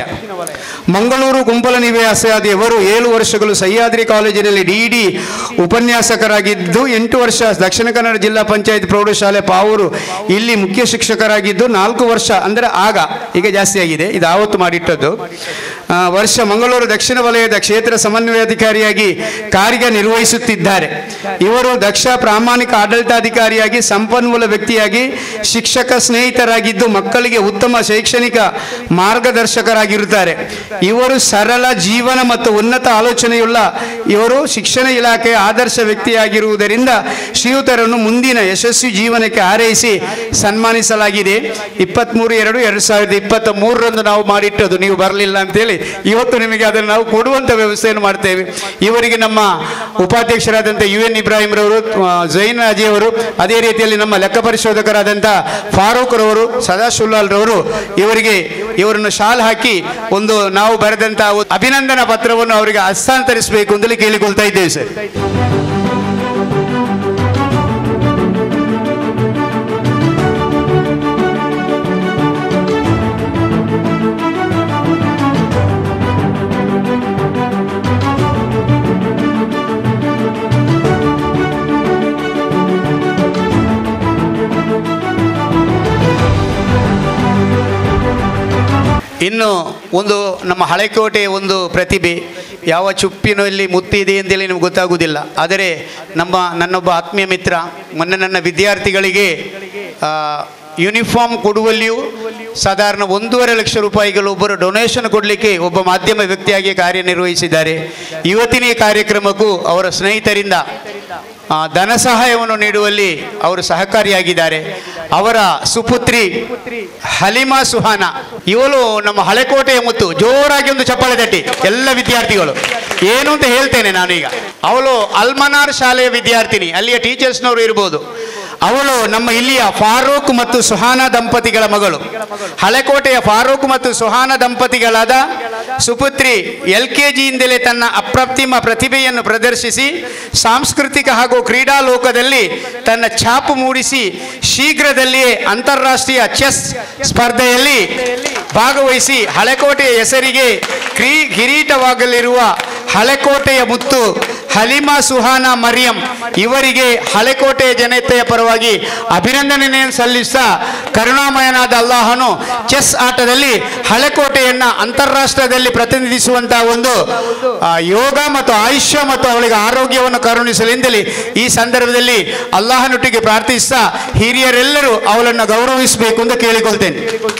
ಮಂಗಳೂರು ಗುಂಪಲ ನಿವಾಸಿಯಾದವರು ಏಳು ವರ್ಷಗಳು ಸಹ್ಯಾದ್ರಿ ಕಾಲೇಜಿನಲ್ಲಿ ಡಿ ಡಿ ಉಪನ್ಯಾಸಕರಾಗಿದ್ದು, ಎಂಟು ವರ್ಷ ದಕ್ಷಿಣ ಕನ್ನಡ ಜಿಲ್ಲಾ ಪಂಚಾಯತ್ ಪ್ರೌಢಶಾಲೆ ಪಾವೂರು ಇಲ್ಲಿ ಮುಖ್ಯ ಶಿಕ್ಷಕರಾಗಿದ್ದು, ನಾಲ್ಕು ವರ್ಷ ಅಂದರೆ ಆಗ, ಈಗ ಜಾಸ್ತಿ ಆಗಿದೆ, ಇದು ಆವತ್ತು ಮಾಡಿಟ್ಟದ್ದು, ವರ್ಷ ಮಂಗಳೂರು ದಕ್ಷಿಣ ವಲಯದ ಕ್ಷೇತ್ರ ಸಮನ್ವಯಾಧಿಕಾರಿಯಾಗಿ ಕಾರ್ಯನಿರ್ವಹಿಸುತ್ತಿದ್ದಾರೆ. ಇವರು ದಕ್ಷ ಪ್ರಾಮಾಣಿಕ ಆಡಳಿತಾಧಿಕಾರಿಯಾಗಿ, ಸಂಪನ್ಮೂಲ ವ್ಯಕ್ತಿಯಾಗಿ, ಶಿಕ್ಷಕ ಸ್ನೇಹಿತರಾಗಿದ್ದು, ಮಕ್ಕಳಿಗೆ ಉತ್ತಮ ಶೈಕ್ಷಣಿಕ ಮಾರ್ಗದರ್ಶಕರಾಗಿರುತ್ತಾರೆ. ಇವರು ಸರಳ ಜೀವನ ಮತ್ತು ಉನ್ನತ ಆಲೋಚನೆಯುಳ್ಳ ಇವರು ಶಿಕ್ಷಣ ಇಲಾಖೆಯ ಆದರ್ಶ ವ್ಯಕ್ತಿಯಾಗಿರುವುದರಿಂದ ಶ್ರೀಯುತರನ್ನು ಮುಂದಿನ ಯಶಸ್ವಿ ಜೀವನಕ್ಕೆ ಹಾರೈಸಿ ಸನ್ಮಾನಿಸಲಾಗಿದೆ. ಇಪ್ಪತ್ತ್ಮೂರು ಎರಡು ಎರಡು ಸಾವಿರದ ಇಪ್ಪತ್ತ ಮೂರರಂದು ನಾವು ಮಾಡಿಟ್ಟದು, ನೀವು ಬರಲಿಲ್ಲ ಅಂತೇಳಿ ಇವತ್ತು ನಿಮಗೆ ಅದನ್ನು ನಾವು ಕೊಡುವಂಥ ವ್ಯವಸ್ಥೆಯನ್ನು ಮಾಡ್ತೇವೆ. ಇವರಿಗೆ ನಮ್ಮ ಉಪಾಧ್ಯಕ್ಷರಾದಂಥ ಯು ಎನ್ ಇಬ್ರಾಹಿಂ ರವರು, ಜೈನ್ ಅಜಿಯವರು, ಅದೇ ರೀತಿಯಲ್ಲಿ ನಮ್ಮ ಲೆಕ್ಕ ಪರಿಶೋಧಕರಾದಂಥ ಫಾರೂಕ್ ರವರು, ಸದಾಶುಲ್ಲಾಲ್ ರವರು, ಇವರಿಗೆ ಇವರನ್ನು ಶಾಲ್ ಹಾಕಿ ಒಂದು ನಾವು ಬರೆದಂಥ ಅಭಿನಂದನಾ ಪತ್ರವನ್ನು ಅವರಿಗೆ ಹಸ್ತಾಂತರಿಸಬೇಕು ಅಂತಲೇ ಕೇಳಿಕೊಳ್ತಾ ಇದ್ದೇವೆ ಸರ್. ಇನ್ನು ಒಂದು ನಮ್ಮ ಹಳೆಕೋಟೆಯ ಒಂದು ಪ್ರತಿಭೆ ಯಾವ ಚುಪ್ಪಿನಲ್ಲಿ ಮುತ್ತಿದೆ ಅಂತೇಳಿ ನಿಮ್ಗೆ ಗೊತ್ತಾಗುವುದಿಲ್ಲ. ಆದರೆ ನಮ್ಮ ನನ್ನೊಬ್ಬ ಆತ್ಮೀಯ ಮಿತ್ರ ಮೊನ್ನೆ ನನ್ನ ವಿದ್ಯಾರ್ಥಿಗಳಿಗೆ ಯೂನಿಫಾರ್ಮ್ ಕೊಡುವಲ್ಲಿಯೂ ಸಾಧಾರಣ ಒಂದೂವರೆ ಲಕ್ಷ ರೂಪಾಯಿಗಳು ಒಬ್ಬರು ಡೊನೇಷನ್ ಕೊಡಲಿಕ್ಕೆ ಒಬ್ಬ ಮಾಧ್ಯಮ ವ್ಯಕ್ತಿಯಾಗಿ ಕಾರ್ಯನಿರ್ವಹಿಸಿದ್ದಾರೆ. ಇವತ್ತಿನ ಈ ಕಾರ್ಯಕ್ರಮಕ್ಕೂ ಅವರ ಸ್ನೇಹಿತರಿಂದ ಧನ ಸಹಾಯವನ್ನು ನೀಡುವಲ್ಲಿ ಅವರು ಸಹಕಾರಿಯಾಗಿದ್ದಾರೆ. ಅವರ ಸುಪುತ್ರಿ ಹಲಿಮಾ ಸುಹಾನ, ಇವಳು ನಮ್ಮ ಹಳೆಕೋಟೆಯ ಮುತ್ತು. ಜೋರಾಗಿ ಒಂದು ಚಪ್ಪಾಳೆ ತಟ್ಟಿ ಎಲ್ಲ ವಿದ್ಯಾರ್ಥಿಗಳು. ಏನು ಅಂತ ಹೇಳ್ತೇನೆ ನಾನೀಗ. ಅವಳು ಅಲ್ಮನಾರ್ ಶಾಲೆಯ ವಿದ್ಯಾರ್ಥಿನಿ, ಅಲ್ಲಿಯ ಟೀಚರ್ಸ್ನವರು ಇರ್ಬೋದು. ಅವಳು ನಮ್ಮ ಇಲ್ಲಿಯ ಫಾರೂಕ್ ಮತ್ತು ಸುಹಾನಾ ದಂಪತಿಗಳ ಮಗಳು. ಹಳೆಕೋಟೆಯ ಫಾರೂಕ್ ಮತ್ತು ಸುಹಾನಾ ದಂಪತಿಗಳಾದ ಸುಪುತ್ರಿ ಎಲ್ ಕೆ ಜಿಯಿಂದಲೇ ತನ್ನ ಅಪ್ರತಿಮ ಪ್ರತಿಭೆಯನ್ನು ಪ್ರದರ್ಶಿಸಿ ಸಾಂಸ್ಕೃತಿಕ ಹಾಗೂ ಕ್ರೀಡಾ ಲೋಕದಲ್ಲಿ ತನ್ನ ಛಾಪು ಮೂಡಿಸಿ ಶೀಘ್ರದಲ್ಲಿಯೇ ಅಂತಾರಾಷ್ಟ್ರೀಯ ಚೆಸ್ ಸ್ಪರ್ಧೆಯಲ್ಲಿ ಭಾಗವಹಿಸಿ ಹಳೆಕೋಟೆಯ ಹೆಸರಿಗೆ ಕ್ರೀ ಕಿರೀಟವಾಗಲಿರುವ ಹಳೆಕೋಟೆಯ ಮುತ್ತು ಹಲಿಮಾ ಸುಹಾನಾ ಮರಿಯಂ ಇವರಿಗೆ ಹಳೆಕೋಟೆಯ ಜನತೆಯ ಪರವಾಗಿ ಅಭಿನಂದನೆಯನ್ನು ಸಲ್ಲಿಸ್ತಾ ಕರುಣಾಮಯನಾದ ಅಲ್ಲಾಹನು ಚೆಸ್ ಆಟದಲ್ಲಿ ಹಳೆಕೋಟೆಯನ್ನು ಅಂತಾರಾಷ್ಟ್ರದಲ್ಲಿ ಪ್ರತಿನಿಧಿಸುವಂತಹ ಒಂದು ಯೋಗ ಮತ್ತು ಆಯುಷ್ಯ ಮತ್ತು ಅವಳಿಗೆ ಆರೋಗ್ಯವನ್ನು ಕರುಣಿಸಲೆಂದಲಿ ಈ ಸಂದರ್ಭದಲ್ಲಿ ಅಲ್ಲಾಹನೊಟ್ಟಿಗೆ ಪ್ರಾರ್ಥಿಸ್ತಾ ಹಿರಿಯರೆಲ್ಲರೂ ಅವಳನ್ನು ಗೌರವಿಸಬೇಕು ಅಂತ ಕೇಳಿಕೊಳ್ತೇನೆ.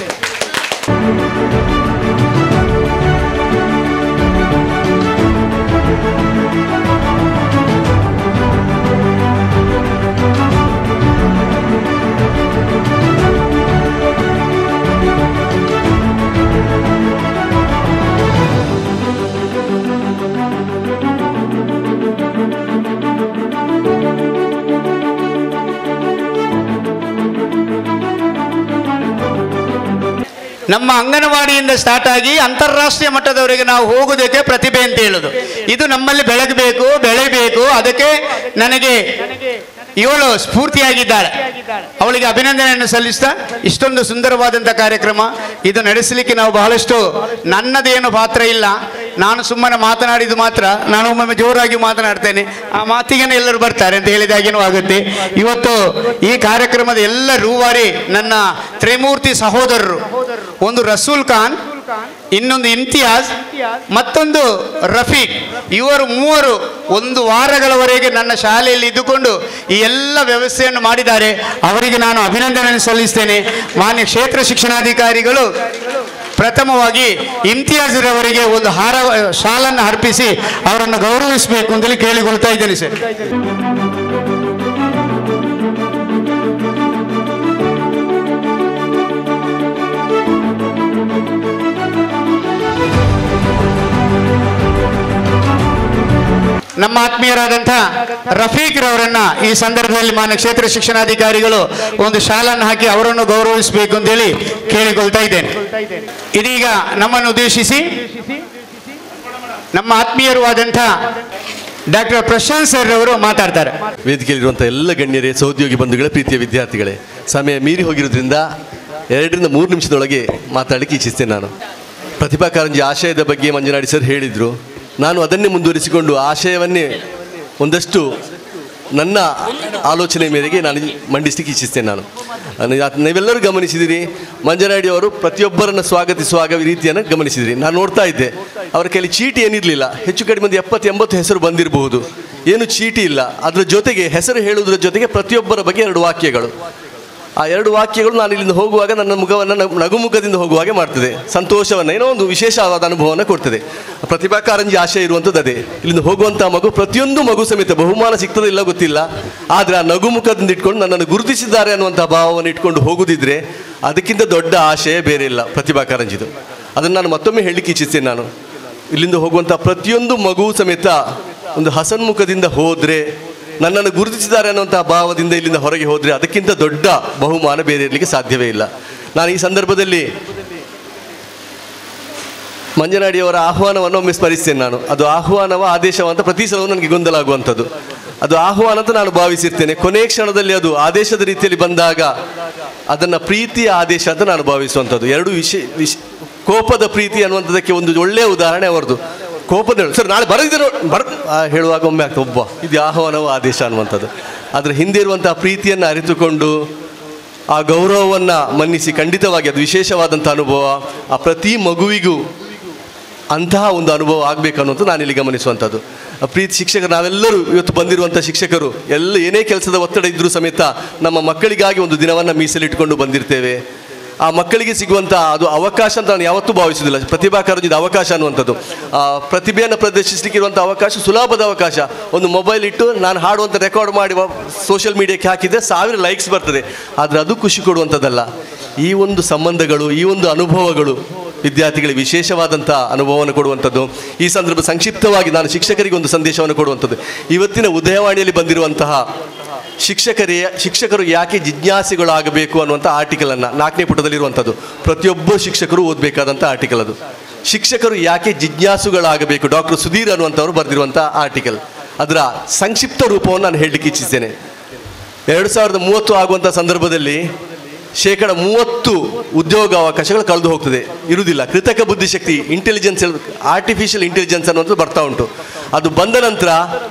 ನಮ್ಮ ಅಂಗನವಾಡಿಯಿಂದ ಸ್ಟಾರ್ಟ್ ಆಗಿ ಅಂತಾರಾಷ್ಟ್ರೀಯ ಮಟ್ಟದವರೆಗೆ ನಾವು ಹೋಗುವುದಕ್ಕೆ ಪ್ರತಿಭೆ ಅಂತ ಹೇಳೋದು. ಇದು ನಮ್ಮಲ್ಲಿ ಬೆಳಗಬೇಕು, ಬೆಳೆಯಬೇಕು. ಅದಕ್ಕೆ ನನಗೆ ಇವಳು ಸ್ಫೂರ್ತಿಯಾಗಿದ್ದಾಳೆ. ಅವಳಿಗೆ ಅಭಿನಂದನೆಯನ್ನು ಸಲ್ಲಿಸ್ತಾ ಇಷ್ಟೊಂದು ಸುಂದರವಾದಂಥ ಕಾರ್ಯಕ್ರಮ ಇದು ನಡೆಸಲಿಕ್ಕೆ ನಾವು ಬಹಳಷ್ಟು ನನ್ನದೇನು ಪಾತ್ರ ಇಲ್ಲ. ನಾನು ಸುಮ್ಮನೆ ಮಾತನಾಡಿದ್ದು ಮಾತ್ರ. ನಾನು ಒಮ್ಮೊಮ್ಮೆ ಜೋರಾಗಿ ಮಾತನಾಡ್ತೇನೆ, ಆ ಮಾತಿಗೆ ಎಲ್ಲರೂ ಬರ್ತಾರೆ ಅಂತ ಹೇಳಿದಾಗೇನೂ ಆಗುತ್ತೆ. ಇವತ್ತು ಈ ಕಾರ್ಯಕ್ರಮದ ಎಲ್ಲ ರೂವಾರಿ ನನ್ನ ತ್ರಿಮೂರ್ತಿ ಸಹೋದರರು. ಒಂದು ರಸೂಲ್ ಖಾನ್, ಇನ್ನೊಂದು ಇಮ್ತಿಯಾಜ್, ಮತ್ತೊಂದು ರಫೀಕ್. ಇವರು ಮೂವರು ಒಂದು ವಾರಗಳವರೆಗೆ ನನ್ನ ಶಾಲೆಯಲ್ಲಿ ಇದ್ದುಕೊಂಡು ಈ ಎಲ್ಲ ವ್ಯವಸ್ಥೆಯನ್ನು ಮಾಡಿದ್ದಾರೆ. ಅವರಿಗೆ ನಾನು ಅಭಿನಂದನೆ ಸಲ್ಲಿಸ್ತೇನೆ. ಮಾನ್ಯ ಕ್ಷೇತ್ರ ಶಿಕ್ಷಣಾಧಿಕಾರಿಗಳು ಪ್ರಥಮವಾಗಿ ಇಮ್ತಿಯಾಜ್ರವರಿಗೆ ಒಂದು ಹಾರ ಶಾಲನ್ನು ಅರ್ಪಿಸಿ ಅವರನ್ನು ಗೌರವಿಸಬೇಕು ಅಂತೇಳಿ ಕೇಳಿಕೊಳ್ತಾ ಇದ್ದೇನೆ ಸರ್. ನಮ್ಮ ಆತ್ಮೀಯರಾದಂಥ ರಫೀಕ್ ರವರನ್ನ ಈ ಸಂದರ್ಭದಲ್ಲಿ ಮಾನ್ಯ ಕ್ಷೇತ್ರ ಶಿಕ್ಷಣಾಧಿಕಾರಿಗಳು ಒಂದು ಶಾಲನ್ನು ಹಾಕಿ ಅವರನ್ನು ಗೌರವಿಸಬೇಕು ಅಂತೇಳಿ ಕೇಳಿಕೊಳ್ತಾ ಇದ್ದೇನೆ. ಇದೀಗ ನಮ್ಮನ್ನು ಉದ್ದೇಶಿಸಿ ನಮ್ಮ ಆತ್ಮೀಯರು ಆದಂಥ ಡಾಕ್ಟರ್ ಪ್ರಶಾಂತ್ ಸರ್ ಅವರು ಮಾತಾಡ್ತಾರೆ. ವೇದಿಕೆಯಲ್ಲಿರುವಂಥ ಎಲ್ಲ ಗಣ್ಯರೇ, ಸಹೋದ್ಯೋಗಿ ಬಂಧುಗಳೇ, ಪ್ರೀತಿಯ ವಿದ್ಯಾರ್ಥಿಗಳೇ, ಸಮಯ ಮೀರಿ ಹೋಗಿರೋದ್ರಿಂದ ಎರಡರಿಂದ ಮೂರು ನಿಮಿಷದೊಳಗೆ ಮಾತಾಡಲಿಕ್ಕೆ ಇಚ್ಛಿಸ್ತೇನೆ. ನಾನು ಪ್ರತಿಭಾ ಕಾರಂಜಿ ಆಶಯದ ಬಗ್ಗೆ ಮಂಜುನಾಡಿ ಸರ್ ಹೇಳಿದರು. ನಾನು ಅದನ್ನೇ ಮುಂದುವರಿಸಿಕೊಂಡು ಆಶಯವನ್ನೇ ಒಂದಷ್ಟು ನನ್ನ ಆಲೋಚನೆ ಮೇರೆಗೆ ನಾನು ಮಂಡಿಸಲಿಕ್ಕೆ ಇಚ್ಛಿಸ್ತೇನೆ. ನಾನು ನೀವೆಲ್ಲರೂ ಗಮನಿಸಿದಿರಿ, ಮಂಜನಾಡಿ ಅವರು ಪ್ರತಿಯೊಬ್ಬರನ್ನು ಸ್ವಾಗತಿಸುವಾಗ ರೀತಿಯನ್ನು ಗಮನಿಸಿದಿರಿ. ನಾನು ನೋಡ್ತಾ ಇದ್ದೆ, ಅವರ ಕೈಲಿ ಚೀಟಿ ಏನಿರಲಿಲ್ಲ. ಹೆಚ್ಚು ಕಡಿಮೆ ಒಂದು ಎಪ್ಪತ್ತು ಎಂಬತ್ತು ಹೆಸರು ಬಂದಿರಬಹುದು. ಏನು ಚೀಟಿ ಇಲ್ಲ. ಅದರ ಜೊತೆಗೆ ಹೆಸರು ಹೇಳುವುದರ ಜೊತೆಗೆ ಪ್ರತಿಯೊಬ್ಬರ ಬಗ್ಗೆ ಎರಡು ವಾಕ್ಯಗಳು. ಆ ಎರಡು ವಾಕ್ಯಗಳು ನಾನು ಇಲ್ಲಿಂದ ಹೋಗುವಾಗ ನನ್ನ ಮುಖವನ್ನು ನಗುಮುಖದಿಂದ ಹೋಗುವಾಗೆ ಮಾಡ್ತದೆ. ಸಂತೋಷವನ್ನು, ಏನೋ ಒಂದು ವಿಶೇಷವಾದ ಅನುಭವವನ್ನು ಕೊಡ್ತದೆ. ಪ್ರತಿಭಾ ಕಾರಂಜಿ ಆಶಯ ಇರುವಂಥದ್ದು ಅದೇ. ಇಲ್ಲಿಂದ ಹೋಗುವಂಥ ಮಗು, ಪ್ರತಿಯೊಂದು ಮಗು ಸಮೇತ ಬಹುಮಾನ ಸಿಗ್ತದೆ ಇಲ್ಲ ಗೊತ್ತಿಲ್ಲ, ಆದರೆ ಆ ನಗುಮುಖದಿಂದ ಇಟ್ಕೊಂಡು ನನ್ನನ್ನು ಗುರುತಿಸಿದ್ದಾರೆ ಅನ್ನುವಂಥ ಭಾವವನ್ನು ಇಟ್ಕೊಂಡು ಹೋಗುದಿದ್ರೆ ಅದಕ್ಕಿಂತ ದೊಡ್ಡ ಆಶಯ ಬೇರೆ ಇಲ್ಲ ಪ್ರತಿಭಾ ಕಾರಂಜಿದು. ಅದನ್ನು ನಾನು ಮತ್ತೊಮ್ಮೆ ಹೇಳಲಿಕ್ಕೆ ಇಚ್ಛಿಸ್ತೇನೆ. ನಾನು ಇಲ್ಲಿಂದ ಹೋಗುವಂಥ ಪ್ರತಿಯೊಂದು ಮಗು ಸಮೇತ ಒಂದು ಹಸನ್ಮುಖದಿಂದ ಹೋದರೆ, ನನ್ನನ್ನು ಗುರುತಿಸಿದ್ದಾರೆ ಅನ್ನುವಂಥ ಭಾವದಿಂದ ಇಲ್ಲಿಂದ ಹೊರಗೆ ಹೋದರೆ ಅದಕ್ಕಿಂತ ದೊಡ್ಡ ಬಹುಮಾನ ಬೇರೆ ಇರಲಿಕ್ಕೆ ಸಾಧ್ಯವೇ ಇಲ್ಲ. ನಾನು ಈ ಸಂದರ್ಭದಲ್ಲಿ ಮಂಜನಾಡಿಯವರ ಆಹ್ವಾನವನ್ನು ಒಮ್ಮೆ ಸ್ಮರಿಸ್ತೇನೆ. ನಾನು ಅದು ಆಹ್ವಾನವ ಆದೇಶವ ಅಂತ ಪ್ರತಿ ಸಲವೂ ನನಗೆ ಗೊಂದಲ ಆಗುವಂಥದ್ದು. ಅದು ಆಹ್ವಾನ ಅಂತ ನಾನು ಭಾವಿಸಿರ್ತೇನೆ. ಕೊನೆ ಕ್ಷಣದಲ್ಲಿ ಅದು ಆದೇಶದ ರೀತಿಯಲ್ಲಿ ಬಂದಾಗ ಅದನ್ನು ಪ್ರೀತಿಯ ಆದೇಶ ಅಂತ ನಾನು ಭಾವಿಸುವಂಥದ್ದು. ಎರಡು ವಿಷಯ ವಿಶ್ ಕೋಪದ ಪ್ರೀತಿ ಅನ್ನುವಂಥದ್ದಕ್ಕೆ ಒಂದು ಒಳ್ಳೆಯ ಉದಾಹರಣೆ ಅವರದು. ಕೋಪದ ಸರ್ ನಾಳೆ ಬರೆದಿರೋ ಬರ ಹೇಳುವಾಗ ಒಮ್ಮೆ ಆಗ್ತದೆ, ಒಬ್ಬ ಇದು ಆಹ್ವಾನವ ಆದೇಶ ಅನ್ನುವಂಥದ್ದು. ಅದರ ಹಿಂದೆ ಇರುವಂಥ ಪ್ರೀತಿಯನ್ನು ಅರಿತುಕೊಂಡು ಆ ಗೌರವವನ್ನು ಮನ್ನಿಸಿ ಖಂಡಿತವಾಗಿ ಅದು ವಿಶೇಷವಾದಂಥ ಅನುಭವ ಆ ಪ್ರತಿ ಮಗುವಿಗೂ ಅಂತಹ ಒಂದು ಅನುಭವ ಆಗಬೇಕು ಅನ್ನೋದು ನಾನಿಲ್ಲಿ ಗಮನಿಸುವಂಥದ್ದು. ಪ್ರೀತಿ ಶಿಕ್ಷಕರು ನಾವೆಲ್ಲರೂ ಇವತ್ತು ಬಂದಿರುವಂಥ ಶಿಕ್ಷಕರು ಎಲ್ಲ ಏನೇ ಕೆಲಸದ ಒತ್ತಡ ಇದ್ದರೂ ಸಮೇತ ನಮ್ಮ ಮಕ್ಕಳಿಗಾಗಿ ಒಂದು ದಿನವನ್ನು ಮೀಸಲಿಟ್ಟುಕೊಂಡು ಬಂದಿರ್ತೇವೆ. ಆ ಮಕ್ಕಳಿಗೆ ಸಿಗುವಂಥ ಅದು ಅವಕಾಶ ಅಂತ ನಾನು ಯಾವತ್ತೂ ಭಾವಿಸೋದಿಲ್ಲ. ಪ್ರತಿಭಾ ಕಾರಂಜಿದ ಅವಕಾಶ ಅನ್ನುವಂಥದ್ದು, ಆ ಪ್ರತಿಭೆಯನ್ನು ಪ್ರದರ್ಶಿಸಲಿಕ್ಕಿರುವಂಥ ಅವಕಾಶ ಸುಲಭದ ಅವಕಾಶ. ಒಂದು ಮೊಬೈಲ್ ಇಟ್ಟು ನಾನು ಹಾಡುವಂಥ ರೆಕಾರ್ಡ್ ಮಾಡಿ ಸೋಷಿಯಲ್ ಮೀಡಿಯಾಕ್ಕೆ ಹಾಕಿದರೆ ಸಾವಿರ ಲೈಕ್ಸ್ ಬರ್ತದೆ, ಆದರೆ ಅದು ಖುಷಿ ಕೊಡುವಂಥದ್ದಲ್ಲ. ಈ ಒಂದು ಸಂಬಂಧಗಳು, ಈ ಒಂದು ಅನುಭವಗಳು ವಿದ್ಯಾರ್ಥಿಗಳಿಗೆ ವಿಶೇಷವಾದಂಥ ಅನುಭವವನ್ನು ಕೊಡುವಂಥದ್ದು. ಈ ಸಂದರ್ಭ ಸಂಕ್ಷಿಪ್ತವಾಗಿ ನಾನು ಶಿಕ್ಷಕರಿಗೆ ಒಂದು ಸಂದೇಶವನ್ನು ಕೊಡುವಂಥದ್ದು. ಇವತ್ತಿನ ಉದಯವಾಣಿಯಲ್ಲಿ ಬಂದಿರುವಂತಹ ಶಿಕ್ಷಕರೇ ಶಿಕ್ಷಕರು ಯಾಕೆ ಜಿಜ್ಞಾಸಿಗಳಾಗಬೇಕು ಅನ್ನುವಂಥ ಆರ್ಟಿಕಲನ್ನು ನಾಲ್ಕನೇ ಪುಟದಲ್ಲಿರುವಂಥದ್ದು ಪ್ರತಿಯೊಬ್ಬ ಶಿಕ್ಷಕರು ಓದಬೇಕಾದಂಥ ಆರ್ಟಿಕಲ್ ಅದು. ಶಿಕ್ಷಕರು ಯಾಕೆ ಜಿಜ್ಞಾಸುಗಳಾಗಬೇಕು, ಡಾಕ್ಟರ್ ಸುಧೀರ್ ಅನ್ನುವಂಥವ್ರು ಬರೆದಿರುವಂಥ ಆರ್ಟಿಕಲ್. ಅದರ ಸಂಕ್ಷಿಪ್ತ ರೂಪವನ್ನು ನಾನು ಹೇಳಲಿಕ್ಕೆ ಇಚ್ಛಿಸ್ತೇನೆ. ಎರಡು ಸಾವಿರದ ಮೂವತ್ತು ಆಗುವಂಥ ಸಂದರ್ಭದಲ್ಲಿ ಶೇಕಡ ಮೂವತ್ತು ಉದ್ಯೋಗಾವಕಾಶಗಳು ಕಳೆದು ಹೋಗ್ತದೆ, ಇರುವುದಿಲ್ಲ. ಕೃತಕ ಬುದ್ಧಿಶಕ್ತಿ, ಇಂಟೆಲಿಜೆನ್ಸ್, ಆರ್ಟಿಫಿಷಿಯಲ್ ಇಂಟೆಲಿಜೆನ್ಸ್ ಅನ್ನುವಂಥದ್ದು ಬರ್ತಾ ಉಂಟು. ಅದು ಬಂದ ನಂತರ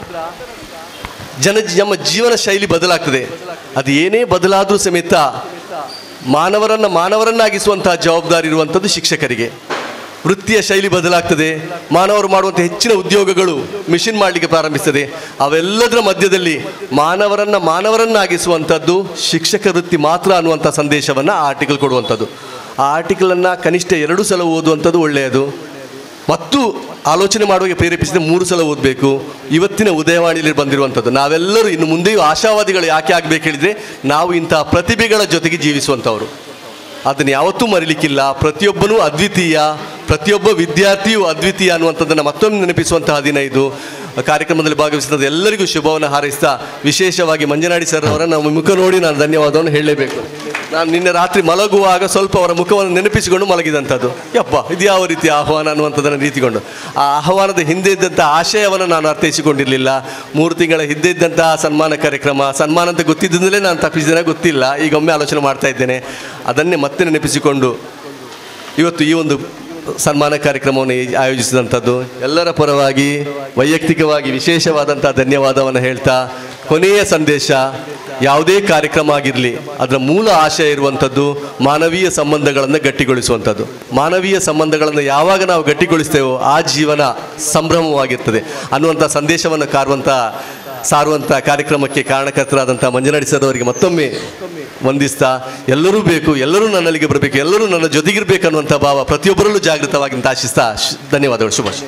ಜನ ನಮ್ಮ ಜೀವನ ಶೈಲಿ ಬದಲಾಗ್ತದೆ. ಅದು ಏನೇ ಬದಲಾದರೂ ಸಮೇತ ಮಾನವರನ್ನು ಮಾನವರನ್ನಾಗಿಸುವಂತಹ ಜವಾಬ್ದಾರಿ ಇರುವಂಥದ್ದು ಶಿಕ್ಷಕರಿಗೆ. ವೃತ್ತಿಯ ಶೈಲಿ ಬದಲಾಗ್ತದೆ, ಮಾನವರು ಮಾಡುವಂಥ ಹೆಚ್ಚಿನ ಉದ್ಯೋಗಗಳು ಮಿಷಿನ್ ಮಾಡಲಿಕ್ಕೆ ಪ್ರಾರಂಭಿಸ್ತದೆ. ಅವೆಲ್ಲದರ ಮಧ್ಯದಲ್ಲಿ ಮಾನವರನ್ನು ಮಾನವರನ್ನಾಗಿಸುವಂಥದ್ದು ಶಿಕ್ಷಕ ವೃತ್ತಿ ಮಾತ್ರ ಅನ್ನುವಂಥ ಸಂದೇಶವನ್ನು ಆ ಆರ್ಟಿಕಲ್ ಕೊಡುವಂಥದ್ದು. ಆ ಆರ್ಟಿಕಲನ್ನು ಕನಿಷ್ಠ ಎರಡು ಸಲ ಓದುವಂಥದ್ದು ಒಳ್ಳೆಯದು. ಮತ್ತು ಆಲೋಚನೆ ಮಾಡುವಾಗ ಪ್ರೇರೇಪಿಸಿದ ಮೂರು ಸಲ ಓದಬೇಕು. ಇವತ್ತಿನ ಉದಯವಾಣಿಯಲ್ಲಿ ಬಂದಿರುವಂಥದ್ದು ನಾವೆಲ್ಲರೂ ಇನ್ನು ಮುಂದೆಯೂ ಆಶಾವಾದಿಗಳು ಯಾಕೆ ಆಗಬೇಕು ಹೇಳಿದರೆ, ನಾವು ಇಂತಹ ಪ್ರತಿಭೆಗಳ ಜೊತೆಗೆ ಜೀವಿಸುವಂಥವ್ರು. ಅದನ್ನು ಯಾವತ್ತೂ ಮರಿಲಿಕ್ಕಿಲ್ಲ. ಪ್ರತಿಯೊಬ್ಬನೂ ಅದ್ವಿತೀಯ, ಪ್ರತಿಯೊಬ್ಬ ವಿದ್ಯಾರ್ಥಿಯೂ ಅದ್ವಿತೀಯ ಅನ್ನುವಂಥದ್ದನ್ನು ಮತ್ತೊಮ್ಮೆ ನೆನಪಿಸುವಂತಹ ದಿನ ಇದು. ಕಾರ್ಯಕ್ರಮದಲ್ಲಿ ಭಾಗವಹಿಸಿದ ಎಲ್ಲರಿಗೂ ಶುಭವನ್ನು ಹಾರೈಸ್ತಾ, ವಿಶೇಷವಾಗಿ ಮಂಜನಾಡಿ ಸರ್ ಅವರ ನಮ್ಮ ಮುಖ ನೋಡಿ ನಾನು ಧನ್ಯವಾದವನ್ನು ಹೇಳಲೇಬೇಕು. ನಾನು ನಿನ್ನೆ ರಾತ್ರಿ ಮಲಗುವಾಗ ಸ್ವಲ್ಪ ಅವರ ಮುಖವನ್ನು ನೆನಪಿಸಿಕೊಂಡು ಮಲಗಿದಂಥದ್ದು. ಯಪ್ಪ, ಇದು ಯಾವ ರೀತಿಯ ಆಹ್ವಾನ ಅನ್ನುವಂಥದ್ದನ್ನು ರೀತಿಕೊಂಡು ಆ ಆಹ್ವಾನದ ಹಿಂದೆ ಇದ್ದಂಥ ಆಶಯವನ್ನು ನಾನು ಅರ್ಥೈಸಿಕೊಂಡಿರಲಿಲ್ಲ. ಮೂರು ತಿಂಗಳ ಹಿಂದೆ ಇದ್ದಂತಹ ಸನ್ಮಾನ ಕಾರ್ಯಕ್ರಮ, ಸನ್ಮಾನ ಅಂತ ಗೊತ್ತಿದ್ದಲೇ ನಾನು ತಪ್ಪಿಸಿದ್ದೇನೆ ಗೊತ್ತಿಲ್ಲ, ಈಗ ಒಮ್ಮೆ ಆಲೋಚನೆ ಮಾಡ್ತಾ ಇದ್ದೇನೆ. ಅದನ್ನೇ ಮತ್ತೆ ನೆನಪಿಸಿಕೊಂಡು ಇವತ್ತು ಈ ಒಂದು ಸನ್ಮಾನ ಕಾರ್ಯಕ್ರಮವನ್ನು ಆಯೋಜಿಸಿದಂಥದ್ದು ಎಲ್ಲರ ಪರವಾಗಿ ವೈಯಕ್ತಿಕವಾಗಿ ವಿಶೇಷವಾದಂಥ ಧನ್ಯವಾದವನ್ನು ಹೇಳ್ತಾ, ಕೊನೆಯ ಸಂದೇಶ, ಯಾವುದೇ ಕಾರ್ಯಕ್ರಮ ಆಗಿರಲಿ ಅದರ ಮೂಲ ಆಶಯ ಇರುವಂಥದ್ದು ಮಾನವೀಯ ಸಂಬಂಧಗಳನ್ನು ಗಟ್ಟಿಗೊಳಿಸುವಂಥದ್ದು. ಮಾನವೀಯ ಸಂಬಂಧಗಳನ್ನು ಯಾವಾಗ ನಾವು ಗಟ್ಟಿಗೊಳಿಸ್ತೇವೋ ಆ ಜೀವನ ಸಂಭ್ರಮವಾಗಿರ್ತದೆ ಅನ್ನುವಂಥ ಸಂದೇಶವನ್ನು ಕಾರುವಂಥ ಸಾರುವಂಥ ಕಾರ್ಯಕ್ರಮಕ್ಕೆ ಕಾರಣಕರ್ತರಾದಂಥ ಮಂಜನಾಡಿ ಸರ್ ಅವರಿಗೆ ಮತ್ತೊಮ್ಮೆ ವಂದಿಸ್ತಾ, ಎಲ್ಲರೂ ಬೇಕು, ಎಲ್ಲರೂ ನನ್ನಲ್ಲಿಗೆ ಬರಬೇಕು, ಎಲ್ಲರೂ ನನ್ನ ಜೊತೆಗಿರಬೇಕು ಅನ್ನುವಂಥ ಭಾವ ಪ್ರತಿಯೊಬ್ಬರಲ್ಲೂ ಜಾಗೃತವಾಗಿ ಅಂತ ಆಶಿಸ್ತಾ ಧನ್ಯವಾದಗಳು. ಶುಭಾಶಯ.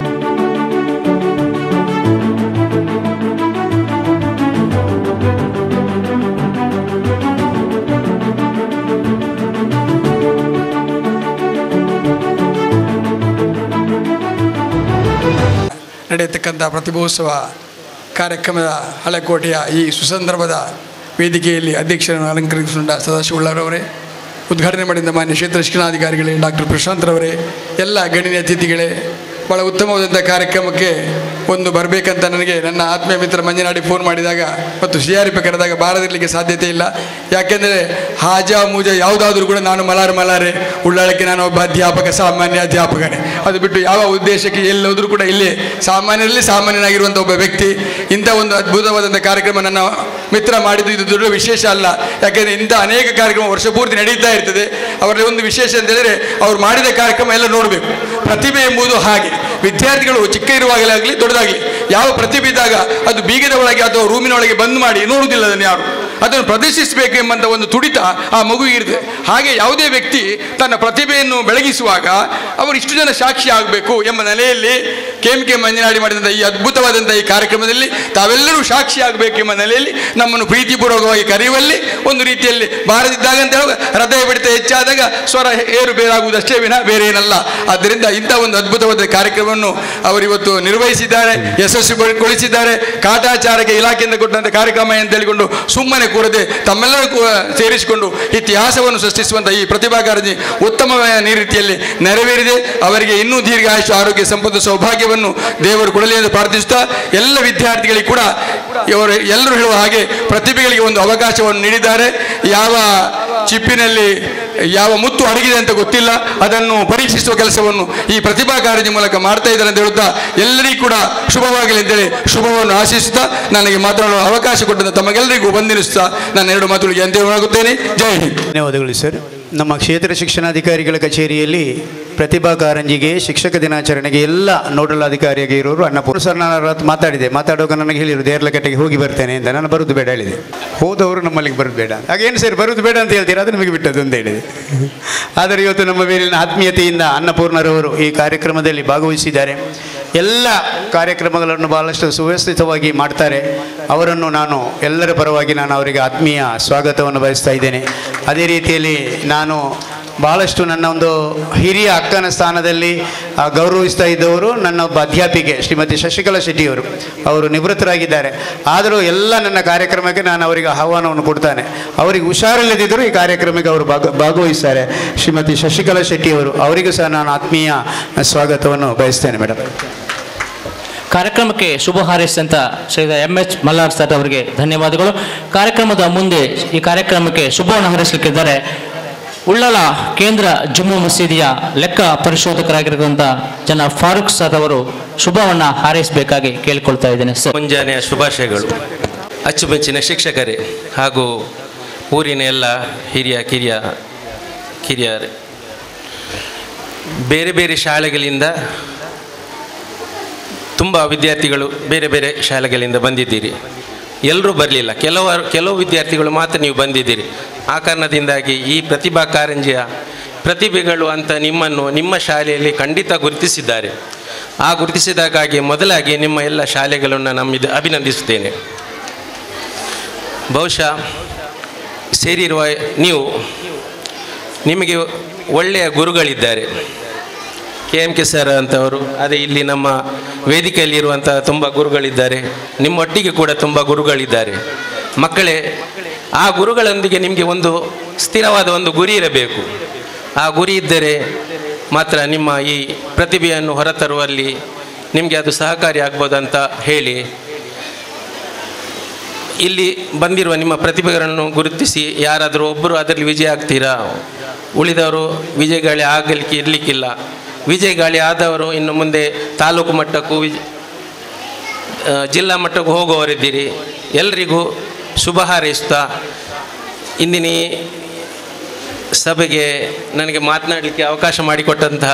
ನಡೆಯತಕ್ಕಂಥ ಪ್ರತಿಭೋತ್ಸವ ಕಾರ್ಯಕ್ರಮದ ಹಳೆಕೋಟೆಯ ಈ ಸುಸಂದರ್ಭದ ವೇದಿಕೆಯಲ್ಲಿ ಅಧ್ಯಕ್ಷರನ್ನು ಅಲಂಕರಿಸಿಕೊಂಡ ಸದಾಶಿವಳ್ಳರವರೇ, ಉದ್ಘಾಟನೆ ಮಾಡಿದ ಮಾನ್ಯ ಕ್ಷೇತ್ರ ಶಿಕ್ಷಣಾಧಿಕಾರಿಗಳೇ, ಡಾಕ್ಟರ್ ಪ್ರಶಾಂತ್ರವರೇ, ಎಲ್ಲ ಗಣ್ಯ ಅತಿಥಿಗಳೇ, ಭಾಳ ಉತ್ತಮವಾದಂಥ ಕಾರ್ಯಕ್ರಮಕ್ಕೆ ಒಂದು ಬರಬೇಕಂತ ನನಗೆ ನನ್ನ ಆತ್ಮೀಯ ಮಿತ್ರ ಮಂಜನಾಡಿ ಫೋನ್ ಮಾಡಿದಾಗ ಮತ್ತು ಸಿ ಆರ್ ಪಿ ಕರೆದಾಗ ಬಾರದಿರಲಿಕ್ಕೆ ಸಾಧ್ಯತೆ ಇಲ್ಲ. ಯಾಕೆಂದರೆ ಹಾಜಾ ಮೂಜಾ ಯಾವುದಾದ್ರೂ ಕೂಡ ನಾನು ಮಲಾರ್ ಮಲಾರೆ ಉಳ್ಳಾಳಕ್ಕೆ ನಾನು ಒಬ್ಬ ಅಧ್ಯಾಪಕ, ಸಾಮಾನ್ಯ ಅಧ್ಯಾಪಕನೇ. ಅದು ಬಿಟ್ಟು ಯಾವ ಉದ್ದೇಶಕ್ಕೆ ಎಲ್ಲೋದ್ರೂ ಕೂಡ ಇಲ್ಲಿ ಸಾಮಾನ್ಯರಲ್ಲಿ ಸಾಮಾನ್ಯನಾಗಿರುವಂಥ ಒಬ್ಬ ವ್ಯಕ್ತಿ. ಇಂಥ ಒಂದು ಅದ್ಭುತವಾದಂಥ ಕಾರ್ಯಕ್ರಮ ನನ್ನ ಮಿತ್ರ ಮಾಡಿದ್ದು ಇದು ದೊಡ್ಡ ವಿಶೇಷ ಅಲ್ಲ. ಯಾಕೆಂದರೆ ಇಂಥ ಅನೇಕ ಕಾರ್ಯಕ್ರಮ ವರ್ಷ ಪೂರ್ತಿ ನಡೀತಾ ಇರ್ತದೆ. ಅವರಲ್ಲಿ ಒಂದು ವಿಶೇಷ ಅಂತ ಹೇಳಿದರೆ ಅವ್ರು ಮಾಡಿದ ಕಾರ್ಯಕ್ರಮ ಎಲ್ಲ ನೋಡಬೇಕು. ಪ್ರತಿಭೆ ಎಂಬುದು ಹಾಗೆ, ವಿದ್ಯಾರ್ಥಿಗಳು ಚಿಕ್ಕ ಇರುವಾಗಲಾಗಲಿ ದೊಡ್ಡದಾಗಲಿ ಯಾವ ಪ್ರತಿಭೆ ಇದ್ದಾಗ ಅದು ಬೀಗದ ಒಳಗೆ ಅಥವಾ ರೂಮಿನ ಒಳಗೆ ಬಂದ್ ಮಾಡಿ ನೋಡುವುದಿಲ್ಲ, ಅದನ್ನು ಯಾರು ಅದನ್ನು ಪ್ರದರ್ಶಿಸಬೇಕು ಎಂಬಂಥ ಒಂದು ತುಡಿತ ಆ ಮಗುವಿಗಿರ್ತದೆ. ಹಾಗೆ ಯಾವುದೇ ವ್ಯಕ್ತಿ ತನ್ನ ಪ್ರತಿಭೆಯನ್ನು ಬೆಳಗಿಸುವಾಗ ಅವರು ಇಷ್ಟು ಜನ ಸಾಕ್ಷಿ ಆಗಬೇಕು ಎಂಬ ನೆಲೆಯಲ್ಲಿ ಕೆ ಎಂ ಕೆ ಮಂಜನಾಡಿ ಮಾಡಿದಂಥ ಈ ಅದ್ಭುತವಾದಂಥ ಈ ಕಾರ್ಯಕ್ರಮದಲ್ಲಿ ತಾವೆಲ್ಲರೂ ಸಾಕ್ಷಿ ಆಗಬೇಕು ಎಂಬ ನೆಲೆಯಲ್ಲಿ ನಮ್ಮನ್ನು ಪ್ರೀತಿಪೂರ್ವಕವಾಗಿ ಕರೆಯುವಲ್ಲಿ ಒಂದು ರೀತಿಯಲ್ಲಿ ಬಾರದಿದ್ದಾಗ ಅಂತ ಹೇಳುವಾಗ ಹೃದಯ ಬಡಿತ ಹೆಚ್ಚಾದಾಗ ಸ್ವರ ಏರು ಬೇರಾಗುವುದಷ್ಟೇ ವಿನ ಬೇರೆ ಏನಲ್ಲ. ಆದ್ದರಿಂದ ಇಂಥ ಒಂದು ಅದ್ಭುತವಾದ ಕಾರ್ಯಕ್ರಮವನ್ನು ಅವರಿವತ್ತು ನಿರ್ವಹಿಸಿದ್ದಾರೆ, ಯಶಸ್ವಿಗೊಳಿಸಿದ್ದಾರೆ. ಕಾಟಾಚಾರಕ್ಕೆ ಇಲಾಖೆಯಿಂದ ಕೊಟ್ಟಂಥ ಕಾರ್ಯಕ್ರಮ ಅಂತ ಹೇಳಿಕೊಂಡು ಸುಮ್ಮನೆ ಕೂರದೆ ತಮ್ಮೆಲ್ಲರೂ ಸೇರಿಸಿಕೊಂಡು ಇತಿಹಾಸವನ್ನು ಸೃಷ್ಟಿಸುವಂಥ ಈ ಪ್ರತಿಭಾ ಕಾರಂಜಿ ಉತ್ತಮವಾದ ರೀತಿಯಲ್ಲಿ ನೆರವೇರಿದೆ. ಅವರಿಗೆ ಇನ್ನೂ ದೀರ್ಘಾಯುಷ್ಯ, ಆರೋಗ್ಯ, ಸಂಪತ್ತು, ಸೌಭಾಗ್ಯವನ್ನು ದೇವರು ಕೊಡಲಿ ಎಂದು ಪ್ರಾರ್ಥಿಸುತ್ತಾ, ಎಲ್ಲ ವಿದ್ಯಾರ್ಥಿಗಳಿಗೆ ಕೂಡ ಇವರು ಎಲ್ಲರೂ ಹೇಳುವ ಹಾಗೆ ಪ್ರತಿಭೆಗಳಿಗೆ ಒಂದು ಅವಕಾಶವನ್ನು ನೀಡಿದ್ದಾರೆ. ಯಾವ ಚಿಪ್ಪಿನಲ್ಲಿ ಯಾವ ಮುತ್ತು ಅಡಗಿದೆ ಅಂತ ಗೊತ್ತಿಲ್ಲ, ಅದನ್ನು ಪರೀಕ್ಷಿಸುವ ಕೆಲಸವನ್ನು ಈ ಪ್ರತಿಭಾ ಕಾರಂಜಿ ಮೂಲಕ ಮಾಡ್ತಾ ಇದ್ದಾರೆ ಅಂತ ಹೇಳುತ್ತಾ ಎಲ್ಲರಿಗೂ ಕೂಡ ಶುಭವಾಗಲಿ ಅಂತೇಳಿ ಶುಭವನ್ನು ಆಶಿಸುತ್ತಾ ನನಗೆ ಮಾತನಾಡುವ ಅವಕಾಶ ಕೊಟ್ಟಂತ ತಮಗೆಲ್ಲರಿಗೂ ವಂದಿಸುತ್ತಾ ನಾನು ಎರಡು ಮಾತುಗಳಿಗೆ ಅಂತ್ಯವಾಗುತ್ತೇನೆ. ಜೈ ಹಿಂದ್. ಧನ್ಯವಾದಗಳು ಸರ್. ನಮ್ಮ ಕ್ಷೇತ್ರ ಶಿಕ್ಷಣಾಧಿಕಾರಿಗಳ ಕಚೇರಿಯಲ್ಲಿ ಪ್ರತಿಭಾ ಕಾರಂಜಿಗೆ ಶಿಕ್ಷಕ ದಿನಾಚರಣೆಗೆ ಎಲ್ಲ ನೋಡಲ್ ಅಧಿಕಾರಿಯಾಗಿ ಇರೋರು ಅನ್ನಪೂರ್ಣ ಸರ್. ನಾನು ಅವರ ಹತ್ರ ಮಾತಾಡಿದೆ, ಮಾತಾಡುವಾಗ ನನಗೆ ಹೇಳಿರು ದೇರ್ಲಕಟ್ಟೆಗೆ ಹೋಗಿ ಬರ್ತೇನೆ ಅಂತ. ನಾನು ಬರೋದು ಬೇಡ ಹೇಳಿದೆ. ಹೋದವರು ನಮ್ಮಲ್ಲಿಗೆ ಬರೋದು ಬೇಡ, ಹಾಗೇನು ಸರ್ ಬರೋದು ಬೇಡ ಅಂತ ಹೇಳ್ತೀರಾ, ಅದು ನಿಮಗೆ ಬಿಟ್ಟದ್ದು ಅಂತ ಹೇಳಿದೆ. ಆದರೆ ಇವತ್ತು ನಮ್ಮ ಮೇಲಿನ ಆತ್ಮೀಯತೆಯಿಂದ ಅನ್ನಪೂರ್ಣರವರು ಈ ಕಾರ್ಯಕ್ರಮದಲ್ಲಿ ಭಾಗವಹಿಸಿದ್ದಾರೆ. ಎಲ್ಲ ಕಾರ್ಯಕ್ರಮಗಳನ್ನು ಬಹಳಷ್ಟು ಸುವ್ಯವಸ್ಥಿತವಾಗಿ ಮಾಡ್ತಾರೆ. ಅವರನ್ನು ನಾನು ಎಲ್ಲರ ಪರವಾಗಿ ನಾನು ಅವರಿಗೆ ಆತ್ಮೀಯ ಸ್ವಾಗತವನ್ನು ಬಯಸ್ತಾ ಇದ್ದೇನೆ. ಅದೇ ರೀತಿಯಲ್ಲಿ ನಾನು ಭಾಳಷ್ಟು ನನ್ನ ಒಂದು ಹಿರಿಯ ಅಕ್ಕನ ಸ್ಥಾನದಲ್ಲಿ ಗೌರವಿಸ್ತಾ ಇದ್ದವರು ನನ್ನ ಒಬ್ಬ ಅಧ್ಯಾಪಿಕೆ ಶ್ರೀಮತಿ ಶಶಿಕಲಾ ಶೆಟ್ಟಿಯವರು. ಅವರು ನಿವೃತ್ತರಾಗಿದ್ದಾರೆ. ಆದರೂ ಎಲ್ಲ ನನ್ನ ಕಾರ್ಯಕ್ರಮಕ್ಕೆ ನಾನು ಅವರಿಗೆ ಆಹ್ವಾನವನ್ನು ಕೊಡ್ತಾನೆ. ಅವರಿಗೆ ಹುಷಾರಿಲ್ಲದಿದ್ದರೂ ಈ ಕಾರ್ಯಕ್ರಮಕ್ಕೆ ಅವರು ಭಾಗ ಭಾಗವಹಿಸ್ತಾರೆ. ಶ್ರೀಮತಿ ಶಶಿಕಲಾ ಶೆಟ್ಟಿಯವರು, ಅವರಿಗೂ ಸಹ ನಾನು ಆತ್ಮೀಯ ಸ್ವಾಗತವನ್ನು ಬಯಸ್ತೇನೆ ಮೇಡಮ್. ಕಾರ್ಯಕ್ರಮಕ್ಕೆ ಶುಭ ಹಾರೈಸಿದಂಥ Shri M H Mallar sir ಅವರಿಗೆ ಧನ್ಯವಾದಗಳು. ಕಾರ್ಯಕ್ರಮದ ಮುಂದೆ ಈ ಕಾರ್ಯಕ್ರಮಕ್ಕೆ ಶುಭವನ್ನು ಹಾರೈಸಲಿಕ್ಕಿದ್ದಾರೆ ಉಳ್ಳಾಲ ಕೇಂದ್ರ ಜಮ್ಮು ಮಸೀದಿಯ ಲೆಕ್ಕ ಪರಿಶೋಧಕರಾಗಿರುವಂಥ ಜನ ಫಾರೂಕ್ ಸರ್ ಅವರು ಶುಭವನ್ನು ಹಾರೈಸಬೇಕಾಗಿ ಕೇಳಿಕೊಳ್ತಾ ಇದ್ದೇನೆ ಸರ್. ಮುಂಜಾನೆಯ ಶುಭಾಶಯಗಳು. ಅಚ್ಚುಮೆಚ್ಚಿನ ಶಿಕ್ಷಕರೇ ಹಾಗೂ ಊರಿನ ಎಲ್ಲ ಹಿರಿಯ ಕಿರಿಯ ಕಿರಿಯರೇ, ಬೇರೆ ಬೇರೆ ಶಾಲೆಗಳಿಂದ ತುಂಬ ವಿದ್ಯಾರ್ಥಿಗಳು ಬೇರೆ ಬೇರೆ ಶಾಲೆಗಳಿಂದ ಬಂದಿದ್ದೀರಿ. ಎಲ್ಲರೂ ಬರಲಿಲ್ಲ, ಕೆಲವರು ಕೆಲವು ವಿದ್ಯಾರ್ಥಿಗಳು ಮಾತ್ರ ನೀವು ಬಂದಿದ್ದೀರಿ. ಆ ಕಾರಣದಿಂದಾಗಿ ಈ ಪ್ರತಿಭಾ ಕಾರಂಜಿಯ ಪ್ರತಿಭೆಗಳು ಅಂತ ನಿಮ್ಮನ್ನು ನಿಮ್ಮ ಶಾಲೆಯಲ್ಲಿ ಖಂಡಿತ ಗುರುತಿಸಿದ್ದಾರೆ. ಆ ಗುರುತಿಸಿದಕ್ಕಾಗಿ ಮೊದಲಾಗಿ ನಿಮ್ಮ ಎಲ್ಲ ಶಾಲೆಗಳನ್ನು ನಮ್ಮಿದ ಅಭಿನಂದಿಸುತ್ತೇನೆ. ಬಹುಶಃ ಸೇರಿರುವ ನೀವು, ನಿಮಗೆ ಒಳ್ಳೆಯ ಗುರುಗಳಿದ್ದಾರೆ. ಕೆ ಎಂ ಕೆ ಸರ್ ಅಂತವರು, ಅದೇ ಇಲ್ಲಿ ನಮ್ಮ ವೇದಿಕೆಯಲ್ಲಿರುವಂಥ ತುಂಬ ಗುರುಗಳಿದ್ದಾರೆ. ನಿಮ್ಮೊಟ್ಟಿಗೆ ಕೂಡ ತುಂಬ ಗುರುಗಳಿದ್ದಾರೆ. ಮಕ್ಕಳೇ, ಆ ಗುರುಗಳೊಂದಿಗೆ ನಿಮಗೆ ಒಂದು ಸ್ಥಿರವಾದ ಒಂದು ಗುರಿ ಇರಬೇಕು. ಆ ಗುರಿ ಇದ್ದರೆ ಮಾತ್ರ ನಿಮ್ಮ ಈ ಪ್ರತಿಭೆಯನ್ನು ಹೊರತರುವಲ್ಲಿ ನಿಮಗೆ ಅದು ಸಹಕಾರಿ ಆಗ್ಬೋದಂತ ಹೇಳಿ, ಇಲ್ಲಿ ಬಂದಿರುವ ನಿಮ್ಮ ಪ್ರತಿಭೆಗಳನ್ನು ಗುರುತಿಸಿ ಯಾರಾದರೂ ಒಬ್ಬರು ಅದರಲ್ಲಿ ವಿಜಯ ಆಗ್ತೀರಾ, ಉಳಿದವರು ವಿಜಯಗಾಳಿ ಆಗಲಿಕ್ಕೆ ಇರಲಿಕ್ಕಿಲ್ಲ. ವಿಜಯಗಾಳಿ ಆದವರು ಇನ್ನು ಮುಂದೆ ತಾಲೂಕು ಮಟ್ಟಕ್ಕೂ ವಿಜ ಜಿಲ್ಲಾ ಮಟ್ಟಕ್ಕೂ ಹೋಗುವವರಿದ್ದೀರಿ. ಎಲ್ರಿಗೂ ಶುಭ ಹಾರೈಸುತ್ತಾ ಇಂದಿನ ಸಭೆಗೆ ನನಗೆ ಮಾತನಾಡಲಿಕ್ಕೆ ಅವಕಾಶ ಮಾಡಿಕೊಟ್ಟಂತಹ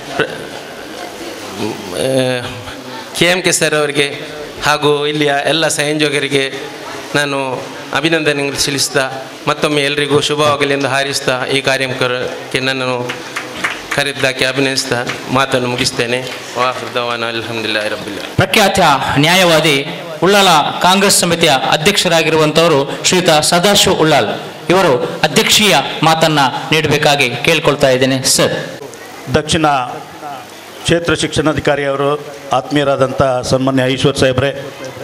ಕೆ ಎಂ ಕೆ ಸರ್ ಅವರಿಗೆ ಹಾಗೂ ಇಲ್ಲಿಯ ಎಲ್ಲ ಸಂಯೋಜಕರಿಗೆ ನಾನು ಅಭಿನಂದನೆ ಸಲ್ಲಿಸ್ತಾ ಮತ್ತೊಮ್ಮೆ ಎಲ್ರಿಗೂ ಶುಭವಾಗಲಿ ಎಂದು ಹಾರೈಸ್ತಾ ಈ ಕಾರ್ಯಕ್ರಮಕ್ಕೆ ನನ್ನನ್ನು ಕರೆದಿದ್ದಕ್ಕೆ ಅಭಿನಯಿಸ್ತಾ ಮಾತನ್ನು ಮುಗಿಸ್ತೇನೆ. ವಾಹುದ್ದವಾನ ಅಲ್ಹಮ್ದುಲಿಲ್ಲಾಹಿ ರಬ್ಬಿಲ್ ಆಲಮೀನ್. ಪ್ರಖ್ಯಾತ ನ್ಯಾಯವಾದಿ ಉಳ್ಳಾಲ ಕಾಂಗ್ರೆಸ್ ಸಮಿತಿಯ ಅಧ್ಯಕ್ಷರಾಗಿರುವಂಥವರು ಶ್ರೀಯುತ ಸದಾಶಿವ ಉಳ್ಳಾಲ್ ಇವರು ಅಧ್ಯಕ್ಷೀಯ ಮಾತನ್ನ ನೀಡಬೇಕಾಗಿ ಕೇಳ್ಕೊಳ್ತಾ ಇದ್ದೇನೆ ಸರ್. ದಕ್ಷಿಣ ಕ್ಷೇತ್ರ ಶಿಕ್ಷಣಾಧಿಕಾರಿ ಅವರು, ಆತ್ಮೀಯರಾದಂಥ ಸನ್ಮಾನ್ಯ ಈಶ್ವರ್ ಸಾಹೇಬ್ರೆ,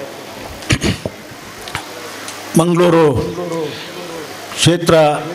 ಮಂಗಳೂರು ಕ್ಷೇತ್ರ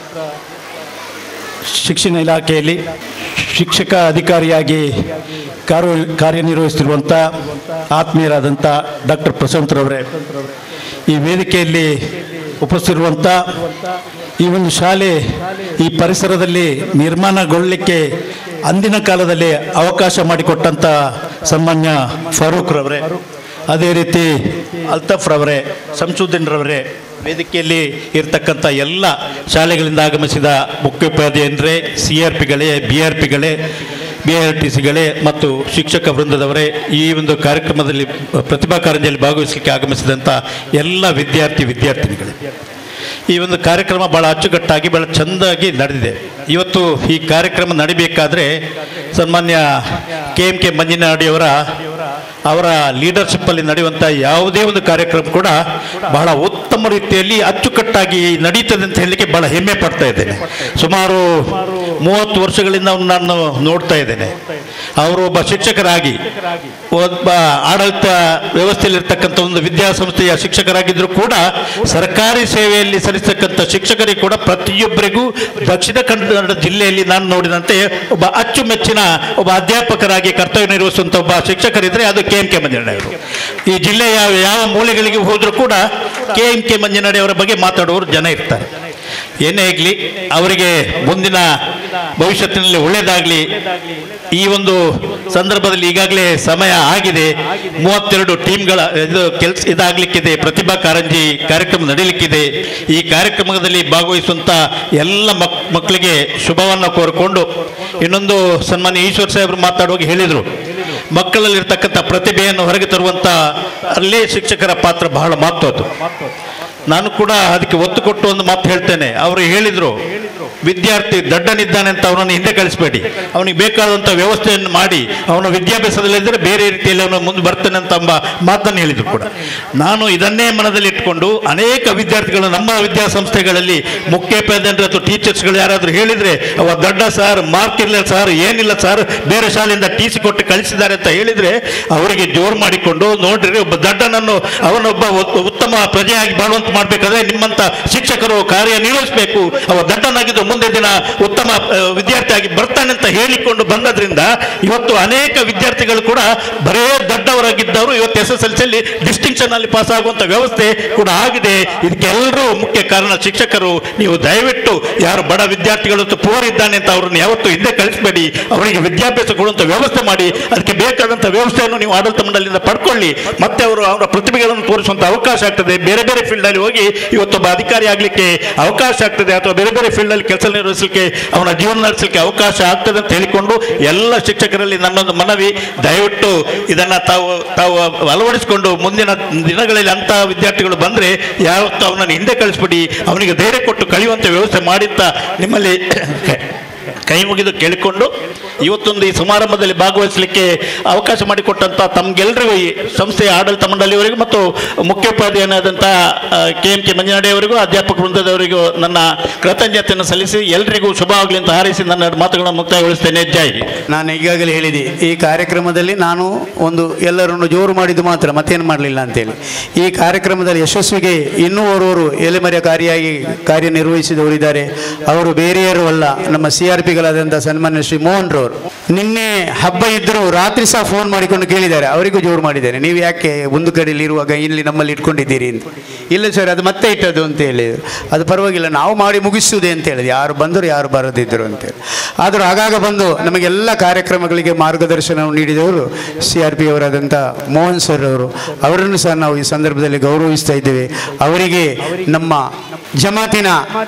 ಶಿಕ್ಷಣ ಇಲಾಖೆಯಲ್ಲಿ ಶಿಕ್ಷಕ ಅಧಿಕಾರಿಯಾಗಿ ಕಾರ್ಯ ಕಾರ್ಯನಿರ್ವಹಿಸ್ತಿರುವಂಥ ಆತ್ಮೀಯರಾದಂಥ ಡಾಕ್ಟರ್ ಪ್ರಶಾಂತ್ರವರೇ, ಈ ವೇದಿಕೆಯಲ್ಲಿ ಉಪಸ್ಥಿತಿರುವಂಥ ಈ ಒಂದು ಶಾಲೆ ಈ ಪರಿಸರದಲ್ಲಿ ನಿರ್ಮಾಣಗೊಳ್ಳಲಿಕ್ಕೆ ಅಂದಿನ ಕಾಲದಲ್ಲಿ ಅವಕಾಶ ಮಾಡಿಕೊಟ್ಟಂಥ ಸನ್ಮಾನ್ಯ ಫಾರೂಕ್ ರವರೇ, ಅದೇ ರೀತಿ ಅಲ್ತಾಫ್ ರವರೇ, ಶಂಸುದ್ದೀನ್ ರವರೇ, ವೇದಿಕೆಯಲ್ಲಿ ಇರ್ತಕ್ಕಂಥ ಎಲ್ಲ ಶಾಲೆಗಳಿಂದ ಆಗಮಿಸಿದ ಮುಖ್ಯೋಪಾಧ್ಯಾಯರೇ, ಸಿ ಆರ್ ಪಿಗಳೇ, ಬಿ ಆರ್ ಪಿಗಳೇ, ಬಿ ಆರ್ ಟಿ ಸಿಗಳೇ ಮತ್ತು ಶಿಕ್ಷಕ ವೃಂದದವರೇ, ಈ ಒಂದು ಕಾರ್ಯಕ್ರಮದಲ್ಲಿ ಪ್ರತಿಭಾ ಕಾರಂಜಿಯಲ್ಲಿ ಭಾಗವಹಿಸಲಿಕ್ಕೆ ಆಗಮಿಸಿದಂಥ ಎಲ್ಲ ವಿದ್ಯಾರ್ಥಿ ವಿದ್ಯಾರ್ಥಿನಿಗಳೇ, ಈ ಒಂದು ಕಾರ್ಯಕ್ರಮ ಭಾಳ ಅಚ್ಚುಕಟ್ಟಾಗಿ ಭಾಳ ಚೆಂದಾಗಿ ನಡೆದಿದೆ. ಇವತ್ತು ಈ ಕಾರ್ಯಕ್ರಮ ನಡಿಬೇಕಾದ್ರೆ ಸನ್ಮಾನ್ಯ ಕೆ ಎಂ ಕೆ ಮಂಜಿನಾಡಿಯವರ ಅವರ ಲೀಡರ್ಶಿಪ್ಪಲ್ಲಿ ನಡೆಯುವಂಥ ಯಾವುದೇ ಒಂದು ಕಾರ್ಯಕ್ರಮ ಕೂಡ ಬಹಳ ಉತ್ತಮ ರೀತಿಯಲ್ಲಿ ಅಚ್ಚುಕಟ್ಟಾಗಿ ನಡೀತದೆ ಅಂತ ಹೇಳಲಿಕ್ಕೆ ಬಹಳ ಹೆಮ್ಮೆ ಪಡ್ತಾ ಇದ್ದೇನೆ. ಸುಮಾರು ಮೂವತ್ತು ವರ್ಷಗಳಿಂದ ನಾನು ನೋಡ್ತಾ ಇದ್ದೇನೆ. ಅವರು ಒಬ್ಬ ಶಿಕ್ಷಕರಾಗಿ, ಒಬ್ಬ ಆಡಳಿತ ವ್ಯವಸ್ಥೆಯಲ್ಲಿರ್ತಕ್ಕಂಥ ಒಂದು ವಿದ್ಯಾಸಂಸ್ಥೆಯ ಶಿಕ್ಷಕರಾಗಿದ್ದರೂ ಕೂಡ ಸರ್ಕಾರಿ ಸೇವೆಯಲ್ಲಿ ಸಲ್ಲಿಸತಕ್ಕಂಥ ಶಿಕ್ಷಕರಿಗೆ ಕೂಡ ಪ್ರತಿಯೊಬ್ಬರಿಗೂ ದಕ್ಷಿಣ ಕನ್ನಡ ಜಿಲ್ಲೆಯಲ್ಲಿ ನಾನು ನೋಡಿದಂತೆ ಒಬ್ಬ ಅಚ್ಚುಮೆಚ್ಚಿನ ಒಬ್ಬ ಅಧ್ಯಾಪಕರಾಗಿ ಕರ್ತವ್ಯ ನಿರ್ವಹಿಸುವಂಥ ಒಬ್ಬ ಶಿಕ್ಷಕರಿದ್ದರೆ ಅದು ಕೆ ಎಂ ಕೆ ಮಂಜನಡೆಯವರು. ಈ ಜಿಲ್ಲೆಯ ಯಾವ ಮೂಲೆಗಳಿಗೆ ಹೋದರೂ ಕೂಡ ಕೆ ಎಂ ಕೆ ಮಂಜನಡೆಯವರ ಬಗ್ಗೆ ಮಾತಾಡುವವರು ಜನ ಇರ್ತಾರೆ. ಏನೇ ಆಗಲಿ ಅವರಿಗೆ ಮುಂದಿನ ಭವಿಷ್ಯತ್ತಿನಲ್ಲಿ ಒಳ್ಳೆಯದಾಗಲಿ. ಈ ಒಂದು ಸಂದರ್ಭದಲ್ಲಿ ಈಗಾಗಲೇ ಸಮಯ ಆಗಿದೆ. ಮೂವತ್ತೆರಡು ಟೀಮ್ಗಳ ಇದು ಕೆಲಸ ಇದಾಗಲಿಕ್ಕಿದೆ. ಪ್ರತಿಭಾ ಕಾರಂಜಿ ಕಾರ್ಯಕ್ರಮ ನಡೀಲಿಕ್ಕಿದೆ. ಈ ಕಾರ್ಯಕ್ರಮದಲ್ಲಿ ಭಾಗವಹಿಸುವಂಥ ಎಲ್ಲ ಮಕ್ ಮಕ್ಕಳಿಗೆ ಶುಭವನ್ನು ಕೋರಿಕೊಂಡು, ಇನ್ನೊಂದು ಸನ್ಮಾನ್ಯ ಈಶ್ವರ್ ಸಾಹೇಬರು ಮಾತಾಡುವಾಗ ಹೇಳಿದರು, ಮಕ್ಕಳಲ್ಲಿರ್ತಕ್ಕಂಥ ಪ್ರತಿಭೆಯನ್ನು ಹೊರಗೆ ತರುವಂಥ ಅಲ್ಲೇ ಶಿಕ್ಷಕರ ಪಾತ್ರ ಬಹಳ ಮಹತ್ವದ್ದು. ನಾನು ಕೂಡ ಅದಕ್ಕೆ ಒತ್ತು ಕೊಟ್ಟು ಒಂದು ಮಾತು ಹೇಳ್ತೇನೆ. ಅವರು ಹೇಳಿದರು, ವಿದ್ಯಾರ್ಥಿ ದಡ್ಡನಿದ್ದಾನೆ ಅಂತ ಅವನನ್ನು ಹಿಂದೆ ಕಳಿಸಬೇಡಿ, ಅವನಿಗೆ ಬೇಕಾದಂಥ ವ್ಯವಸ್ಥೆಯನ್ನು ಮಾಡಿ ಅವನ ವಿದ್ಯಾಭ್ಯಾಸದಲ್ಲಿದ್ದರೆ ಬೇರೆ ರೀತಿಯಲ್ಲಿ ಅವನು ಮುಂದೆ ಬರ್ತಾನೆ ಅಂತ ಎಂಬ ಮಾತನ್ನು ಹೇಳಿದರು ಕೂಡ. ನಾನು ಇದನ್ನೇ ಮನದಲ್ಲಿ ಇಟ್ಕೊಂಡು ಅನೇಕ ವಿದ್ಯಾರ್ಥಿಗಳು ನಮ್ಮ ವಿದ್ಯಾಸಂಸ್ಥೆಗಳಲ್ಲಿ ಮುಖ್ಯೋಪಾಧ್ಯಾಯರು ಅಥವಾ ಟೀಚರ್ಸ್ಗಳು ಯಾರಾದರೂ ಹೇಳಿದರೆ, ಅವ ದಡ್ಡ ಸರ್, ಮಾರ್ಕ್ ಇಲ್ಲ ಸರ್, ಏನಿಲ್ಲ ಸರ್, ಬೇರೆ ಶಾಲೆಯಿಂದ ಟಿ ಸಿ ಕೊಟ್ಟು ಕಳಿಸಿದ್ದಾರೆ ಅಂತ ಹೇಳಿದರೆ ಅವರಿಗೆ ಜೋರು ಮಾಡಿಕೊಂಡು, ನೋಡ್ರಿ ಒಬ್ಬ ದಡ್ಡನನ್ನು ಅವನೊಬ್ಬ ಉತ್ತಮ ಪ್ರಜೆಯಾಗಿ ಬಾಳುವಂತ ಮಾಡಬೇಕಾದ್ರೆ ನಿಮ್ಮಂಥ ಶಿಕ್ಷಕರು ಕಾರ್ಯನಿರ್ವಹಿಸಬೇಕು. ಅವ ದಡ್ಡನಾಗಿದ್ದು ಮುಂದೆ ದಿನ ಉತ್ತಮ ವಿದ್ಯಾರ್ಥಿಯಾಗಿ ಬರ್ತಾನೆ ಅಂತ ಹೇಳಿಕೊಂಡು ಬಂದದ್ರಿಂದ ಇವತ್ತು ಅನೇಕ ವಿದ್ಯಾರ್ಥಿಗಳು ಕೂಡ ಬರೇ ದಡ್ಡವರಾಗಿದ್ದವರು ಇವತ್ತು ಎಸ್ ಎಸ್ ಎಲ್ ಸಿಯಲ್ಲಿ ಡಿಸ್ಟಿಂಕ್ಷನ್ ಅಲ್ಲಿ ಪಾಸ್ ಆಗುವಂಥ ವ್ಯವಸ್ಥೆ ಕೂಡ ಆಗಿದೆ. ಇದಕ್ಕೆಲ್ಲರೂ ಮುಖ್ಯ ಕಾರಣ ಶಿಕ್ಷಕರು. ನೀವು ದಯವಿಟ್ಟು ಯಾರು ಬಡ ವಿದ್ಯಾರ್ಥಿಗಳು ಪೂರ್ ಇದ್ದಾನೆ ಅಂತ ಅವ್ರನ್ನ ಯಾವತ್ತೂ ಹಿಂದೆ ಕಳಿಸಬೇಡಿ, ಅವರಿಗೆ ವಿದ್ಯಾಭ್ಯಾಸ ಕೊಡುವಂಥ ವ್ಯವಸ್ಥೆ ಮಾಡಿ. ಅದಕ್ಕೆ ಬೇಕಾದಂಥ ವ್ಯವಸ್ಥೆಯನ್ನು ನೀವು ಆಡಳಿತ ಮಂಡಳಿಯಿಂದ ಪಡ್ಕೊಳ್ಳಿ. ಮತ್ತೆ ಅವರು ಅವರ ಪ್ರತಿಭೆಗಳನ್ನು ತೋರಿಸುವಂಥ ಅವಕಾಶ ಆಗ್ತದೆ. ಬೇರೆ ಬೇರೆ ಫೀಲ್ಡ್ ಅಲ್ಲಿ ಹೋಗಿ ಇವತ್ತೊಬ್ಬ ಅಧಿಕಾರಿ ಆಗಲಿಕ್ಕೆ ಅವಕಾಶ ಆಗ್ತದೆ, ಅಥವಾ ಬೇರೆ ಬೇರೆ ಫೀಲ್ಡ್ ಅಲ್ಲಿ ಕೆಲಸ ನಿರ್ವಹಿಸಲಿಕ್ಕೆ ಅವನ ಜೀವನ ನಡೆಸಲಿಕ್ಕೆ ಅವಕಾಶ ಆಗ್ತದೆ ಅಂತ ಹೇಳಿಕೊಂಡು ಎಲ್ಲ ಶಿಕ್ಷಕರಲ್ಲಿ ನನ್ನೊಂದು ಮನವಿ, ದಯವಿಟ್ಟು ಇದನ್ನ ತಾವು ತಾವು ಅಳವಡಿಸಿಕೊಂಡು ಮುಂದಿನ ದಿನಗಳಲ್ಲಿ ಅಂತ ವಿದ್ಯಾರ್ಥಿಗಳು ಬಂದ್ರೆ ಯಾವತ್ತೂ ಅವನನ್ನು ಹಿಂದೆ ಕಳಿಸ್ಬಿಡಿ, ಅವನಿಗೆ ಧೈರ್ಯ ಕೊಟ್ಟು ಕಳೆಯುವಂತ ವ್ಯವಸ್ಥೆ ಮಾಡಿ ಅಂತ ನಿಮ್ಮಲ್ಲಿ ಕೈ ಮುಗಿದು ಕೇಳಿಕೊಂಡು, ಇವತ್ತೊಂದು ಈ ಸಮಾರಂಭದಲ್ಲಿ ಭಾಗವಹಿಸಲಿಕ್ಕೆ ಅವಕಾಶ ಮಾಡಿಕೊಟ್ಟಂಥ ತಮಗೆಲ್ಲರಿಗೂ ಈ ಸಂಸ್ಥೆಯ ಆಡಳಿತ ಮಂಡಳಿಯವರಿಗೂ ಮತ್ತು ಮುಖ್ಯೋಪಾಧ್ಯಾಯನಾದಂಥ ಕೆ ಎಂ ಕೆ ಮಂಜನಾಡಿಯವರಿಗೂ ಅಧ್ಯಾಪಕ ವೃಂದದವರಿಗೂ ನನ್ನ ಕೃತಜ್ಞತೆಯನ್ನು ಸಲ್ಲಿಸಿ ಎಲ್ರಿಗೂ ಶುಭವಾಗಲಿ ಅಂತ ಹಾರೈಸಿ ನನ್ನ ಮಾತುಗಳನ್ನು ಮುಕ್ತಾಯಗೊಳಿಸ್ತೇನೆ. ಜೈ. ನಾನು ಈಗಾಗಲೇ ಹೇಳಿದೆ, ಈ ಕಾರ್ಯಕ್ರಮದಲ್ಲಿ ನಾನು ಒಂದು ಎಲ್ಲರನ್ನು ಜೋರು ಮಾಡಿದ್ದು ಮಾತ್ರ, ಮತ್ತೇನು ಮಾಡಲಿಲ್ಲ ಅಂತೇಳಿ. ಈ ಕಾರ್ಯಕ್ರಮದಲ್ಲಿ ಯಶಸ್ವಿಗೆ ಇನ್ನೂ ಓರ್ವರು ಎಲೆಮರೆಕಾರಿಯಾಗಿ ಕಾರ್ಯನಿರ್ವಹಿಸಿದವರಿದ್ದಾರೆ. ಅವರು ಬೇರೆಯವರು ಅಲ್ಲ, ನಮ್ಮ ಸಿ ಆರ್ ಪಿಗಳಾದಂಥ ಸನ್ಮಾನ್ಯ ಶ್ರೀ ಮೋಹನ್ ರವರು. ನಿನ್ನೆ ಹಬ್ಬ ಇದ್ದರೂ ರಾತ್ರಿ ಸಹ ಫೋನ್ ಮಾಡಿಕೊಂಡು ಕೇಳಿದ್ದಾರೆ, ಅವರಿಗೂ ಜೋರು ಮಾಡಿದ್ದೇನೆ, ನೀವು ಯಾಕೆ ಒಂದು ಕಡೆಯಲ್ಲಿ ಇರುವಾಗ ಇಲ್ಲಿ ನಮ್ಮಲ್ಲಿ ಇಟ್ಕೊಂಡಿದ್ದೀರಿ ಅಂತ. ಇಲ್ಲ ಸರ್, ಅದು ಮತ್ತೆ ಇಟ್ಟದ್ದು ಅಂತ ಹೇಳಿದರು. ಅದು ಪರವಾಗಿಲ್ಲ, ನಾವು ಮಾಡಿ ಮುಗಿಸುವುದೇ ಅಂತ ಹೇಳಿದೆ, ಯಾರು ಬಂದರು ಯಾರು ಬರದಿದ್ದರು ಅಂತೇಳಿ. ಆದರೂ ಆಗಾಗ ಬಂದು ನಮಗೆಲ್ಲ ಕಾರ್ಯಕ್ರಮಗಳಿಗೆ ಮಾರ್ಗದರ್ಶನವನ್ನು ನೀಡಿದವರು ಸಿ ಆರ್ ಪಿ ಅವರಾದಂಥ ಮೋಹನ್ ಸರ್ ಅವರು. ಅವರನ್ನು ಸಹ ನಾವು ಈ ಸಂದರ್ಭದಲ್ಲಿ ಗೌರವಿಸ್ತಾ ಇದ್ದೇವೆ. ಅವರಿಗೆ ನಮ್ಮ ಜಮಾತಿನ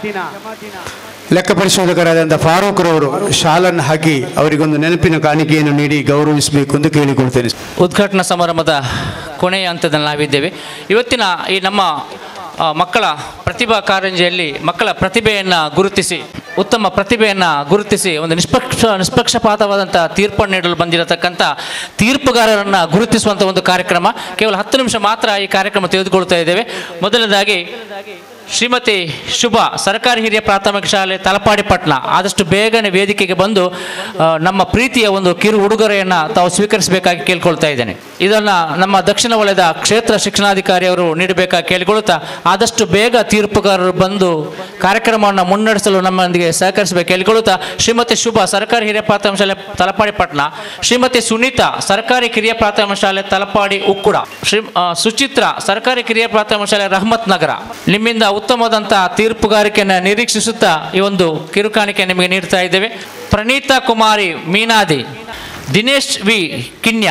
ಲೆಕ್ಕ ಪರಿಶೋಧಕರಾದಂಥ ಫಾರೂಕ್ ರವರು ಶಾಲನ್ನು ಹಾಕಿ ಅವರಿಗೊಂದು ನೆನಪಿನ ಕಾಣಿಕೆಯನ್ನು ನೀಡಿ ಗೌರವಿಸಬೇಕು ಎಂದು ಕೇಳಿಕೊಳ್ತೇನೆ. ಉದ್ಘಾಟನಾ ಸಮಾರಂಭದ ಕೊನೆಯ ಹಂತದಲ್ಲಿ ನಾವಿದ್ದೇವೆ. ಇವತ್ತಿನ ಈ ನಮ್ಮ ಮಕ್ಕಳ ಪ್ರತಿಭಾ ಕಾರಂಜಿಯಲ್ಲಿ ಮಕ್ಕಳ ಪ್ರತಿಭೆಯನ್ನು ಗುರುತಿಸಿ, ಉತ್ತಮ ಪ್ರತಿಭೆಯನ್ನು ಗುರುತಿಸಿ ಒಂದು ನಿಷ್ಪಕ್ಷ ನಿಷ್ಪಕ್ಷಪಾತವಾದಂಥ ತೀರ್ಪನ್ನು ನೀಡಲು ಬಂದಿರತಕ್ಕಂಥ ತೀರ್ಪುಗಾರರನ್ನು ಗುರುತಿಸುವಂಥ ಒಂದು ಕಾರ್ಯಕ್ರಮ. ಕೇವಲ ಹತ್ತು ನಿಮಿಷ ಮಾತ್ರ ಈ ಕಾರ್ಯಕ್ರಮ ತೆಗೆದುಕೊಳ್ತಾ ಇದ್ದೇವೆ. ಮೊದಲನೇದಾಗಿ ಶ್ರೀಮತಿ ಶುಭ, ಸರ್ಕಾರಿ ಹಿರಿಯ ಪ್ರಾಥಮಿಕ ಶಾಲೆ ತಲಪಾಡಿ ಪಟ್ಟಣ, ಆದಷ್ಟು ಬೇಗನೆ ವೇದಿಕೆಗೆ ಬಂದು ನಮ್ಮ ಪ್ರೀತಿಯ ಒಂದು ಕಿರು ಉಡುಗೊರೆಯನ್ನು ತಾವು ಸ್ವೀಕರಿಸಬೇಕಾಗಿ ಕೇಳ್ಕೊಳ್ತಾ ಇದ್ದೇನೆ. ಇದನ್ನು ನಮ್ಮ ದಕ್ಷಿಣ ವಲಯದ ಕ್ಷೇತ್ರ ಶಿಕ್ಷಣಾಧಿಕಾರಿ ಅವರು ನೀಡಬೇಕಾಗಿ ಕೇಳಿಕೊಳ್ಳುತ್ತಾ, ಆದಷ್ಟು ಬೇಗ ತೀರ್ಪುಗಾರರು ಬಂದು ಕಾರ್ಯಕ್ರಮವನ್ನು ಮುನ್ನಡೆಸಲು ನಮ್ಮೊಂದಿಗೆ ಸಹಕರಿಸಬೇಕು ಕೇಳಿಕೊಳ್ಳುತ್ತಾ, ಶ್ರೀಮತಿ ಶುಭ, ಸರ್ಕಾರಿ ಹಿರಿಯ ಪ್ರಾಥಮಿಕ ಶಾಲೆ ತಲಪಾಡಿ ಪಟ್ಟಣ, ಶ್ರೀಮತಿ ಸುನೀತಾ, ಸರ್ಕಾರಿ ಕಿರಿಯ ಪ್ರಾಥಮಿಕ ಶಾಲೆ ತಲಪಾಡಿ ಉಕ್ಕುಡ, ಶ್ರೀ ಸುಚಿತ್ರ, ಸರ್ಕಾರಿ ಕಿರಿಯ ಪ್ರಾಥಮಿಕ ಶಾಲೆ ರಹಮತ್ ನಗರ, ನಿಮ್ಮಿಂದ ಉತ್ತಮವಾದಂಥ ತೀರ್ಪುಗಾರಿಕೆಯನ್ನು ನಿರೀಕ್ಷಿಸುತ್ತಾ ಈ ಒಂದು ಕಿರುಕಾಣಿಕೆ ನಿಮಗೆ ನೀಡ್ತಾ ಇದ್ದೇವೆ. ಪ್ರಣೀತಾ ಕುಮಾರಿ ಮೀನಾದಿ, ದಿನೇಶ್ ವಿ ಕಿಣ್ಯ,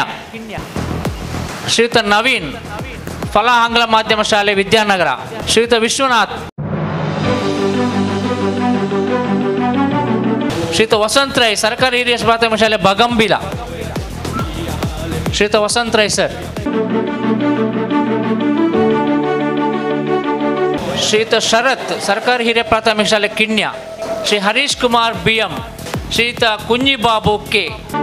ಶ್ರೀಯುತ ನವೀನ್, ಫಲ ಆಂಗ್ಲ ಮಾಧ್ಯಮ ಶಾಲೆ ವಿದ್ಯಾನಗರ, ಶ್ರೀಯುತ ವಿಶ್ವನಾಥ್, ಶ್ರೀಯುತ ವಸಂತ್ ರೈ, ಸರ್ಕಾರಿ ಹಿರಿಯ ಪ್ರಾಥಮಿಕ ಶಾಲೆ ಬಗಂಬಿಲ, ಶ್ರೀಯುತ ವಸಂತ್ ರೈ ಸರ್, ಶ್ರೀಯುತ ಶರತ್, ಸರ್ಕಾರಿ ಹಿರಿಯ ಪ್ರಾಥಮಿಕ ಶಾಲೆ Kinya, Shri Harish Kumar B M, Shriyutha Kunjibabu K,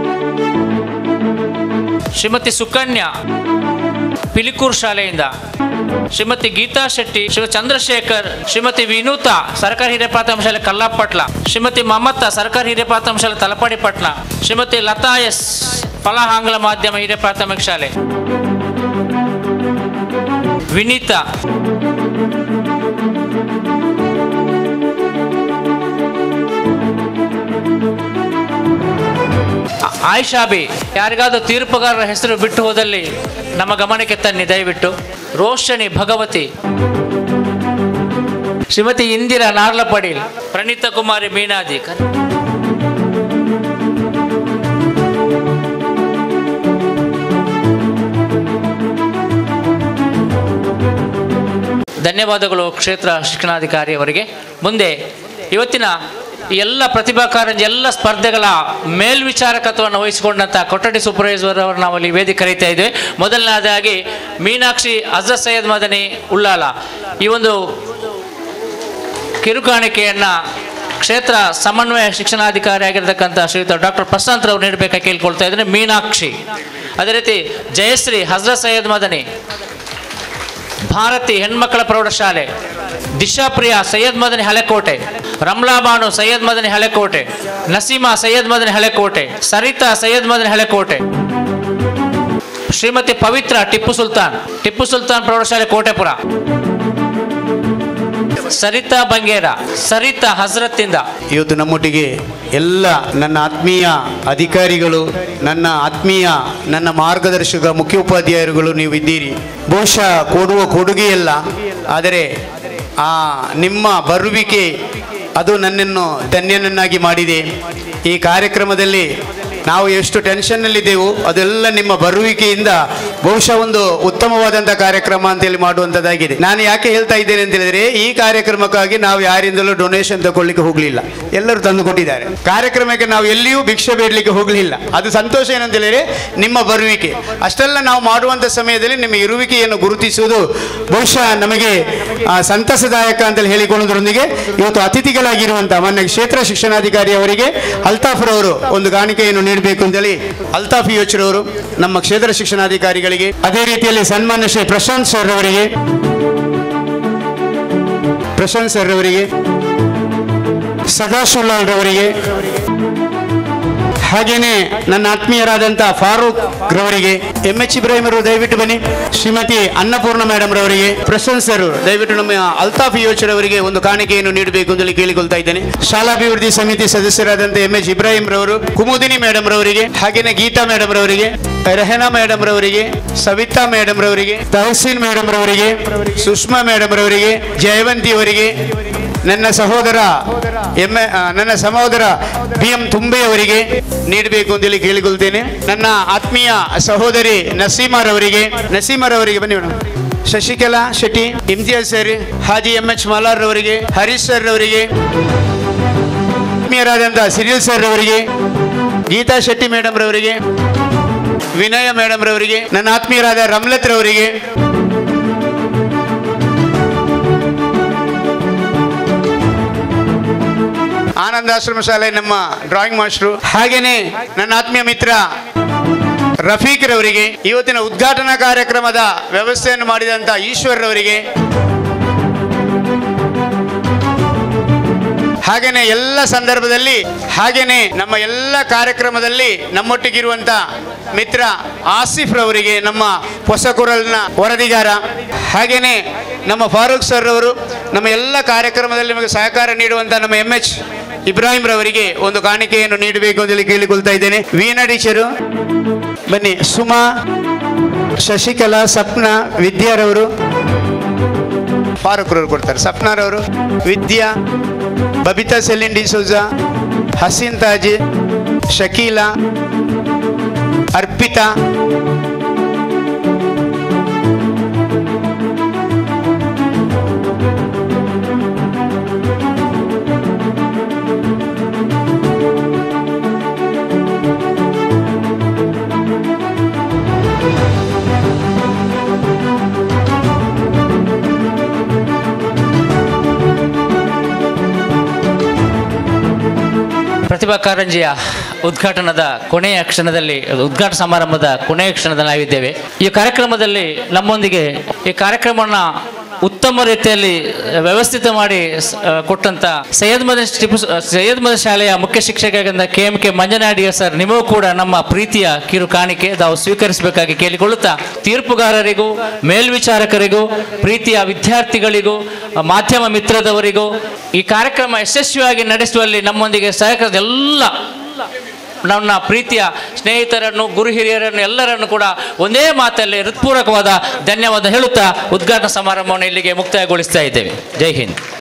Shrimathi Sukanya Pilikooru ಶಾಲೆಯಿಂದ, ಶ್ರೀಮತಿ ಗೀತಾ ಶೆಟ್ಟಿ, ಶ್ರೀ ಚಂದ್ರಶೇಖರ್, ಶ್ರೀಮತಿ ವಿನೂತಾ, ಸರ್ಕಾರಿ ಹಿರಿಯ ಪ್ರಾಥಮಿಕ ಶಾಲೆ ಕಲ್ಲಾಪಟ್ಲ, ಶ್ರೀಮತಿ ಮಮತಾ, ಸರ್ಕಾರಿ ಹಿರಿಯ ಪ್ರಾಥಮಿಕ ಶಾಲೆ ತಲಪಾಡಿ ಪಟ್ಟಣ, ಶ್ರೀಮತಿ ಲತಾ ಎಸ್, ಫಲ ಆಂಗ್ಲ ಮಾಧ್ಯಮ ಹಿರಿಯ ಪ್ರಾಥಮಿಕ ಶಾಲೆ, ವಿನೀತಾ, ಆಯಿಷಾಬಿ. ಯಾರಿಗಾದ್ರೂ ತೀರ್ಪುಗಾರರ ಹೆಸರು ಬಿಟ್ಟು ಹೋದಲ್ಲಿ ನಮ್ಮ ಗಮನಕ್ಕೆ ತನ್ನಿ ದಯವಿಟ್ಟು. ರೋಷಣಿ ಭಗವತಿ, ಶ್ರೀಮತಿ ಇಂದಿರಾ ನಾರ್ಲಪಡೀಲ್, ಪ್ರಣೀತಾ ಕುಮಾರಿ ಮೀನಾಜಿ. ಧನ್ಯವಾದಗಳು ಕ್ಷೇತ್ರ ಶಿಕ್ಷಣಾಧಿಕಾರಿ ಅವರಿಗೆ. ಮುಂದೆ ಇವತ್ತಿನ ಎಲ್ಲ ಪ್ರತಿಭಾ ಕಾರಂಜಿ ಎಲ್ಲ ಸ್ಪರ್ಧೆಗಳ ಮೇಲ್ವಿಚಾರಕತ್ವವನ್ನು ವಹಿಸಿಕೊಂಡಂಥ ಕೊಠಡಿ ಸೂಪರ್ವೈಸರ್ ಅವರು ನಾವಲ್ಲಿ ವೇದಿಕೆ ಕರೀತಾ ಇದ್ದೇವೆ. ಮೊದಲನೇದಾಗಿ ಮೀನಾಕ್ಷಿ ಹಜರತ್ ಸೈಯದ್ ಮದನಿ ಉಳ್ಳಾಲ ಈ ಒಂದು ಕಿರುಕಾಣಿಕೆಯನ್ನು ಕ್ಷೇತ್ರ ಸಮನ್ವಯ ಶಿಕ್ಷಣಾಧಿಕಾರಿ ಆಗಿರತಕ್ಕಂಥ ಶ್ರೀಯುತ ಡಾಕ್ಟರ್ ಪ್ರಶಾಂತ್ ರವರು ನೀಡಬೇಕಾಗಿ ಕೇಳ್ಕೊಳ್ತಾ ಇದ್ದಾರೆ. ಮೀನಾಕ್ಷಿ. ಅದೇ ರೀತಿ ಜಯಶ್ರೀ ಹಜರತ್ ಸೈಯದ್ ಮದನಿ, ಭಾರತಿ ಹೆಣ್ಮಕ್ಕಳ ಪ್ರೌಢಶಾಲೆ, ದಿಶಾಪ್ರಿಯಾ ಸೈಯದ್ ಮದನಿ ಹಳೆಕೋಟೆ, ರಮ್ಲಾ ಬಾನು ಸೈಯದ್ ಮದನಿ ಹಳೆಕೋಟೆ, ನಸೀಮಾ ಸೈಯದ್ ಮದನಿ ಹಳೆಕೋಟೆ, ಸರಿತಾ ಸೈಯದ್ ಮದನಿ ಹಳೆಕೋಟೆ, ಶ್ರೀಮತಿ ಪವಿತ್ರ ಟಿಪ್ಪು ಸುಲ್ತಾನ್ ಟಿಪ್ಪು ಸುಲ್ತಾನ್ ಪ್ರೌಢಶಾಲೆ ಕೋಟೆಪುರ, ಸರಿತಾ ಬಂಗೇರ ಸರಿತಾ ಹಜರತ್ತಿಂದ. ಇವತ್ತು ನಮ್ಮೊಟ್ಟಿಗೆ ಎಲ್ಲ ನನ್ನ ಆತ್ಮೀಯ ಅಧಿಕಾರಿಗಳು, ನನ್ನ ಆತ್ಮೀಯ ನನ್ನ ಮಾರ್ಗದರ್ಶಕ ಮುಖ್ಯೋಪಾಧ್ಯಾಯರುಗಳು ನೀವು ಇದ್ದೀರಿ. ಬಹುಶಃ ಕೊಡುವ ಕೊಡುಗೆಯಲ್ಲ, ಆದರೆ ಆ ನಿಮ್ಮ ಬರುವಿಕೆ ಅದು ನನ್ನನ್ನು ಧನ್ಯನನ್ನಾಗಿ ಮಾಡಿದೆ. ಈ ಕಾರ್ಯಕ್ರಮದಲ್ಲಿ ನಾವು ಎಷ್ಟು ಟೆನ್ಷನ್ನಲ್ಲಿದ್ದೆವು ಅದೆಲ್ಲ ನಿಮ್ಮ ಬರುವಿಕೆಯಿಂದ ಬಹುಶಃ ಒಂದು ಉತ್ತಮವಾದಂಥ ಕಾರ್ಯಕ್ರಮ ಅಂತೇಳಿ ಮಾಡುವಂಥದ್ದಾಗಿದೆ. ನಾನು ಯಾಕೆ ಹೇಳ್ತಾ ಇದ್ದೇನೆ ಅಂತ ಹೇಳಿದರೆ, ಈ ಕಾರ್ಯಕ್ರಮಕ್ಕಾಗಿ ನಾವು ಯಾರಿಂದಲೂ ಡೊನೇಷನ್ ತಗೊಳ್ಳಿಕ್ಕೆ ಹೋಗಲಿಲ್ಲ, ಎಲ್ಲರೂ ತಂದು ಕೊಟ್ಟಿದ್ದಾರೆ. ಕಾರ್ಯಕ್ರಮಕ್ಕೆ ನಾವು ಎಲ್ಲಿಯೂ ಭಿಕ್ಷೆ ಬೇಡಲಿಕ್ಕೆ ಹೋಗಲಿಲ್ಲ. ಅದು ಸಂತೋಷ ಏನಂತ ಹೇಳಿದರೆ ನಿಮ್ಮ ಬರುವಿಕೆ. ಅಷ್ಟೆಲ್ಲ ನಾವು ಮಾಡುವಂಥ ಸಮಯದಲ್ಲಿ ನಿಮ್ಮ ಇರುವಿಕೆಯನ್ನು ಗುರುತಿಸುವುದು ಬಹುಶಃ ನಮಗೆ ಸಂತಸದಾಯಕ ಅಂತೇಳಿ ಹೇಳಿಕೊಳ್ಳೋದ್ರೊಂದಿಗೆ ಇವತ್ತು ಅತಿಥಿಗಳಾಗಿರುವಂಥ ಮಾನ್ಯ ಕ್ಷೇತ್ರ ಶಿಕ್ಷಣಾಧಿಕಾರಿ ಅವರಿಗೆ ಅಲ್ತಾಫ್ರವರು ಒಂದು ಕಾಣಿಕೆಯನ್ನು ನೀಡಬೇಕು ಅಂತೇಳಿ ಅಲ್ತಾಫ್ ಯೋಚರವರು ನಮ್ಮ ಕ್ಷೇತ್ರ ಶಿಕ್ಷಣಾಧಿಕಾರಿಗಳಿಗೆ, ಅದೇ ರೀತಿಯಲ್ಲಿ ಸನ್ಮಾನ್ಯ ಶ್ರೀ ಪ್ರಶಾಂತ್ ಸರ್ ಅವರಿಗೆ ಪ್ರಶಾಂತ್ ಸರ್ ಅವರಿಗೆ ಸದಾಶಿವಲಾಲ್ ರವರಿಗೆ, ಹಾಗೇನೆ ನನ್ನ ಆತ್ಮೀಯರಾದಂಥ ಫಾರೂಕ್ ರವರಿಗೆ, ಎಂ ಎಚ್ ಇಬ್ರಾಹಿಂ ಅವರು ದಯವಿಟ್ಟು ಬನ್ನಿ, ಶ್ರೀಮತಿ ಅನ್ನಪೂರ್ಣ ಮೇಡಮ್ ರವರಿಗೆ, ಪ್ರಶಾಂತ್ ಸರ್ ದಯವಿಟ್ಟು ನಮ್ಮ ಅಲ್ತಾಫ್ ಯೋಚರವರಿಗೆ ಒಂದು ಕಾಣಿಕೆಯನ್ನು ನೀಡಬೇಕು ಅಂತೇಳಿ ಕೇಳಿಕೊಳ್ತಾ ಇದ್ದೇನೆ. ಶಾಲಾಭಿವೃದ್ಧಿ ಸಮಿತಿ ಸದಸ್ಯರಾದಂಥ ಎಂ ಎಚ್ ಇಬ್ರಾಹಿಂ ರವರು, ಕುಮುದಿನಿ ಮೇಡಮ್ ರವರಿಗೆ, ಹಾಗೇನೆ ಗೀತಾ ಮೇಡಮ್ ರವರಿಗೆ, ರೆಹನಾ ಮೇಡಮ್ ರವರಿಗೆ, ಸವಿತಾ ಮೇಡಮ್ ರವರಿಗೆ, ತಹಸೀನ್ ಮೇಡಮ್ ರವರಿಗೆ, ಸುಷ್ಮಾ ಮೇಡಮ್ ರವರಿಗೆ, ಜಯವಂತಿ ಅವರಿಗೆ, ನನ್ನ ಸಹೋದರ ಎಂ ನನ್ನ ಸಹೋದರ ಬಿ ಎಂ ತುಂಬೆ ಅವರಿಗೆ ನೀಡಬೇಕು ಅಂತೇಳಿ ಕೇಳಿಕೊಳ್ತೇನೆ. ನನ್ನ ಆತ್ಮೀಯ ಸಹೋದರಿ ನಸೀಮಾರವರಿಗೆ ನಸೀಮಾರವರಿಗೆ ಬನ್ನಿ madam, Shashikala Shetty, Imtiyaz sir, Haji M H Malar ಅವರಿಗೆ, ಹರೀಶ್ ಸರ್ ಅವರಿಗೆ, ಆತ್ಮೀಯರಾದಂಥ ಸಿರಿಲ್ ಸರ್ ಅವರಿಗೆ, ಗೀತಾ ಶೆಟ್ಟಿ ಮೇಡಮ್ ರವರಿಗೆ, ವಿನಯ ಮೇಡಮ್ ರವರಿಗೆ, ನನ್ನ ಆತ್ಮೀಯರಾದ ರಮ್ಲತ್ ರವರಿಗೆ, ಆನಂದಾಶ್ರಮ ಶಾಲೆ ನಮ್ಮ ಡ್ರಾಯಿಂಗ್ ಮಾಸ್ಟರು, ಹಾಗೇನೆ ನನ್ನ ಆತ್ಮೀಯ ಮಿತ್ರ ರಫೀಕ್ ರವರಿಗೆ, ಇವತ್ತಿನ ಉದ್ಘಾಟನಾ ಕಾರ್ಯಕ್ರಮದ ವ್ಯವಸ್ಥೆಯನ್ನು ಮಾಡಿದಂಥ ಈಶ್ವರ್ ರವರಿಗೆ, ಹಾಗೇನೆ ಎಲ್ಲ ಸಂದರ್ಭದಲ್ಲಿ ಹಾಗೇನೆ ನಮ್ಮ ಎಲ್ಲ ಕಾರ್ಯಕ್ರಮದಲ್ಲಿ ನಮ್ಮೊಟ್ಟಿಗಿರುವಂಥ ಮಿತ್ರ ಆಸಿಫ್ ರವರಿಗೆ, ನಮ್ಮ ಹೊಸಕುರಲ್ನ ವರದಿಗಾರ, ಹಾಗೇನೆ ನಮ್ಮ ಫಾರೂಕ್ ಸರ್ ಅವರು ನಮ್ಮ ಎಲ್ಲ ಕಾರ್ಯಕ್ರಮದಲ್ಲಿ ನಮಗೆ ಸಹಕಾರ ನೀಡುವಂಥ ನಮ್ಮ ಎಂ ಎಚ್ ಇಬ್ರಾಹಿಂ ರವರಿಗೆ ಒಂದು ಕಾಣಿಕೆಯನ್ನು ನೀಡಬೇಕು ಅಂತೇಳಿ ಕೇಳಿಕೊಳ್ತಾ ಇದ್ದೇನೆ. ವೀಣಾ ಟೀಚರು ಬನ್ನಿ, ಸುಮಾ, ಶಶಿಕಲಾ, ಸಪ್ನಾ, ವಿದ್ಯಾರವರು, ಫಾರೂಕ್ ರವರು ಕೊಡ್ತಾರೆ, ಸಪ್ನಾರವರು, ವಿದ್ಯಾ, ಬಬಿತಾ ಸೆಲಿನ್ ಡಿಸೋಜಾ, ಹಸೀನ್ ತಾಜಿ, ಶಕೀಲಾ, ಅರ್ಪಿತಾ, ಪ್ರತಿಭಾ ಕಾರಂಜಿಯ ಉದ್ಘಾಟನದ ಕೊನೆಯ ಕ್ಷಣದಲ್ಲಿ, ಉದ್ಘಾಟನಾ ಸಮಾರಂಭದ ಕೊನೆಯ ಕ್ಷಣದಲ್ಲಿ ನಾವಿದ್ದೇವೆ. ಈ ಕಾರ್ಯಕ್ರಮದಲ್ಲಿ ನಮ್ಮೊಂದಿಗೆ ಈ ಕಾರ್ಯಕ್ರಮವನ್ನು ಉತ್ತಮ ರೀತಿಯಲ್ಲಿ ವ್ಯವಸ್ಥಿತ ಮಾಡಿ ಕೊಟ್ಟಂತ ಸೈಯದ್ ಮದನಿ ಟಿಪ್ಪು ಸೈಯದ್ ಮದನಿ ಶಾಲೆಯ ಮುಖ್ಯ ಶಿಕ್ಷಕರಾದ ಕೆ ಎಂ ಕೆ ಮಂಜನಾಡಿಯ ಸರ್, ನಿಮಗೂ ಕೂಡ ನಮ್ಮ ಪ್ರೀತಿಯ ಕಿರು ಕಾಣಿಕೆ ತಾವು ಸ್ವೀಕರಿಸಬೇಕಾಗಿ ಕೇಳಿಕೊಳ್ಳುತ್ತಾ, ತೀರ್ಪುಗಾರರಿಗೂ ಮೇಲ್ವಿಚಾರಕರಿಗೂ ಪ್ರೀತಿಯ ವಿದ್ಯಾರ್ಥಿಗಳಿಗೂ ಮಾಧ್ಯಮ ಮಿತ್ರದವರಿಗೂ ಈ ಕಾರ್ಯಕ್ರಮ ಯಶಸ್ವಿಯಾಗಿ ನಡೆಸುವಲ್ಲಿ ನಮ್ಮೊಂದಿಗೆ ಸಹಕರಿಸಿದ ಎಲ್ಲ ನನ್ನ ಪ್ರೀತಿಯ ಸ್ನೇಹಿತರನ್ನು, ಗುರು ಹಿರಿಯರನ್ನು ಎಲ್ಲರನ್ನು ಕೂಡ ಒಂದೇ ಮಾತಲ್ಲಿ ಹೃತ್ಪೂರ್ವಕವಾದ ಧನ್ಯವಾದ ಹೇಳುತ್ತಾ ಉದ್ಘಾಟನಾ ಸಮಾರಂಭವನ್ನು ಇಲ್ಲಿಗೆ ಮುಕ್ತಾಯಗೊಳಿಸ್ತಾ ಇದ್ದೇವೆ. ಜೈ ಹಿಂದ್.